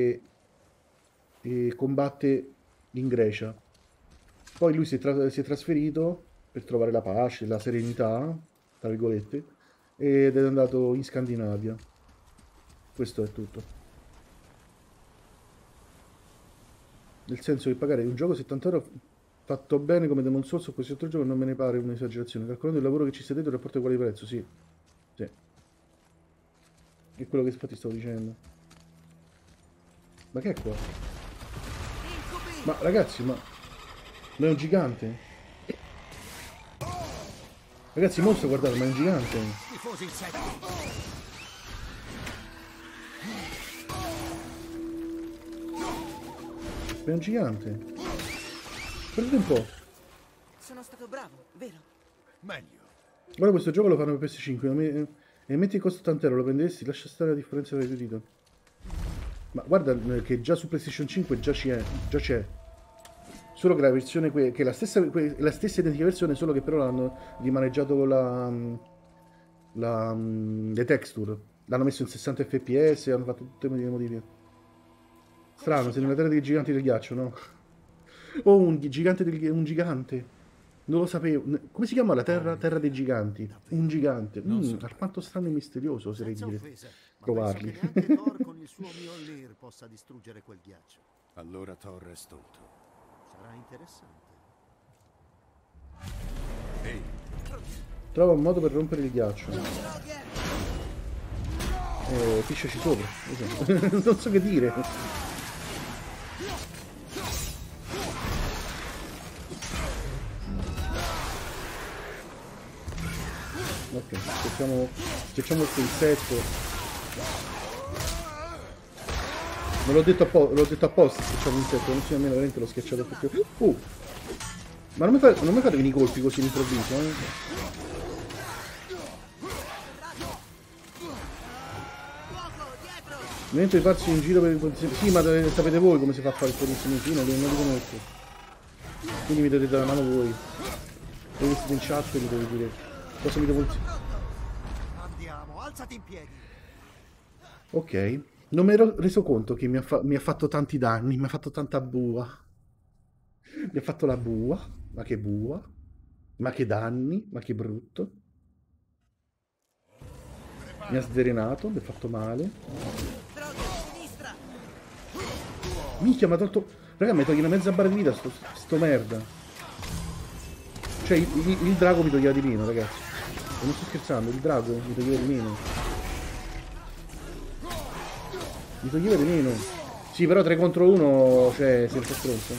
S1: e combatte in Grecia. Poi lui si è trasferito per trovare la pace, la serenità, tra virgolette, ed è andato in Scandinavia. Questo è tutto. Nel senso che pagare un gioco 70 euro fatto bene come Demon Souls o questo altro gioco non me ne pare un'esagerazione. Calcolando il lavoro che ci sia dentro, il rapporto qualità-prezzo, sì. Sì. È quello che infatti stavo dicendo. Ma che è qua? Ma ragazzi, ma è un gigante? Ragazzi, mostro, guardate, ma è un gigante. È un gigante. Guardate un po'.
S4: Sono stato bravo, vero?
S2: Meglio.
S1: Guarda, questo gioco lo fanno per PS5 e metti il costo 80 euro, lo prendessi, lascia stare la differenza tra i due titoli. Ma guarda che già su PlayStation 5 già c'è. Solo che la versione che è la stessa identica versione, solo che però l'hanno rimaneggiato con le texture. L'hanno messo in 60 fps e hanno fatto tutte le modifiche. Strano, sei nella terra dei giganti del ghiaccio, no? Oh, un gigante. Non lo sapevo. Come si chiama la terra? Terra dei giganti. Un gigante. Alquanto strano e misterioso, oserei dire. Provarli.
S6: Neanche Thor con il suo Mjolnir possa distruggere quel ghiaccio.
S2: Allora Thor è stolto.
S6: Sarà interessante.
S2: Ehi,
S1: Trova un modo per rompere il ghiaccio. Pisciaci sopra. Non so che dire. Ok, schiacciamo questo insetto. Non l'ho detto apposta, schiacciamo l'insetto, non so nemmeno veramente l'ho schiacciato più. Ma non mi fate venire i colpi così all'improvviso, Mentre i pazzi in giro per il... Sì, ma sapete voi come si fa a fare il potenziamento, io non li conosco. Quindi mi dovete dare una mano voi. Voi siete in chat e mi dovete dire cosa mi devo...
S6: Andiamo, alzati in piedi.
S1: Ok. Non mi ero reso conto che mi ha fatto tanti danni, mi ha fatto tanta bua. Mi ha fatto la bua. Ma che bua. Ma che danni, ma che brutto. Mi ha sverenato, mi ha fatto male. Minchia, mi ha tolto... Raga, mi toglie una mezza barra di vita sto merda. Cioè, il drago mi toglieva di meno, ragazzi. E non sto scherzando, il drago mi toglieva di meno. Mi toglieva di meno. Sì, però 3 contro 1, cioè, sei un po' stronzo.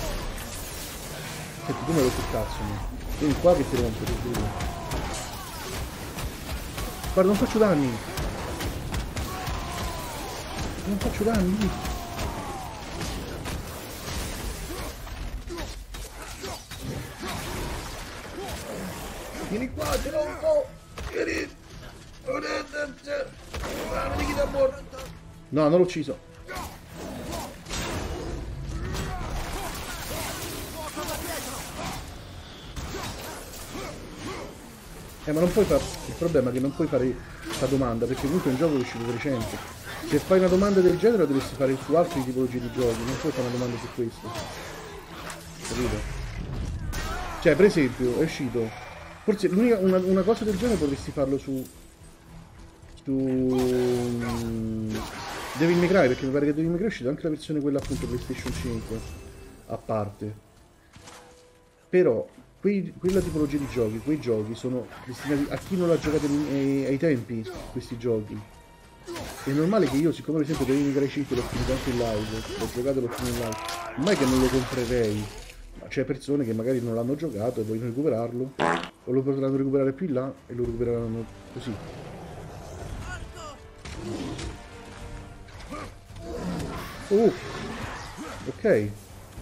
S1: Senti, tu me lo rotto il cazzo, no? Vieni qua che ti rompo, ti giuro. Guarda, non faccio danni. Non faccio danni. Vieni qua, te rompo. Vieni. No, non l'ho ucciso. Ma non puoi fare... Il problema è che non puoi fare questa domanda, perché comunque è un gioco che è uscito di recente. Se fai una domanda del genere dovresti fare su altre tipologie di giochi, non puoi fare una domanda su questo. Capito? Cioè, per esempio, è uscito... Forse una cosa del genere potresti farlo su Devil May Cry, perché mi pare che Devil May Cry è uscita anche la versione quella appunto PlayStation 5 a parte. Però quella tipologia di giochi, quei giochi sono destinati a chi non l'ha giocato ai tempi, questi giochi. È normale che io, siccome per esempio Devil May Cry 5 l'ho finito anche in live, l'ho giocato e l'ho finito in live, non è che non lo comprerei, ma c'è persone che magari non l'hanno giocato e vogliono recuperarlo, o lo potranno recuperare più in là e lo recupereranno così. Ok. Sei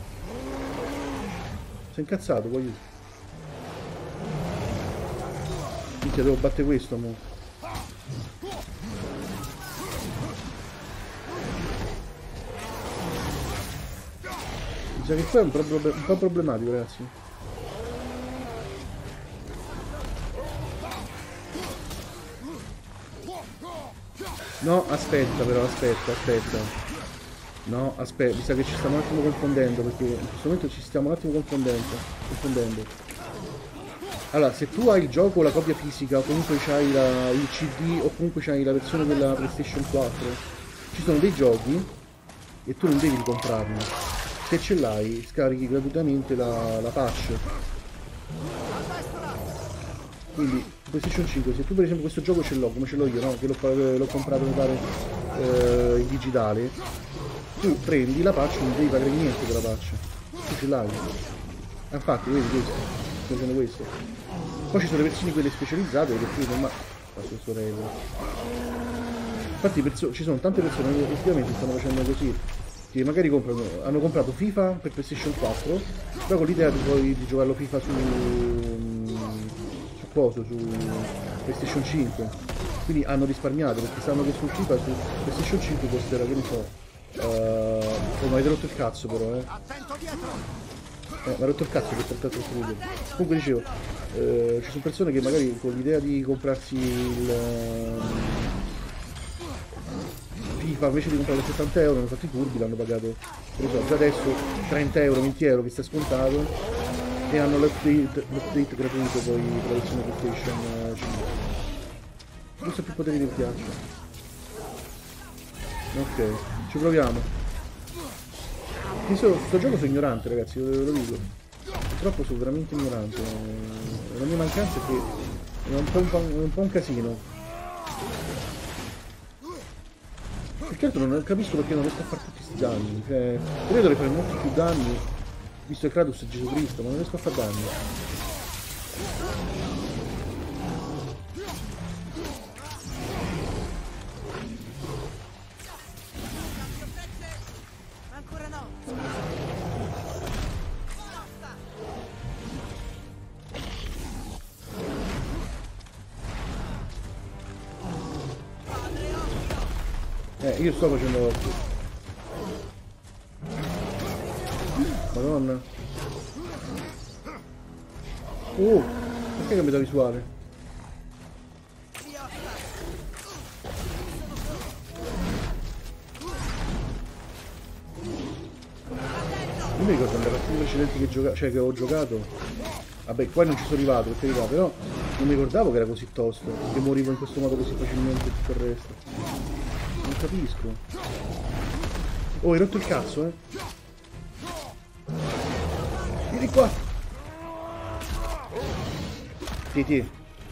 S1: incazzato, voglio. Minchia, devo battere questo, mo. Mi sa che qua è un po' problematico, ragazzi. No, aspetta però, aspetta. No, aspetta, mi sa che ci stiamo un attimo confondendo, perché in questo momento ci stiamo un attimo confondendo. Allora, se tu hai il gioco, la copia fisica, o comunque c'hai il CD, o comunque c'hai la versione della PlayStation 4, ci sono dei giochi e tu non devi ricomprarli. Se ce l'hai, scarichi gratuitamente la patch. Quindi, PlayStation 5, se tu per esempio questo gioco ce l'ho, come ce l'ho io, no? Che l'ho comprato, mi pare, in digitale, tu prendi la patch, non devi pagare niente della patch. Tu ce l'hai. Infatti, vedi questo, sto facendo questo. Poi ci sono le versioni quelle specializzate, che tu non... Infatti ci sono tante persone che effettivamente stanno facendo così, che magari hanno comprato FIFA per PlayStation 4, però con l'idea di giocarlo FIFA su PlayStation 5. Quindi hanno risparmiato, perché sanno che sul FIFA, su PlayStation 5 costerà, che ne so, mi avete rotto il cazzo però, mi ha rotto il cazzo per trattato il video. Comunque dicevo, ci sono persone che magari con l'idea di comprarsi il FIFA, invece di comprare 70 euro, hanno fatto i furbi, l'hanno pagato, non so, già adesso 30 euro, 20 euro che sta scontato, e hanno l'update gratuito poi per la versione PlayStation 5. Non so più poteri del ghiaccio. Ok, ci proviamo. Sto gioco sono ignorante, ragazzi, ve lo dico. Purtroppo sono veramente ignorante. La mia mancanza è che È un po' un casino. Perché altro non capisco perché non riesco a fare tutti questi danni. Cioè, io dovrei fare molti più danni, visto che Kratos è Gesù Cristo, ma non riesco a fare danni.
S4: Ancora no.
S1: Io sto facendo occhio. Madonna. Perché cambia visuale? Non mi ricordo nelle partite precedenti che ho giocato. Vabbè, qua non ci sono arrivato, per carità, però non mi ricordavo che era così tosto, che morivo in questo modo così facilmente e tutto il resto. Non capisco. Oh, hai rotto il cazzo, eh? Vieni qua! Ti.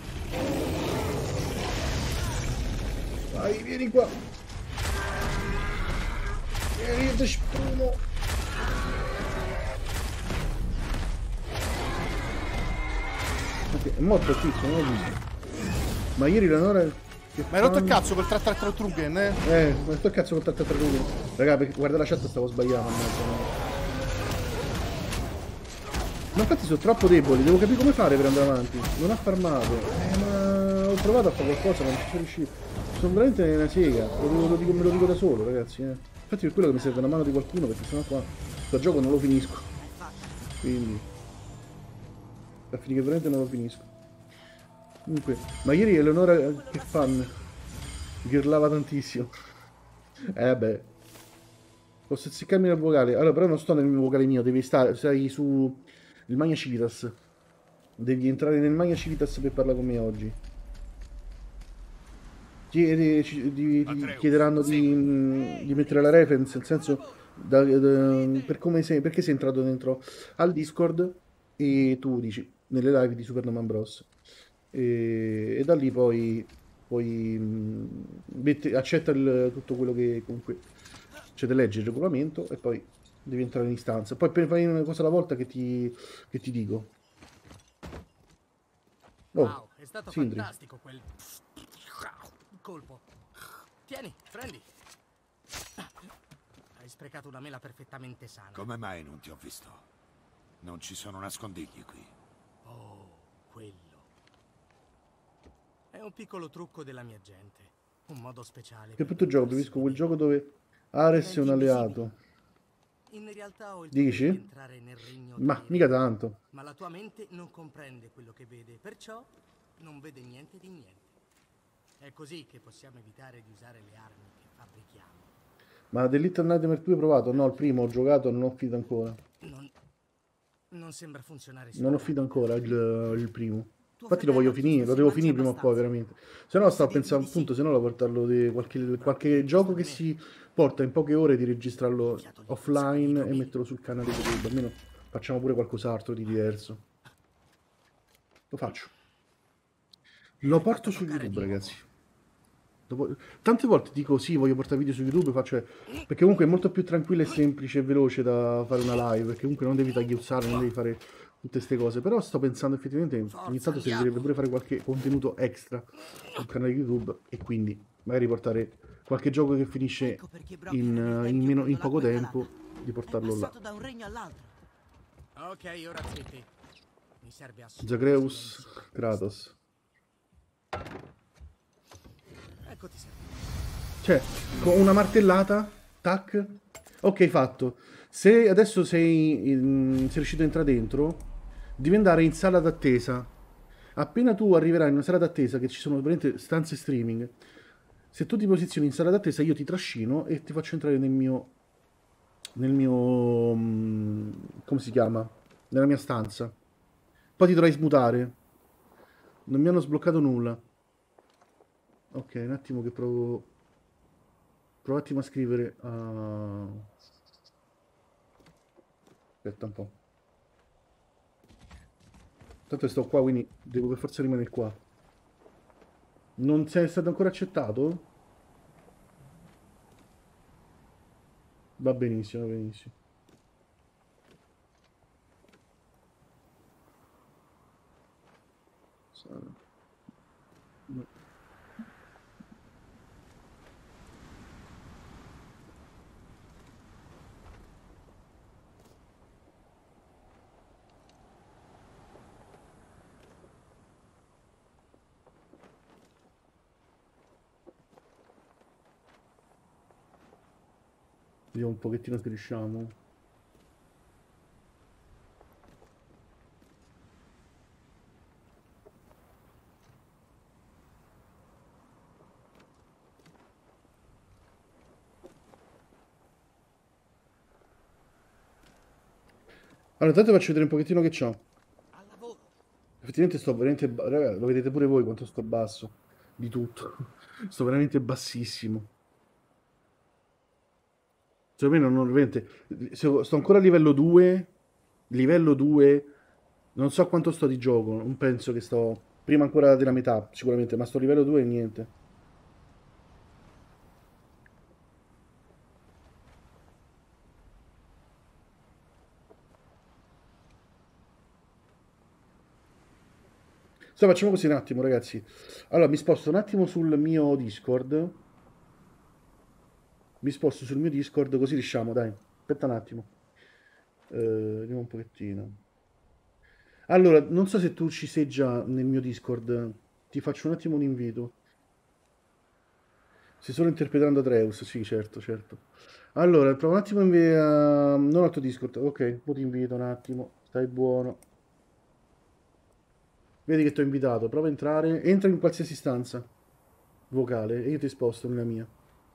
S1: Vai, vieni qua! Vieni, te spruno! Ok, è morto il tizio, non l'ho visto. Ma ieri Leonora...
S11: Ma hai rotto il cazzo col Trugen, eh?
S1: Ma hai rotto il cazzo col Trugen. Raga, guarda la chat, stavo sbagliando. Ma infatti sono troppo deboli, devo capire come fare per andare avanti. Non ha farmato. Ma ho provato a fare qualcosa, ma non ci sono riuscito. Sono veramente una sega. Me lo dico da solo, ragazzi. Infatti per quello che mi serve una mano di qualcuno, perché sennò qua questo gioco non lo finisco. Quindi per finire che veramente non lo finisco. Comunque, ma ieri Eleonora che fan? Ghirlava tantissimo. Vabbè. Posso seccarmi nel vocale. Allora, però non sto nel mio vocale mio, devi stare. Stai su il Magna Civitas. Devi entrare nel Magna Civitas per parlare con me oggi. Ti chiederanno di mettere la reference, nel senso per come perché sei entrato dentro al Discord e tu dici nelle live di Super Mario Bros. E da lì poi accetta tutto quello che comunque c'è da leggere, il regolamento, e poi devi entrare in istanza. Poi fai una cosa alla volta che ti dico. Oh,
S5: wow, è stato
S1: Sindri.
S5: fantastico quel colpo. Tieni, prendi. Hai sprecato una mela perfettamente sana.
S2: Come mai non ti ho visto? Non ci sono nascondigli qui.
S5: Oh, quello. È un piccolo trucco della mia gente. Un modo speciale.
S1: Che brutto gioco, preferisco quel gioco dove Ares è un alleato.
S5: In realtà ho il
S1: Dici?
S5: potere di entrare nel regno
S1: Ma
S5: dei
S1: mica
S5: re.
S1: tanto.
S5: Ma la tua mente non comprende quello che vede, perciò non vede niente di niente. È così che possiamo evitare di usare le armi che fabbrichiamo.
S1: Ma The Little Nightmare 2 hai provato? No, il primo ho giocato, non ho finito ancora.
S5: Non sembra funzionare.
S1: Non ho finito ancora il primo. Infatti lo voglio finire, lo devo finire prima o poi, veramente. Se no stavo pensando appunto, se no da portarlo di qualche gioco che si porta in poche ore, di registrarlo offline e metterlo sul canale di YouTube. Almeno facciamo pure qualcos'altro di diverso. Lo faccio. Lo porto su YouTube, ragazzi. Tante volte dico sì, voglio portare video su YouTube, perché comunque è molto più tranquillo e semplice e veloce da fare una live, perché comunque non devi tagliuzzare, non devi fare tutte queste cose. Però sto pensando effettivamente ogni tanto servirebbe pure fare qualche contenuto extra sul canale YouTube, e quindi magari portare qualche gioco che finisce in poco tempo, di portarlo là.
S4: Da un regno all'altro.
S5: Ok, ora zitti. Mi serve assolutamente.
S1: Zagreus Kratos.
S5: Eccoti sempre.
S1: Cioè, con una martellata, tac, ok, fatto. Se adesso sei riuscito a entrare dentro, devi andare in sala d'attesa. Appena tu arriverai in una sala d'attesa, che ci sono veramente stanze streaming, se tu ti posizioni in sala d'attesa, io ti trascino e ti faccio entrare nel mio come si chiama? Nella mia stanza. Poi ti dovrai smutare. Non mi hanno sbloccato nulla. Ok, un attimo che provo un attimo a scrivere aspetta un po'. Tanto sto qua, quindi devo per forza rimanere qua. Non sei stato ancora accettato? Va benissimo, va benissimo. Vediamo un pochettino se riusciamo. Allora, intanto faccio vedere un pochettino che c'ho. Effettivamente sto veramente... Raga, lo vedete pure voi quanto sto basso. Di tutto. Sto veramente bassissimo. Secondo me non veramente... Sto ancora a livello 2. Livello 2. Non so quanto sto di gioco. Non penso che sto... Prima ancora della metà, sicuramente. Ma sto a livello 2 e niente. Facciamo così un attimo, ragazzi. Allora, mi sposto un attimo sul mio Discord. Mi sposto sul mio Discord così riusciamo, dai. Aspetta un attimo. Vediamo un pochettino. Allora, non so se tu ci sei già nel mio Discord. Ti faccio un attimo un invito. Stai solo interpretando Atreus, sì, certo, certo. Allora, provo un attimo non al tuo Discord. Ok, poi ti invito un attimo. Stai buono. Vedi che ti ho invitato, prova a entrare. Entra in qualsiasi stanza vocale e io ti sposto nella mia.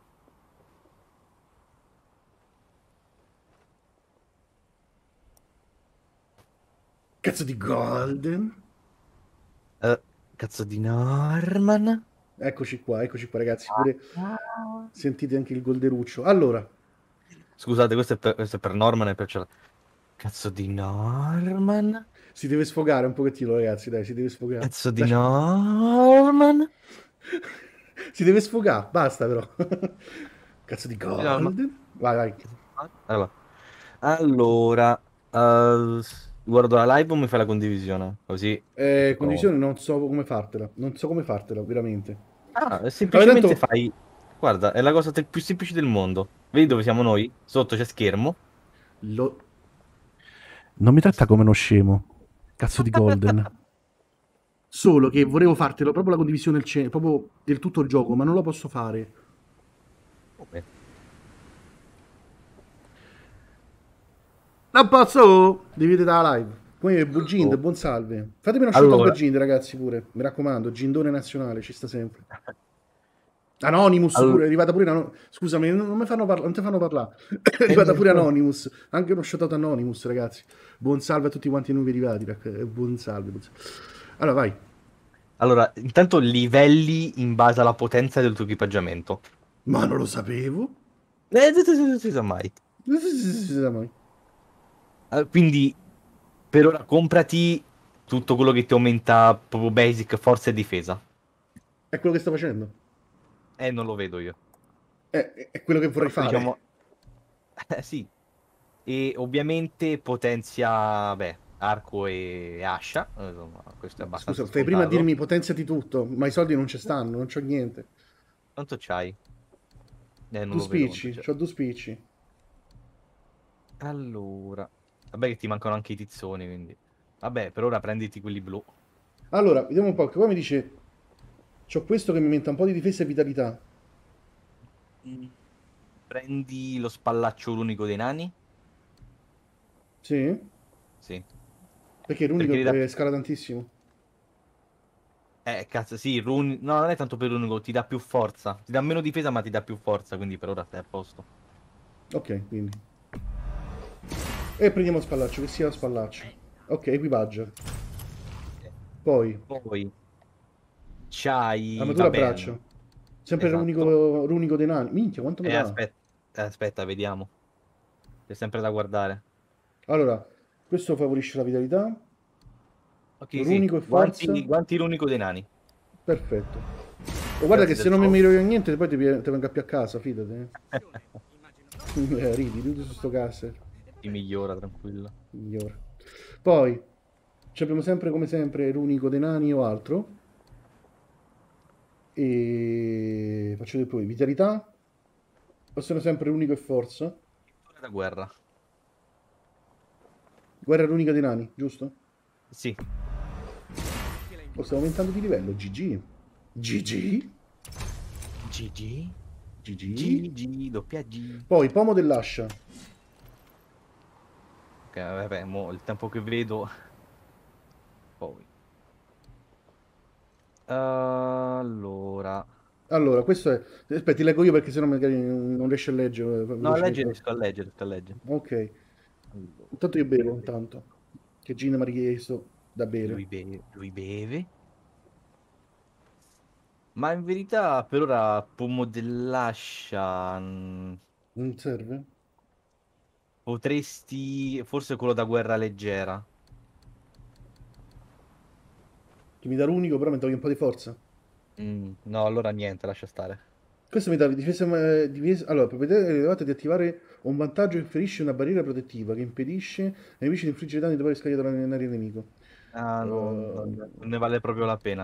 S1: Cazzo di Golden.
S12: Cazzo di Norman.
S1: Eccoci qua, ragazzi. Pure sentite anche il golderuccio. Allora.
S12: Scusate, questo è per Norman e per... Cazzo di Norman.
S1: Si deve sfogare un pochettino, ragazzi, dai, si deve sfogare.
S12: Cazzo di Norman.
S1: Si deve sfogare, basta però. Cazzo di Golden. Vai, vai.
S12: Allora, guardo la live o mi fai la condivisione? Così.
S1: Condivisione non so come fartela. Non so come fartela, veramente.
S12: Semplicemente tanto... fai... Guarda, è la cosa più semplice del mondo. Vedi dove siamo noi? Sotto c'è schermo.
S1: Non mi tratta come uno scemo. Cazzo di Golden. Solo che volevo fartelo proprio la condivisione proprio del tutto il gioco, ma non lo posso fare.
S12: Come?
S1: Non posso! Devi vedere la live. Poi Bugind, buon salve. Fatemi una shot a Bugind, ragazzi, pure. Mi raccomando, Gindone nazionale, ci sta sempre. Anonymous pure, è arrivata pure scusami, non mi fanno parlare, non ti fanno parlare. È arrivata pure Anonymous, anche uno shotato Anonymous, ragazzi. Buon salve a tutti quanti i nuovi arrivati, buon salve. Allora, vai.
S12: Allora, intanto livelli in base alla potenza del tuo equipaggiamento.
S1: Ma non lo sapevo.
S12: Non si sa mai.
S1: Non si sa mai.
S12: Quindi, per ora, comprati tutto quello che ti aumenta proprio basic, forza e difesa.
S1: È quello che sto facendo.
S12: Non lo vedo io.
S1: È quello che vorrei fare.
S12: Diciamo... sì. E ovviamente potenzia, arco e ascia. Insomma, questo è abbastanza
S1: Scusa, fai prima a dirmi potenziati tutto, ma i soldi non ci stanno, non c'ho niente.
S12: Quanto c'hai?
S1: Non due spicci, c'ho due spicci.
S12: Allora... Vabbè che ti mancano anche i tizzoni, quindi... Vabbè, per ora prenditi quelli blu.
S1: Allora, vediamo un po', che qua mi dice... C'ho questo che mi aumenta un po' di difesa e vitalità.
S12: Prendi lo spallaccio l'unico dei nani.
S1: Sì?
S12: Sì.
S1: Perché l'unico scala tantissimo.
S12: Cazzo, sì, no, non è tanto per l'unico, ti dà più forza. Ti dà meno difesa, ma ti dà più forza, quindi per ora stai a posto.
S1: Ok, quindi. E prendiamo lo spallaccio, che sia lo spallaccio. Ok, equipaggio. Poi
S12: c'hai
S1: armatura a braccio. Sempre l'unico dei nani. Minchia, quanto mi dà?
S12: Aspetta, vediamo. C'è sempre da guardare.
S1: Allora, questo favorisce la vitalità.
S12: Ok, l'unico e forza. Guanti l'unico dei nani.
S1: Perfetto. Oh, guarda che se non mi migliori niente, poi ti vengo più a casa, fidati. Ridi, tutto su sto caster.
S12: Ti migliora, tranquillo.
S1: Migliora. Poi, ci abbiamo sempre, come sempre, l'unico dei nani o altro. E faccio vedere poi vitalità. Possono sempre l'unico e forza.
S12: La guerra.
S1: Guerra è l'unica dei nani, giusto?
S12: Sì.
S1: Oh, stiamo aumentando di livello. GG. GG.
S12: GG.
S1: GG.
S12: GG. Doppia G.
S1: Poi, pomo dell'ascia.
S12: Ok, vabbè, mo il tempo che vedo. Poi. Allora,
S1: Questo è... Aspetta, ti leggo io perché sennò magari non riesci a leggere.
S12: no, a leggere, riesco a leggere,
S1: Ok. Intanto io bevo, intanto. Che Gina mi ha richiesto da bere.
S12: Lui beve. Ma in verità, per ora, pomo dell'ascia...
S1: Non serve?
S12: Potresti... Forse quello da guerra leggera.
S1: Che mi dà l'unico, però mi toglie un po' di forza.
S12: No, allora niente, lascia stare.
S1: Questo mi dà difesa... Allora, proprietà elevata di attivare un vantaggio che inferisce una barriera protettiva che impedisce ai nemici di infliggere danni dopo aver scagliato l'area nemico.
S12: Ah, no, non ne vale proprio la pena.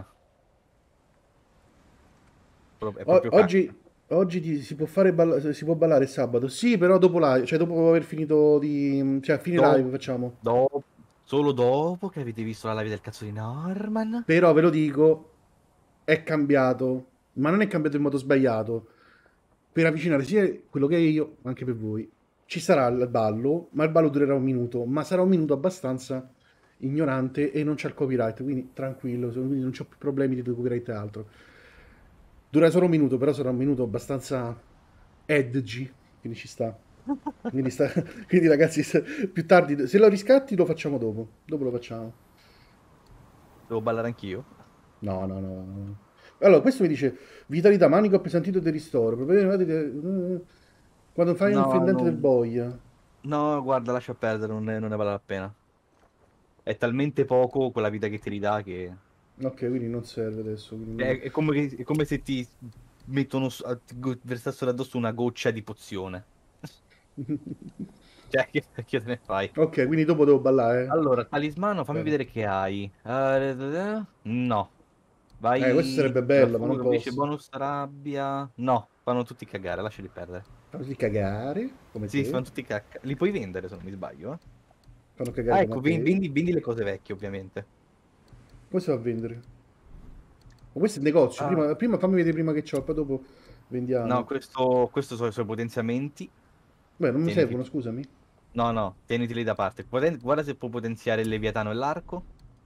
S12: È proprio
S1: Oggi si può fare si può ballare sabato. Sì, però dopo live, cioè dopo aver finito di... Cioè, a fine live facciamo.
S12: Solo dopo che avete visto la live del cazzo di Norman.
S1: Però ve lo dico, è cambiato, ma non è cambiato in modo sbagliato. Per avvicinare sia quello che io, ma anche per voi. Ci sarà il ballo, ma il ballo durerà un minuto, ma sarà un minuto abbastanza ignorante e non c'è il copyright, quindi tranquillo, quindi non c'ho più problemi di copyright e altro. Dura solo un minuto, però sarà un minuto abbastanza edgy, quindi ci sta. Quindi ragazzi, più tardi, se lo riscatti lo facciamo dopo. Dopo lo facciamo.
S12: Devo ballare anch'io?
S1: No. Allora, questo mi dice vitalità, manico appesantito del ristoro. Quando fai un fendente del boia.
S12: No, guarda, lascia perdere, non ne vale la pena. È talmente poco quella vita che ti ridà che...
S1: Ok, quindi non serve adesso.
S12: È come se ti mettono ti versassero addosso una goccia di pozione. Cioè, che te ne fai?
S1: Ok, quindi dopo devo ballare.
S12: Allora, talismano, fammi vedere che hai. No. Vai.
S1: Questo sarebbe bello, ma non posso.
S12: Bonus rabbia. No, fanno tutti cagare, lasciali perdere.
S1: Fanno tutti cagare? Come
S12: sì,
S1: te?
S12: fanno tutti cagare. Li puoi vendere se non mi sbaglio,
S1: Fanno cagare.
S12: Ecco, vendi le cose vecchie, ovviamente.
S1: Come si va a vendere? Ma questo è il negozio. Prima fammi vedere prima che c'ho, poi dopo vendiamo.
S12: No, questo sono i suoi potenziamenti.
S1: Beh, non mi servono, scusami.
S12: No, tieniteli da parte. Guarda se può potenziare il leviatano e l'arco.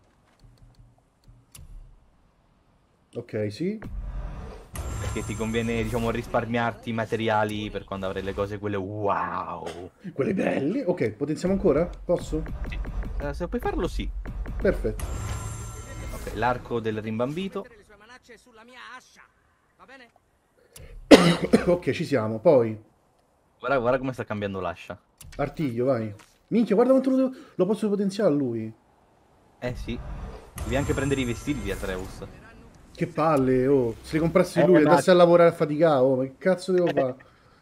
S1: Ok, sì.
S12: Perché ti conviene, diciamo, risparmiarti i materiali per quando avrai le cose quelle wow.
S1: Quelle belle. Ok, potenziamo ancora? Posso?
S12: Sì. Se puoi farlo, sì.
S1: Perfetto.
S12: Ok, l'arco del rimbambito.
S1: Ok, ci siamo. Poi
S12: guarda come sta cambiando l'ascia.
S1: Artiglio, vai. Minchia, guarda quanto lo posso potenziare a lui.
S12: Sì. Devi anche prendere i vestiti di Atreus.
S1: Che palle, oh. Se li comprassi lui e andassi a lavorare a faticare, oh, ma che cazzo devo fare?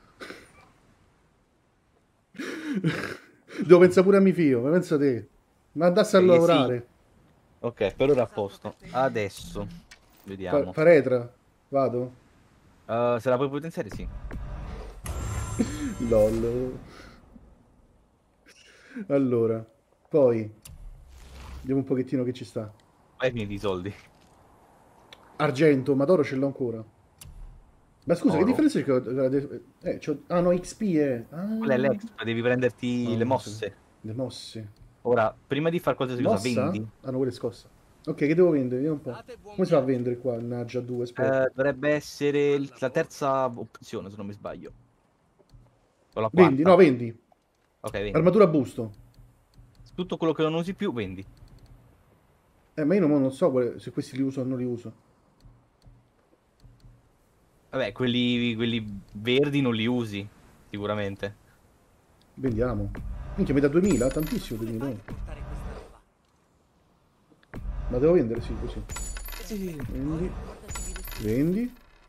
S1: Devo pensare pure a mio figlio, ma pensa te. Ma andassi a lavorare.
S12: Sì. Ok, per ora a posto. Adesso vediamo.
S1: Faretra, vado?
S12: Se la puoi potenziare, sì.
S1: LOL. Allora, poi vediamo un pochettino che ci sta.
S12: Vai finiti i soldi.
S1: Argento, ma d'oro ce l'ho ancora. Ma scusa,
S12: Oro.
S1: che differenza c'è? Ah no, XP
S12: Quella è l'extra, devi prenderti le mosse.
S1: Le mosse.
S12: Ora, prima di fare qualsiasi cosa, vendi.
S1: Ah no, quella è scossa. Ok, che devo vendere? Vediamo un po'. Come si va a vendere qua? Ne ha già due, aspetta.
S12: Dovrebbe essere la terza opzione, se non mi sbaglio. O la
S1: vendi,
S12: quarta.
S1: no, vendi.
S12: Ok, vendi.
S1: Armatura busto.
S12: Tutto quello che non usi più, vendi.
S1: Ma io non so se questi li uso o non li uso.
S12: Vabbè, quelli verdi non li usi, sicuramente.
S1: Vendiamo. Minchia, mi dà 2000? Tantissimo 2000. Ma devo vendere, sì, così.
S12: Sì.
S1: Vendi.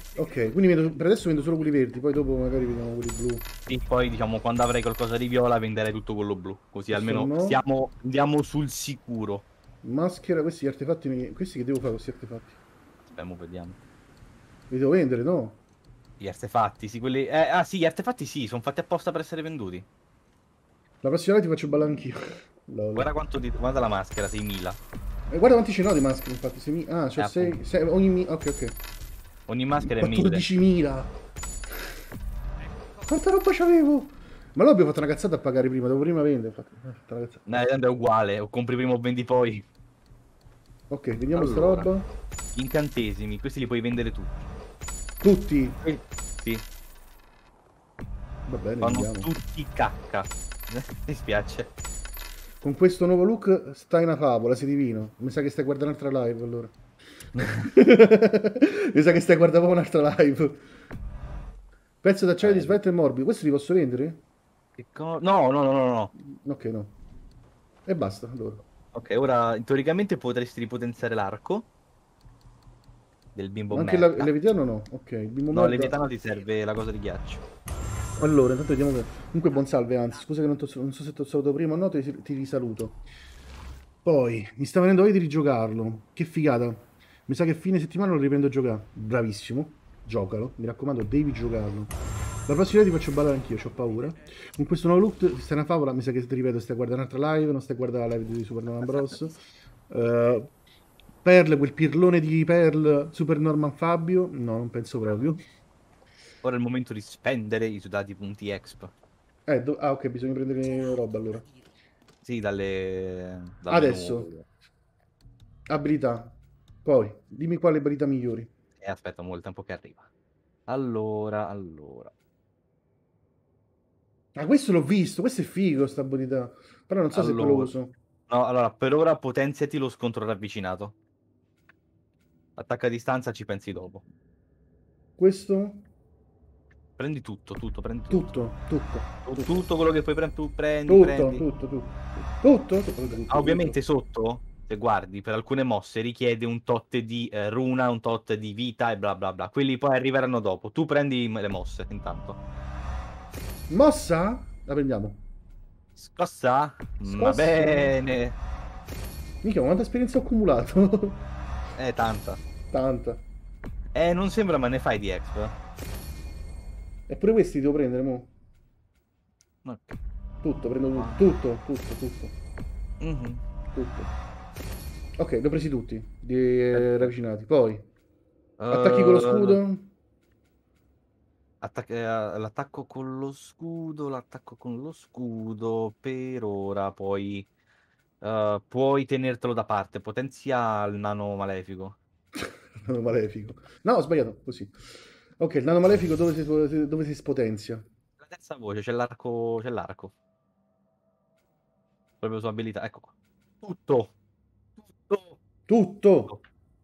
S1: Ok, quindi per adesso vendo solo quelli verdi, poi dopo magari vediamo quelli blu.
S12: E poi diciamo quando avrai qualcosa di viola venderei tutto quello blu. Così
S1: Questo
S12: almeno
S1: no.
S12: andiamo sul sicuro.
S1: Maschera, questi artefatti, questi che devo fare questi artefatti?
S12: Aspetta, mo vediamo.
S1: Li devo vendere, no?
S12: Gli artefatti, sì, quelli... ah sì, gli artefatti sì, sono fatti apposta per essere venduti.
S1: La prossima volta ti faccio ballare anch'io.
S12: Guarda guarda la maschera, 6.000.
S1: Guarda quanti ce n'ho di maschere, infatti. 6.000. Ah, c'ho 6, ogni... Ok, ok.
S12: Ogni maschera è 1.000.
S1: 14.000. Quanta roba c'avevo? Ma noi abbiamo fatto una cazzata a pagare prima, devo prima vendere. Infatti.
S12: No, è uguale, o compri prima o vendi poi.
S1: Ok, vediamo sta
S12: Allora,
S1: roba.
S12: incantesimi, questi li puoi vendere tutti.
S1: Tutti?
S12: Sì.
S1: Va bene,
S12: Fanno
S1: vediamo.
S12: tutti cacca. Mi spiace.
S1: Con questo nuovo look stai una favola, sei divino. Mi sa che stai guardando un'altra live allora. Mi sa che stai guardando un'altra live. Pezzo d'acciaio di svelto e morbido. Questi li posso vendere?
S12: No.
S1: Ok, no. E basta, allora.
S12: Ok, ora teoricamente potresti ripotenziare l'arco del bimbo
S1: Anche
S12: merda.
S1: l'evitano no? Ok, il bimbo
S12: No,
S1: merda.
S12: l'evitano ti serve la cosa di ghiaccio.
S1: Allora, intanto vediamo che... Comunque buon salve, anzi, scusa che non so se ti ho salutato prima o no, ti risaluto. Poi, mi sta venendo voglia di rigiocarlo. Che figata. Mi sa che fine settimana lo riprendo a giocare. Bravissimo. Giocalo. Mi raccomando, devi giocarlo. La prossima volta ti faccio ballare anch'io, ho paura. Con questo nuovo look, stai una favola, mi sa che ti ripeto, stai guardando un'altra live, non stai guardando la live di Super Norman Bros. Pearl, quel pirlone di Pearl, Super Norman Fabio. No, non penso proprio.
S12: Ora è il momento di spendere i sudati punti exp.
S1: Ok, bisogna prendere roba allora.
S12: Sì, dalle
S1: Adesso.
S12: nuove.
S1: Abilità. Poi, dimmi quali abilità migliori.
S12: Aspetta, mo' il tempo che arriva. Allora.
S1: Ah, questo l'ho visto, questo è figo, sta abilità. Però non so se poi lo uso.
S12: No, allora, per ora potenziati lo scontro ravvicinato. Attacca a distanza, ci pensi dopo.
S1: Questo?
S12: Prendi tutto, prendi
S1: tutto.
S12: Tutto quello che puoi prendere, tu prendi.
S1: Tutto?
S12: Ovviamente sotto, se guardi, per alcune mosse richiede un tot di runa, un tot di vita e bla bla bla. Quelli poi arriveranno dopo. Tu prendi le mosse, intanto.
S1: Mossa? La prendiamo.
S12: Scossa? Va bene.
S1: Mica, quanta esperienza ho accumulato?
S12: Tanta.
S1: Non
S12: sembra, ma ne fai di exp.
S1: Eppure questi devo prendere, mo?
S12: Okay.
S1: Tutto, prendo tutto. Tutto. Ok, li ho presi tutti, ravvicinati. Poi, attacchi con lo scudo?
S12: L'attacco con lo scudo, per ora puoi tenertelo da parte, potenzia il nano malefico.
S1: Nano malefico. No, ho sbagliato, così. Ok, il nano malefico dove si spotenzia?
S12: La terza voce, c'è l'arco. Proprio su abilità, ecco qua. Tutto.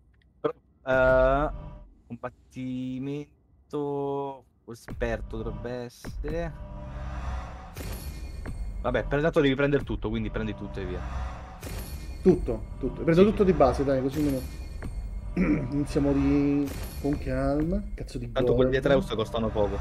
S12: Combattimento esperto dovrebbe essere. Vabbè, per dato devi prendere tutto, quindi prendi tutto e via.
S1: Tutto. Prendo tutto di base, dai, così meno. Iniziamo con calma. Cazzo di
S12: tanto quelli di Atreus costano poco.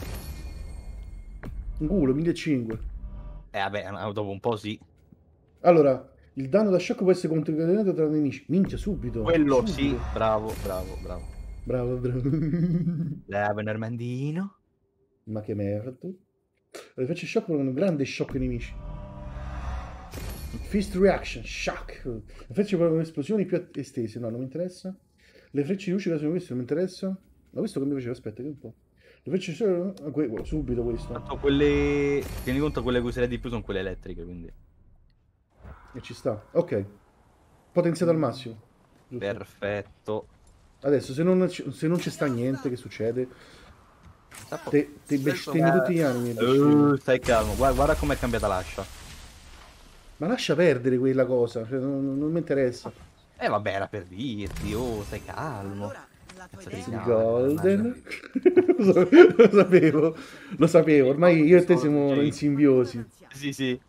S1: Un culo, 1.500.
S12: Vabbè, dopo un po' sì.
S1: Allora, il danno da shock può essere concatenato tra nemici. Minchia, subito.
S12: Quello sì, bravo.
S1: Bravo,
S12: Normandino.
S1: Ma che merda. Le frecce shock con un grande shock ai nemici. Fist reaction, shock. Le frecce provocano esplosioni più estese. No, non mi interessa. Le frecce di luce sono queste, non mi interessa. Ma questo che mi faceva? Aspetta, che un po'. Le frecce sono... subito questo.
S12: Tanto quelle... Tieni conto, quelle che userei di più sono quelle elettriche, quindi...
S1: E ci sta. Ok. Potenziato al massimo. Giusto.
S12: Perfetto.
S1: Adesso, se non ci sta niente, che succede? Te bestemmi tutti gli animi.
S12: Stai calmo, guarda com'è cambiata l'ascia.
S1: Ma lascia perdere quella cosa, cioè, non mi interessa.
S12: Vabbè, era per dirti, stai calmo.
S1: Golden. Lo sapevo, ormai io e te siamo in simbiosi.
S12: Sì.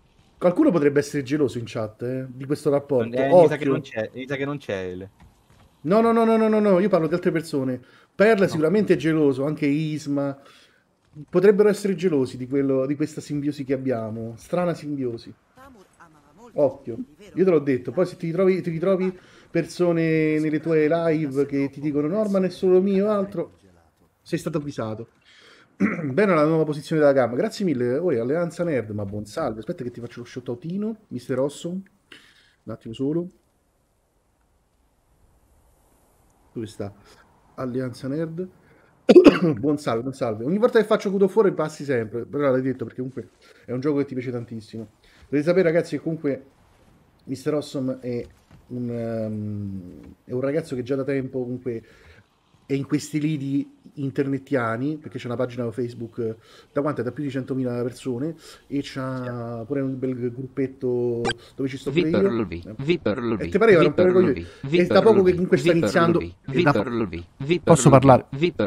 S1: Qualcuno potrebbe essere geloso in chat, di questo rapporto.
S12: Mi sa che non c'è.
S1: No, io parlo di altre persone. Perla sicuramente è geloso, anche Isma. Potrebbero essere gelosi di quello, di questa simbiosi che abbiamo. Strana simbiosi. Occhio, io te l'ho detto. Poi se ti ritrovi persone nelle tue live che ti dicono Norman è solo mio o altro, sei stato avvisato. Bene la nuova posizione della gamma. Grazie mille. Alleanza Nerd, ma buon salve. Aspetta che ti faccio lo shoutoutino, Mr. Awesome. Un attimo solo. Dove sta? Alleanza Nerd. Buon salve, buon salve. Ogni volta che faccio Good of War passi sempre. Però l'hai detto perché comunque è un gioco che ti piace tantissimo. Dovete sapere ragazzi che comunque Mr. Awesome è un ragazzo che già da tempo comunque è in questi lidi internettiani, perché c'è una pagina Facebook da quante? Da più di 100.000 persone e c'ha pure un bel gruppetto dove ci sto pure io. E ti pareva rompere i coglioni? E da poco che comunque sta iniziando.
S11: Posso parlare?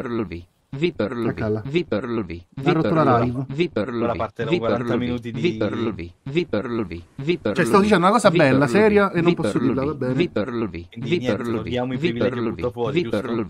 S1: Ha rotto la live.
S12: Ora partono 40 minuti di...
S1: Cioè sto dicendo una cosa bella, seria e non posso dirla, va bene?
S12: Quindi niente, togliamo i privilegi tutto fuori, giusto?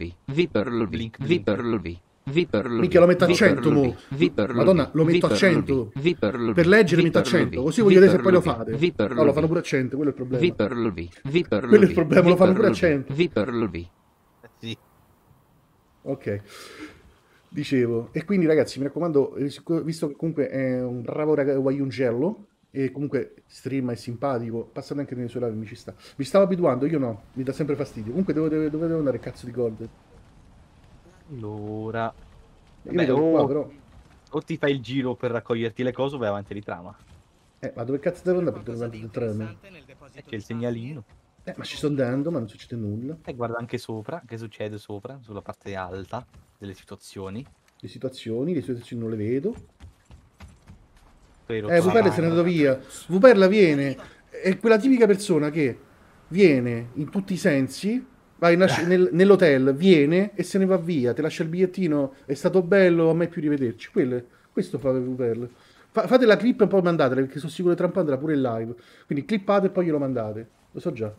S1: Minchia, lo metto a 100 mo. Madonna, lo metto a 100. Per leggere metto a 100, così voglio vedere se poi lo fate. No, lo fanno pure a 100, quello è il problema. Quello è il problema, lo fanno pure a 100.
S12: Sì.
S1: Ok. Dicevo, e quindi ragazzi mi raccomando, visto che comunque è un bravo guaiungello e comunque stream è simpatico, passate anche nelle sue live, mi ci sta. Mi stavo abituando, io no, mi dà sempre fastidio. Comunque dove devo andare, cazzo di Golden?
S12: Allora...
S1: Vabbè, qua, però...
S12: O ti fai il giro per raccoglierti le cose o vai avanti di trama.
S1: Ma dove cazzo devo andare per tornare avanti di trama?
S12: C'è il segnalino.
S1: Ma ci sto andando, ma non succede nulla.
S12: E guarda anche sopra, che succede sopra, sulla parte alta delle situazioni.
S1: Le situazioni non le vedo.
S12: Spero
S1: Vuperla se n'è andato via. Vuperla viene, è quella tipica persona che viene in tutti i sensi, vai nell'hotel, viene e se ne va via, te lascia il bigliettino, è stato bello, a me più rivederci. Questo fa Vuperla. Fate la clip e poi mandatela, perché sono sicuro che Trump andrà pure in live. Quindi clippate e poi glielo mandate. Lo so già.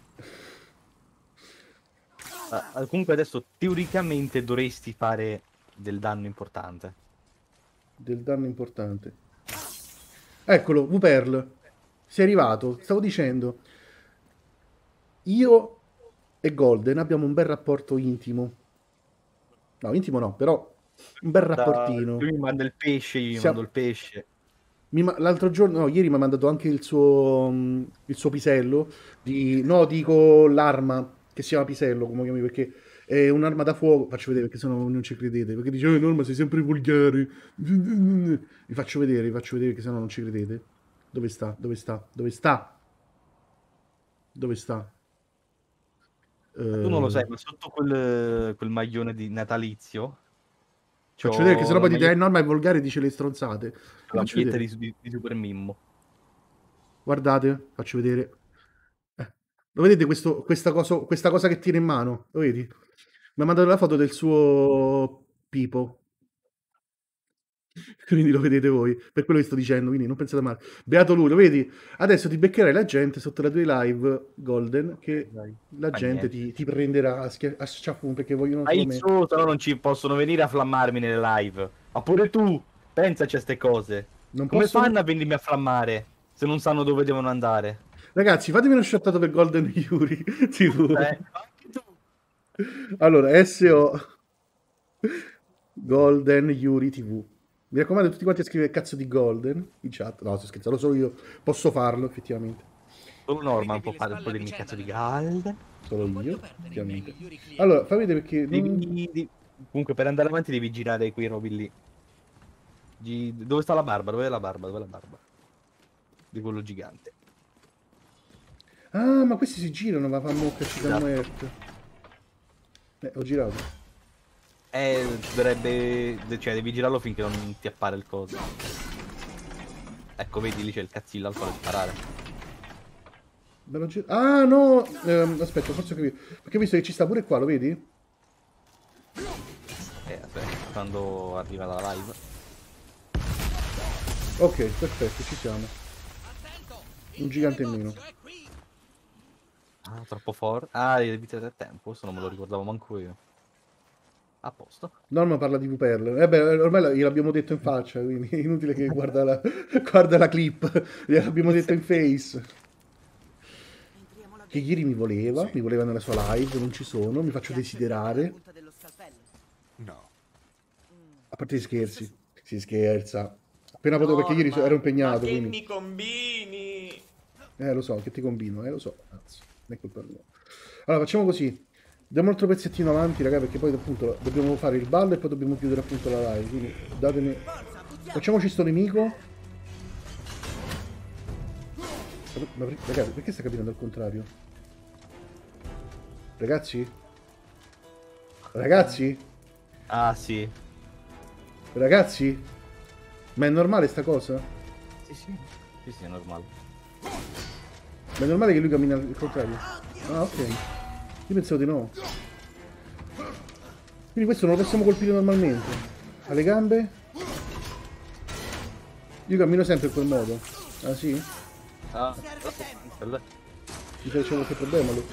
S12: Comunque adesso teoricamente dovresti fare del danno importante.
S1: Del danno importante. Eccolo, Vuperl. Sei arrivato. Stavo dicendo. Io e Golden abbiamo un bel rapporto intimo. No, intimo no, però un bel rapportino.
S12: Lui mi manda il pesce, io gli mando il pesce.
S1: L'altro giorno, no, ieri mi ha mandato anche il suo pisello. No, dico l'arma che si chiama pisello, come chiami, perché è un'arma da fuoco. Faccio vedere perché sennò non ci credete. Perché dice, Norma, sei sempre volgare. Vi faccio vedere che sennò non ci credete. Dove sta? Tu
S12: non lo sai, ma sotto quel maglione di natalizio.
S1: Faccio vedere che sennò poi dite, Norma è volgare e dice le stronzate.
S12: La maglietta di Super Mimmo.
S1: Guardate, faccio vedere. Lo vedete questa cosa che tiene in mano? Lo vedi? Mi ha mandato la foto del suo Pipo. Quindi lo vedete voi. Per quello che sto dicendo, quindi non pensate male. Beato lui, lo vedi? Adesso ti beccherai la gente sotto la tua live, Golden, che la gente ti prenderà a schiaffone perché vogliono...
S12: Ma no, non ci possono venire a flammarmi nelle live. Ma pure tu, pensaci a ste cose. Come fanno a venirmi a flammare se non sanno dove devono andare?
S1: Ragazzi, fatemi uno shottato per Golden Yuri TV. Allora, SO Golden Yuri TV. Mi raccomando tutti quanti a scrivere cazzo di Golden in chat. No, sto scherzando, solo io posso farlo, effettivamente.
S12: Solo Norman può fare un po' di cazzo di Golden.
S1: Solo io, effettivamente. Allora, fammi vedere perché...
S12: Comunque, per andare avanti devi girare quei robi lì. Dove sta la barba? Dov'è la barba? Di quello gigante.
S1: Ah, ma questi si girano, ma fanno cacci da muerte. Ho girato.
S12: Cioè, devi girarlo finché non ti appare il coso. Ecco, vedi, lì c'è il cazzillo al quale sparare.
S1: Ah, no! Aspetta, forse ho capito. Perché ho visto che ci sta pure qua, lo vedi?
S12: Aspetta, quando arriva la live.
S1: Ok, perfetto, ci siamo. Un gigante in meno.
S12: Ah, troppo forte. Ah, le vite del tempo, questo non me lo ricordavo manco io. A posto.
S1: Norma parla di V-Perl. Ormai gliel'abbiamo detto in faccia, quindi è inutile che guarda la clip. Gliel'abbiamo detto in face. Che ieri mi voleva nella sua live, non ci sono, mi faccio desiderare.
S2: No.
S1: A parte gli scherzi. Si scherza. Appena potevo, perché ieri ero impegnato.
S13: Ma che
S1: quindi...
S13: mi combini?
S1: Lo so, che ti combino, lo so. Anzi, non è colpa mia. Allora, facciamo così. Diamo un altro pezzettino avanti, raga, perché poi appunto dobbiamo fare il ballo e poi dobbiamo chiudere appunto la live. Quindi datemi... Facciamoci sto nemico. Ma ragazzi, perché sta camminando al contrario? Ragazzi? Ragazzi?
S12: Ah, sì.
S1: Ragazzi? Ma è normale sta cosa?
S12: Sì, sì. Sì, sì, è normale.
S1: Ma è normale che lui cammina al contrario? Ah, ok. Io pensavo di no. Quindi questo non lo possiamo colpire normalmente. Alle gambe? Io cammino sempre in quel modo. Ah, sì?
S12: Ah,
S1: Mi c'è qualche problema lui.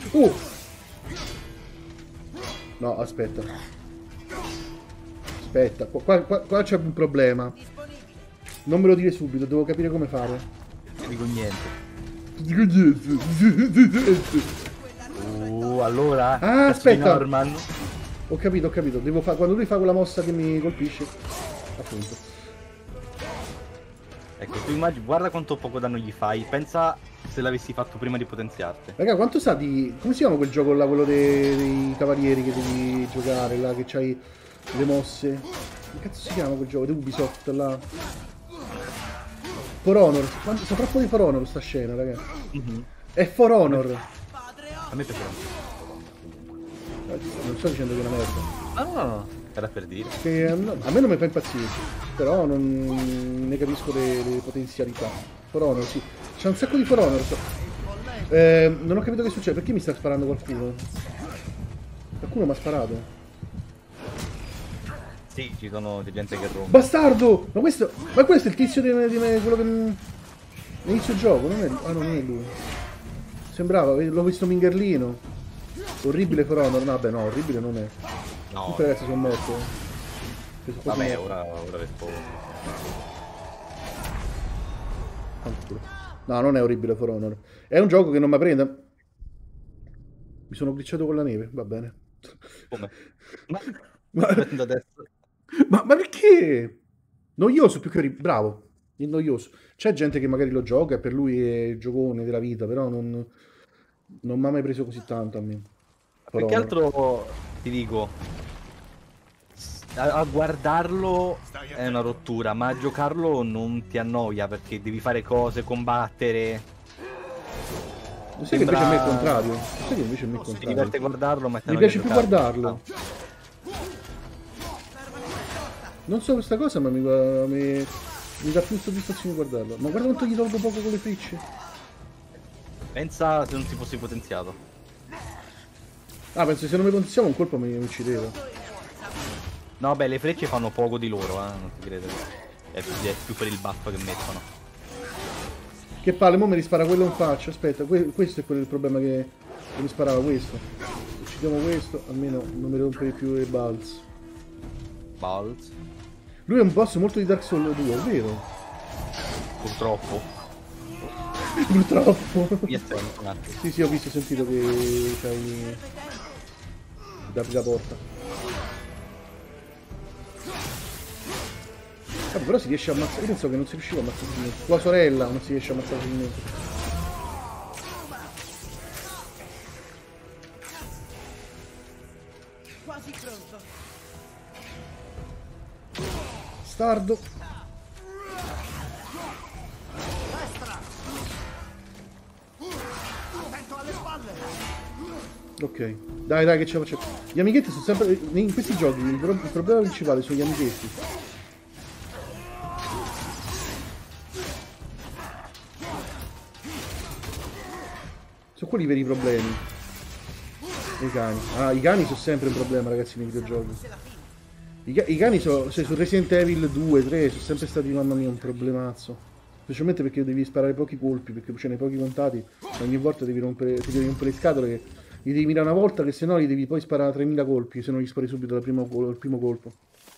S1: No, aspetta. Aspetta, qua c'è un problema. Non me lo dire subito, devo capire come fare.
S12: Non dico niente.
S1: Dico niente.
S12: Allora.
S1: Ah, aspetta.
S12: Norman.
S1: Ho capito. Devo fare quando lui fa quella mossa che mi colpisce. Appunto.
S12: Ecco, tu immagini, guarda quanto poco danno gli fai. Pensa se l'avessi fatto prima di potenziarti.
S1: Raga, quanto sa di... Come si chiama quel gioco là, quello dei cavalieri che devi giocare là, che c'hai le mosse? Che cazzo si chiama quel gioco? Di Ubisoft là? For Honor. Sa troppo di For Honor sta scena, raga. È For Honor.
S12: A me piace.
S1: Non sto dicendo che è una merda.
S12: No. Era per dire.
S1: Che, no, a me non mi fa impazzire. Però non ne capisco le potenzialità. For Honor, sì. C'è un sacco di For Honor. Non ho capito che succede. Perché mi sta sparando qualcuno? Qualcuno mi ha sparato.
S12: Sì, ci sono di gente che rompe.
S1: Bastardo! Ma questo è il tizio di quello che... Inizio il gioco, non è... Ah no, non è lui. Sembrava, l'ho visto mingerlino. Orribile For Honor. No, vabbè, no, orribile non è.
S12: No.
S1: Tutti i ragazzi sono morti.
S12: Vabbè, ora rispondo.
S1: No, non è orribile For Honor. È un gioco che non mi prende. Mi sono glitchato con la neve, va bene.
S12: Come?
S1: Ma perché? Noioso più che bravo. Il noioso. C'è gente che magari lo gioca e per lui è il giocone della vita, però non mi ha mai preso così tanto a me.
S12: Più che altro ti dico, a guardarlo è una rottura, ma a giocarlo non ti annoia perché devi fare cose, combattere.
S1: Sai che invece a me è il contrario. Sai che invece a me è il contrario.
S12: Mi diverte guardarlo, ma
S1: mi piace più guardarlo. Non so questa cosa, ma mi dà più soddisfazione guardarlo. Ma guarda quanto gli tolgo poco con le frecce.
S12: Pensa se non si fosse potenziato.
S1: Ah, penso che se non mi potenziamo un colpo mi uccideva.
S12: No, beh, le frecce fanno poco di loro, non ti credo. È più per il buff che mettono.
S1: Che palle, mo mi rispara quello in faccia. Aspetta, questo è quello il problema che mi sparava questo. Uccidiamo questo, almeno non mi rompe più le balls.
S12: Balls?
S1: Lui è un boss molto di Dark Souls 2, è vero?
S12: Purtroppo.
S1: Purtroppo.
S12: Mi aspetto un attimo.
S1: Sì, ho visto, ho sentito che c'hai... Apri la porta. Vabbè, però si riesce a ammazzare. Io pensavo che non si riusciva a ammazzare facilmente. Tua sorella non si riesce a ammazzare facilmente.
S4: Quasi pronto.
S1: Stardo.
S10: Attento alle spalle.
S1: Ok, dai che ce la facciamo. Gli amichetti sono sempre... In questi giochi il problema principale sono gli amichetti. Sono quelli i veri problemi. I cani. Ah, i cani sono sempre un problema, ragazzi, nei videogiochi. I cani su Resident Evil 2, 3 sono sempre stati, mamma mia, un problemazzo. Specialmente perché devi sparare pochi colpi, perché ce n'hai pochi contati, ogni volta ti devi rompere le scatole, che li devi mirare una volta, che se no gli devi poi sparare 3000 colpi, se non gli spari subito al primo colpo.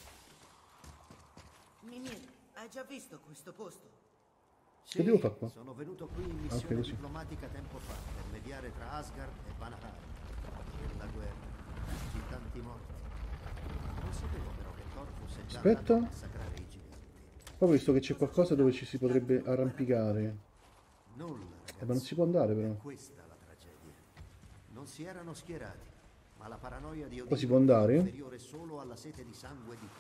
S4: Mimir, hai già visto questo posto?
S1: Che devo fare qua?
S6: Sono venuto qui in missione diplomatica tempo fa per mediare tra Asgard e Vanaheim. La guerra, così tanti morti. Non sapevo però che Thor fosse già andato a massacrare i giganti.
S1: Poi ho visto che c'è qualcosa dove ci si potrebbe arrampicare.
S6: Nulla, ragazzi.
S1: Ma non si può andare però.
S6: Questa è la tragedia. Non si erano schierati, ma la paranoia di
S1: Qua si può andare?
S6: è inferiore solo alla sete di sangue di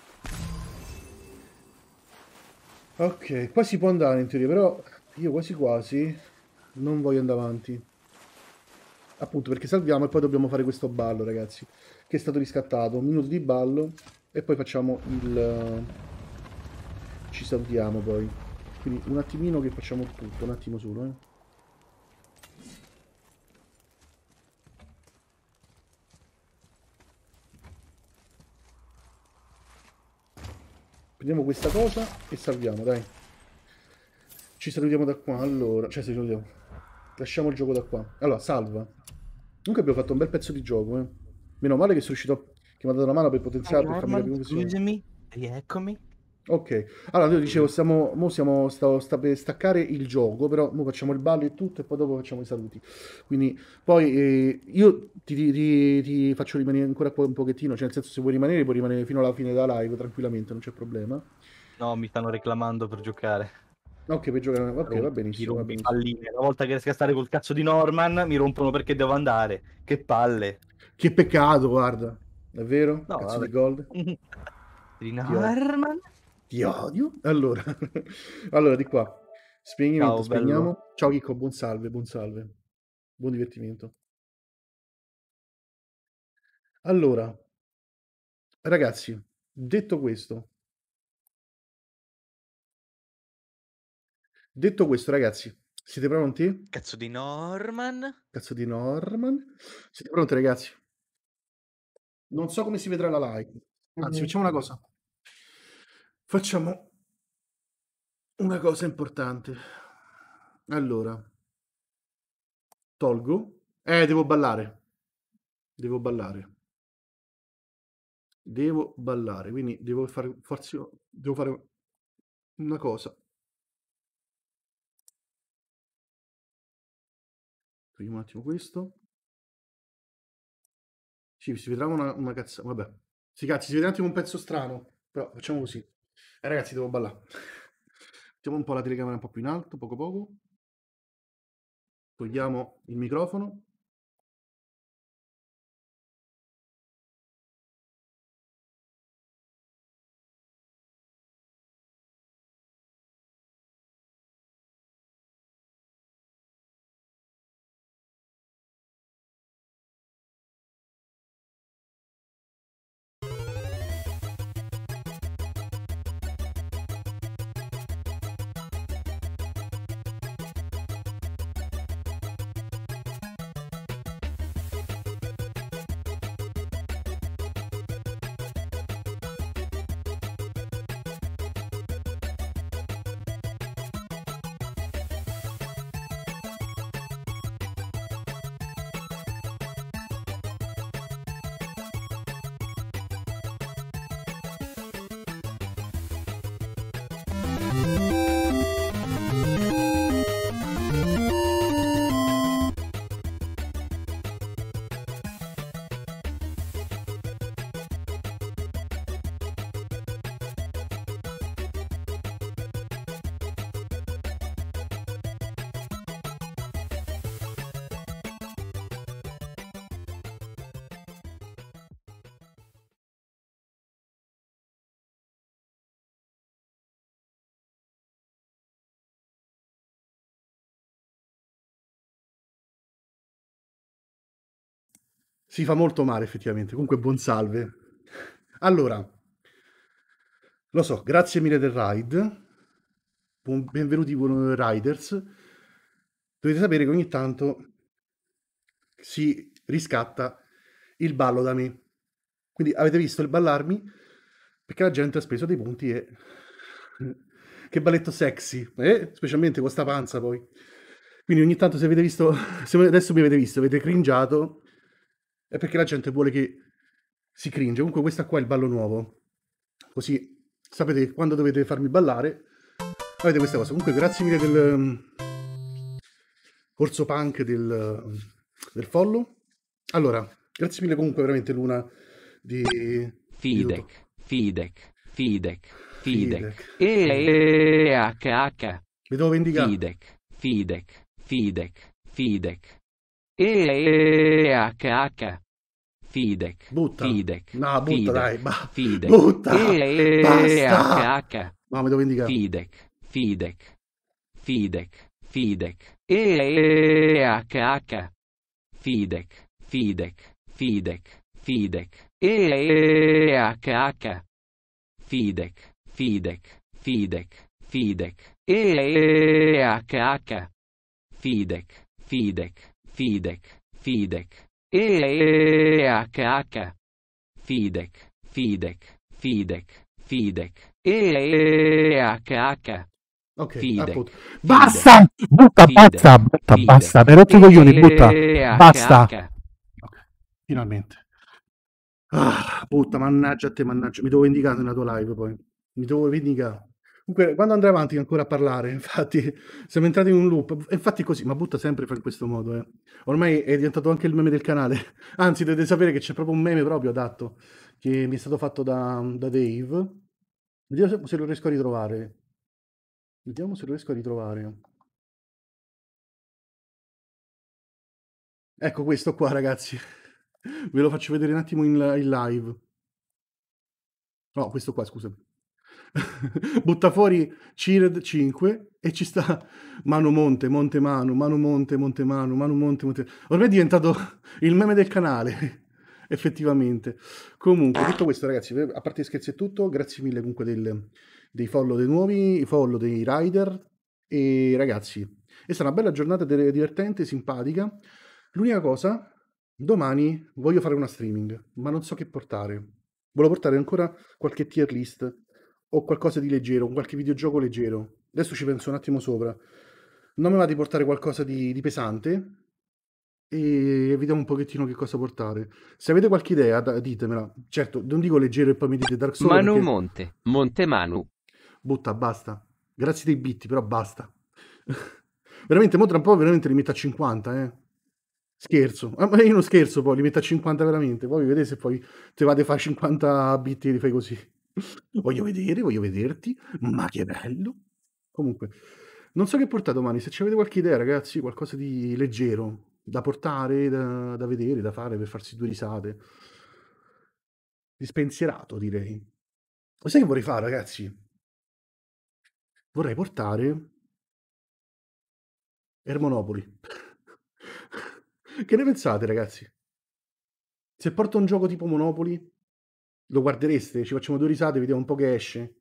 S6: Thor.
S1: Ok, qua si può andare in teoria, però io quasi quasi non voglio andare avanti. Appunto perché salviamo e poi dobbiamo fare questo ballo, ragazzi, che è stato riscattato. 1 minuto di ballo e poi facciamo il... ci salutiamo poi. Quindi un attimino che facciamo tutto, un attimo solo, Prendiamo questa cosa e salviamo, dai. Ci salutiamo da qua, allora. Cioè, ci salutiamo. Lasciamo il gioco da qua. Allora, salva. Comunque abbiamo fatto un bel pezzo di gioco, Meno male che sono riuscito... che mi ha dato una mano per potenziarlo e farmi capire come si...
S12: Scusami, rieccomi.
S1: Ok. Allora, io dicevo, sto per staccare il gioco, però mo facciamo il ballo e tutto e poi dopo facciamo i saluti. Quindi, poi io ti faccio rimanere ancora un pochettino, cioè nel senso se vuoi rimanere puoi rimanere fino alla fine della live tranquillamente, non c'è problema.
S12: No, mi stanno reclamando per giocare.
S1: Ok, per giocare, ok, va benissimo. Va benissimo.
S12: Palline. Una volta che riesco a stare col cazzo di Norman, mi rompono perché devo andare. Che palle.
S1: Che peccato, guarda. È vero?
S12: No,
S1: Cazzo
S12: vabbè.
S1: di gold.
S12: Di Norman?
S1: Ti odio. Allora, allora di qua. Spegnimento,
S12: Ciao,
S1: spegniamo.
S12: bello.
S1: Ciao Chicco, buon salve, buon salve. Buon divertimento. Allora, ragazzi, detto questo, ragazzi, siete pronti?
S13: Cazzo di Norman?
S1: Cazzo di Norman. Siete pronti, ragazzi? Non so come si vedrà la live. Anzi, facciamo una cosa. Facciamo una cosa importante. Allora, tolgo. Devo ballare. Devo ballare. Devo ballare, quindi devo fare forse devo fare una cosa. Togliamo un attimo questo. Sì, si vedrà una cazzata. Vabbè. Sì, cazzi, si vede un attimo un pezzo strano. Però facciamo così. Ragazzi, devo ballare. Mettiamo un po' la telecamera un po' più in alto, poco poco. Togliamo il microfono. Si fa molto male effettivamente, comunque buon salve. Allora, lo so, grazie mille del ride, benvenuti buoni riders. Dovete sapere che ogni tanto si riscatta il ballo da me. Quindi avete visto il ballarmi perché la gente ha speso dei punti e che balletto sexy, specialmente con sta panza poi. Quindi ogni tanto se avete visto, se adesso mi avete visto, avete cringiato, è perché la gente vuole che si cringe. Comunque questa qua è il ballo nuovo, così sapete quando dovete farmi ballare, avete questa cosa. Comunque grazie mille del Orso Punk del follow. Allora, grazie mille comunque veramente Luna di
S11: Fidek, Fidek, Fidek,
S1: Fidek.
S11: Fidek. HH.
S1: Mi devo vendicare.
S11: Fidek, Fidek, Fidek, Fidek. HH. Fidek,
S1: Butta.
S11: Fidek.
S1: No, butta
S11: Fidek,
S1: dai,
S11: Fidek.
S1: butta. Basta.
S11: HH.
S1: No, mi devo vendicare.
S11: Fidek, Fidek, Fidek, Fidek. HH. Fidek, Fidek, Fidek, Fidek. HH. Fidek, Fidek, Fidek, Fidek. HH. Fidek, Fidek, Fidek, Fidek. HH. Fidek, Fidek, Fidek, Fidek. HH.
S1: Ok,
S11: Fidek,
S1: appunto.
S14: Basta! Butta, basta, butta, basta. Per rotto i coglioni, butta. Basta.
S1: Ok, finalmente. Ah, butta, mannaggia a te, mannaggia. Mi devo vendicare nella tua live poi. Mi devo vendicare. Comunque, quando andrai avanti ancora a parlare, infatti, siamo entrati in un loop. Infatti così, ma butta sempre fa in questo modo, eh. Ormai è diventato anche il meme del canale. Anzi, dovete sapere che c'è proprio un meme proprio adatto, che mi è stato fatto da Dave. Vediamo se lo riesco a ritrovare. Vediamo se lo riesco a ritrovare. Ecco questo qua, ragazzi. Ve lo faccio vedere un attimo in live. No, questo qua, scusami. Butta fuori Cired 5 e ci sta Manu Monte, Monte Manu, Manu Monte, Monte Manu, Manu Monte, Monte... Ormai è diventato il meme del canale, effettivamente. Comunque, tutto questo, ragazzi, a parte gli scherzi è tutto. Grazie mille comunque dei follow dei nuovi, i follow dei rider. E ragazzi, è stata una bella giornata divertente, simpatica. L'unica cosa, domani voglio fare una streaming, ma non so che portare. Volevo portare ancora qualche tier list o qualcosa di leggero, qualche videogioco leggero. Adesso ci penso un attimo sopra. Non mi va di portare qualcosa di pesante e vediamo un pochettino che cosa portare. Se avete qualche idea, ditemela. Certo, non dico leggero e poi mi dite Dark Souls.
S11: Manu
S1: perché...
S11: Monte, Monte Manu.
S1: Butta, basta. Grazie dei bit, però basta. Veramente, mo tra un po' veramente li metto a 50, Scherzo. Ma io non scherzo poi, li metto a 50 veramente. Poi vedete se poi te vate a fare 50 bit e li fai così. Voglio vedere, voglio vederti. Ma che bello. Comunque, non so che portare domani. Se avete qualche idea, ragazzi, qualcosa di leggero da portare, da vedere, da fare per farsi due risate. Di spensierato, direi. Lo sai che vorrei fare, ragazzi? Vorrei portare Ermonopoli. Che ne pensate, ragazzi? Se porto un gioco tipo Monopoli, lo guardereste? Ci facciamo due risate, vediamo un po' che esce.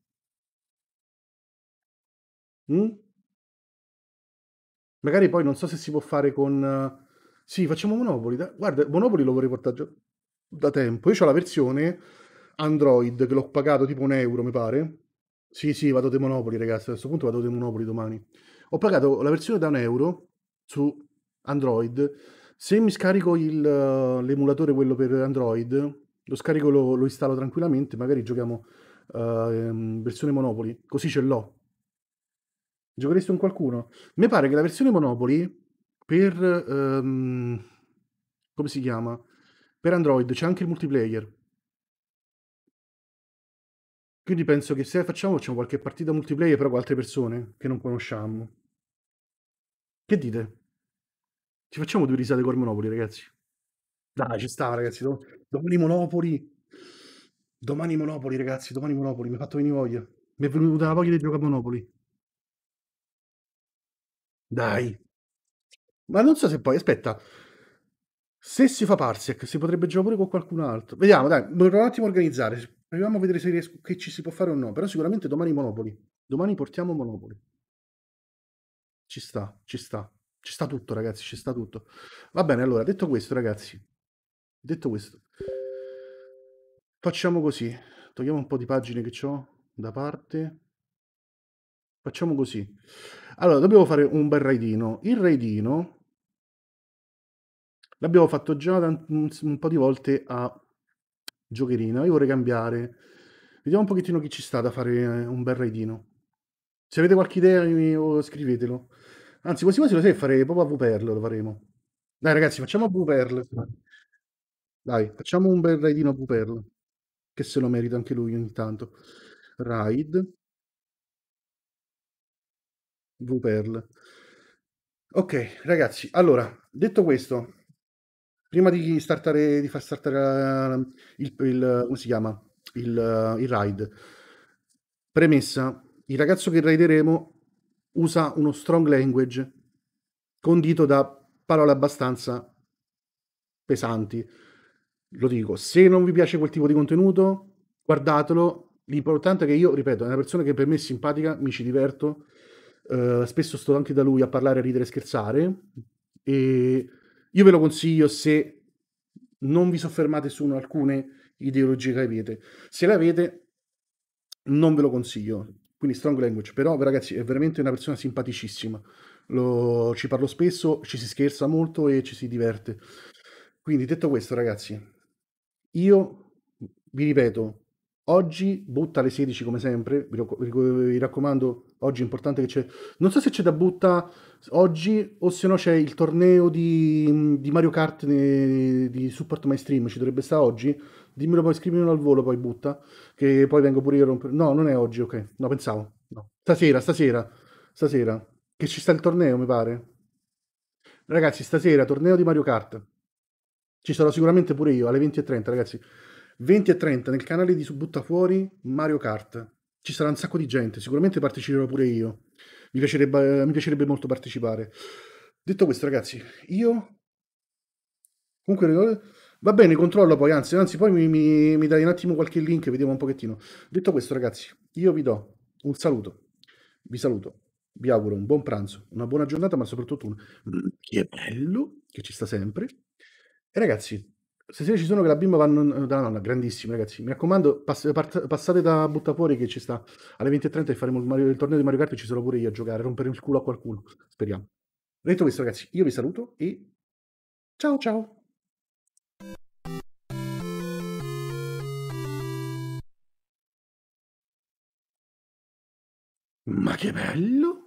S1: Magari poi non so se si può fare con... Sì, facciamo Monopoli. Guarda, Monopoli lo vorrei portare già da tempo. Io ho la versione Android che l'ho pagato tipo €1, mi pare. Sì, vado di Monopoli, ragazzi. A questo punto vado di Monopoli domani. Ho pagato la versione da €1 su Android. Se mi scarico l'emulatore, quello per Android, lo scarico, lo installo tranquillamente, magari giochiamo versione Monopoli, così ce l'ho. Giocheresti con qualcuno? Mi pare che la versione Monopoli per... come si chiama? Per Android c'è anche il multiplayer. Quindi penso che se facciamo qualche partita multiplayer però con altre persone che non conosciamo. Che dite? Ci facciamo due risate con Monopoli, ragazzi? Dai, ci sta, ragazzi. Domani Monopoli. Domani Monopoli, ragazzi. Domani Monopoli. Mi ha fatto venire voglia. Mi è venuta la voglia di giocare a Monopoli. Dai. Ma non so se poi... Aspetta. Se si fa Parsec, si potrebbe giocare pure con qualcun altro. Vediamo, dai. Dovrò un attimo organizzare. Proviamo a vedere se che ci si può fare o no. Però sicuramente domani Monopoli. Domani portiamo Monopoli. Ci sta, ci sta. Ci sta tutto, ragazzi, ci sta tutto. Va bene, allora, detto questo, ragazzi. Detto questo. Facciamo così. Togliamo un po' di pagine che ho da parte. Facciamo così. Allora, dobbiamo fare un bel raidino. Il raidino l'abbiamo fatto già un po' di volte a giocherina. Io vorrei cambiare. Vediamo un pochettino chi ci sta da fare un bel raidino. Se avete qualche idea, scrivetelo. Anzi, quasi quasi lo sai fare proprio a VPerl, lo faremo. Dai ragazzi, facciamo a VPerl. Dai, facciamo un bel raidino a VPerl, che se lo merita anche lui ogni tanto. Raid. VPerl. Ok, ragazzi, allora, detto questo, prima di far startare come si chiama? Il raid. Premessa, il ragazzo che raideremo usa uno strong language condito da parole abbastanza pesanti. Lo dico, se non vi piace quel tipo di contenuto, guardatelo. L'importante è che io, ripeto, è una persona che per me è simpatica, mi ci diverto. Spesso sto anche da lui a parlare, a ridere e scherzare. E io ve lo consiglio se non vi soffermate su alcune ideologie che avete. Se le avete, non ve lo consiglio. Quindi strong language. Però, ragazzi, è veramente una persona simpaticissima. Ci parlo spesso, ci si scherza molto e ci si diverte. Quindi, detto questo, ragazzi, io vi ripeto, oggi butta alle 16 come sempre, vi raccomando, oggi è importante che c'è, non so se c'è da butta oggi o se no c'è il torneo di Mario Kart di Support My Stream, ci dovrebbe stare oggi, dimmelo poi, scrivimelo al volo poi butta, che poi vengo pure io a rompere, no non è oggi, ok, no pensavo, no. Stasera, che ci sta il torneo mi pare, ragazzi stasera torneo di Mario Kart. Ci sarò sicuramente pure io alle 20:30, ragazzi. 20:30 nel canale di Subuttafuori Mario Kart. Ci sarà un sacco di gente, sicuramente parteciperò pure io. Mi piacerebbe molto partecipare. Detto questo, ragazzi, io comunque va bene, controllo poi, anzi poi mi dai un attimo qualche link, vediamo un pochettino. Detto questo, ragazzi, io vi do un saluto. Vi saluto. Vi auguro un buon pranzo, una buona giornata, ma soprattutto un che bello che ci sta sempre. E ragazzi, stasera ci sono che la bimba vanno da nonna, grandissimi ragazzi. Mi raccomando, passate da Buttafuori che ci sta alle 20:30 e faremo il torneo di Mario Kart e ci sarò pure io a giocare, a rompere il culo a qualcuno. Speriamo. Detto questo, ragazzi, io vi saluto e ciao ciao. Ma che bello!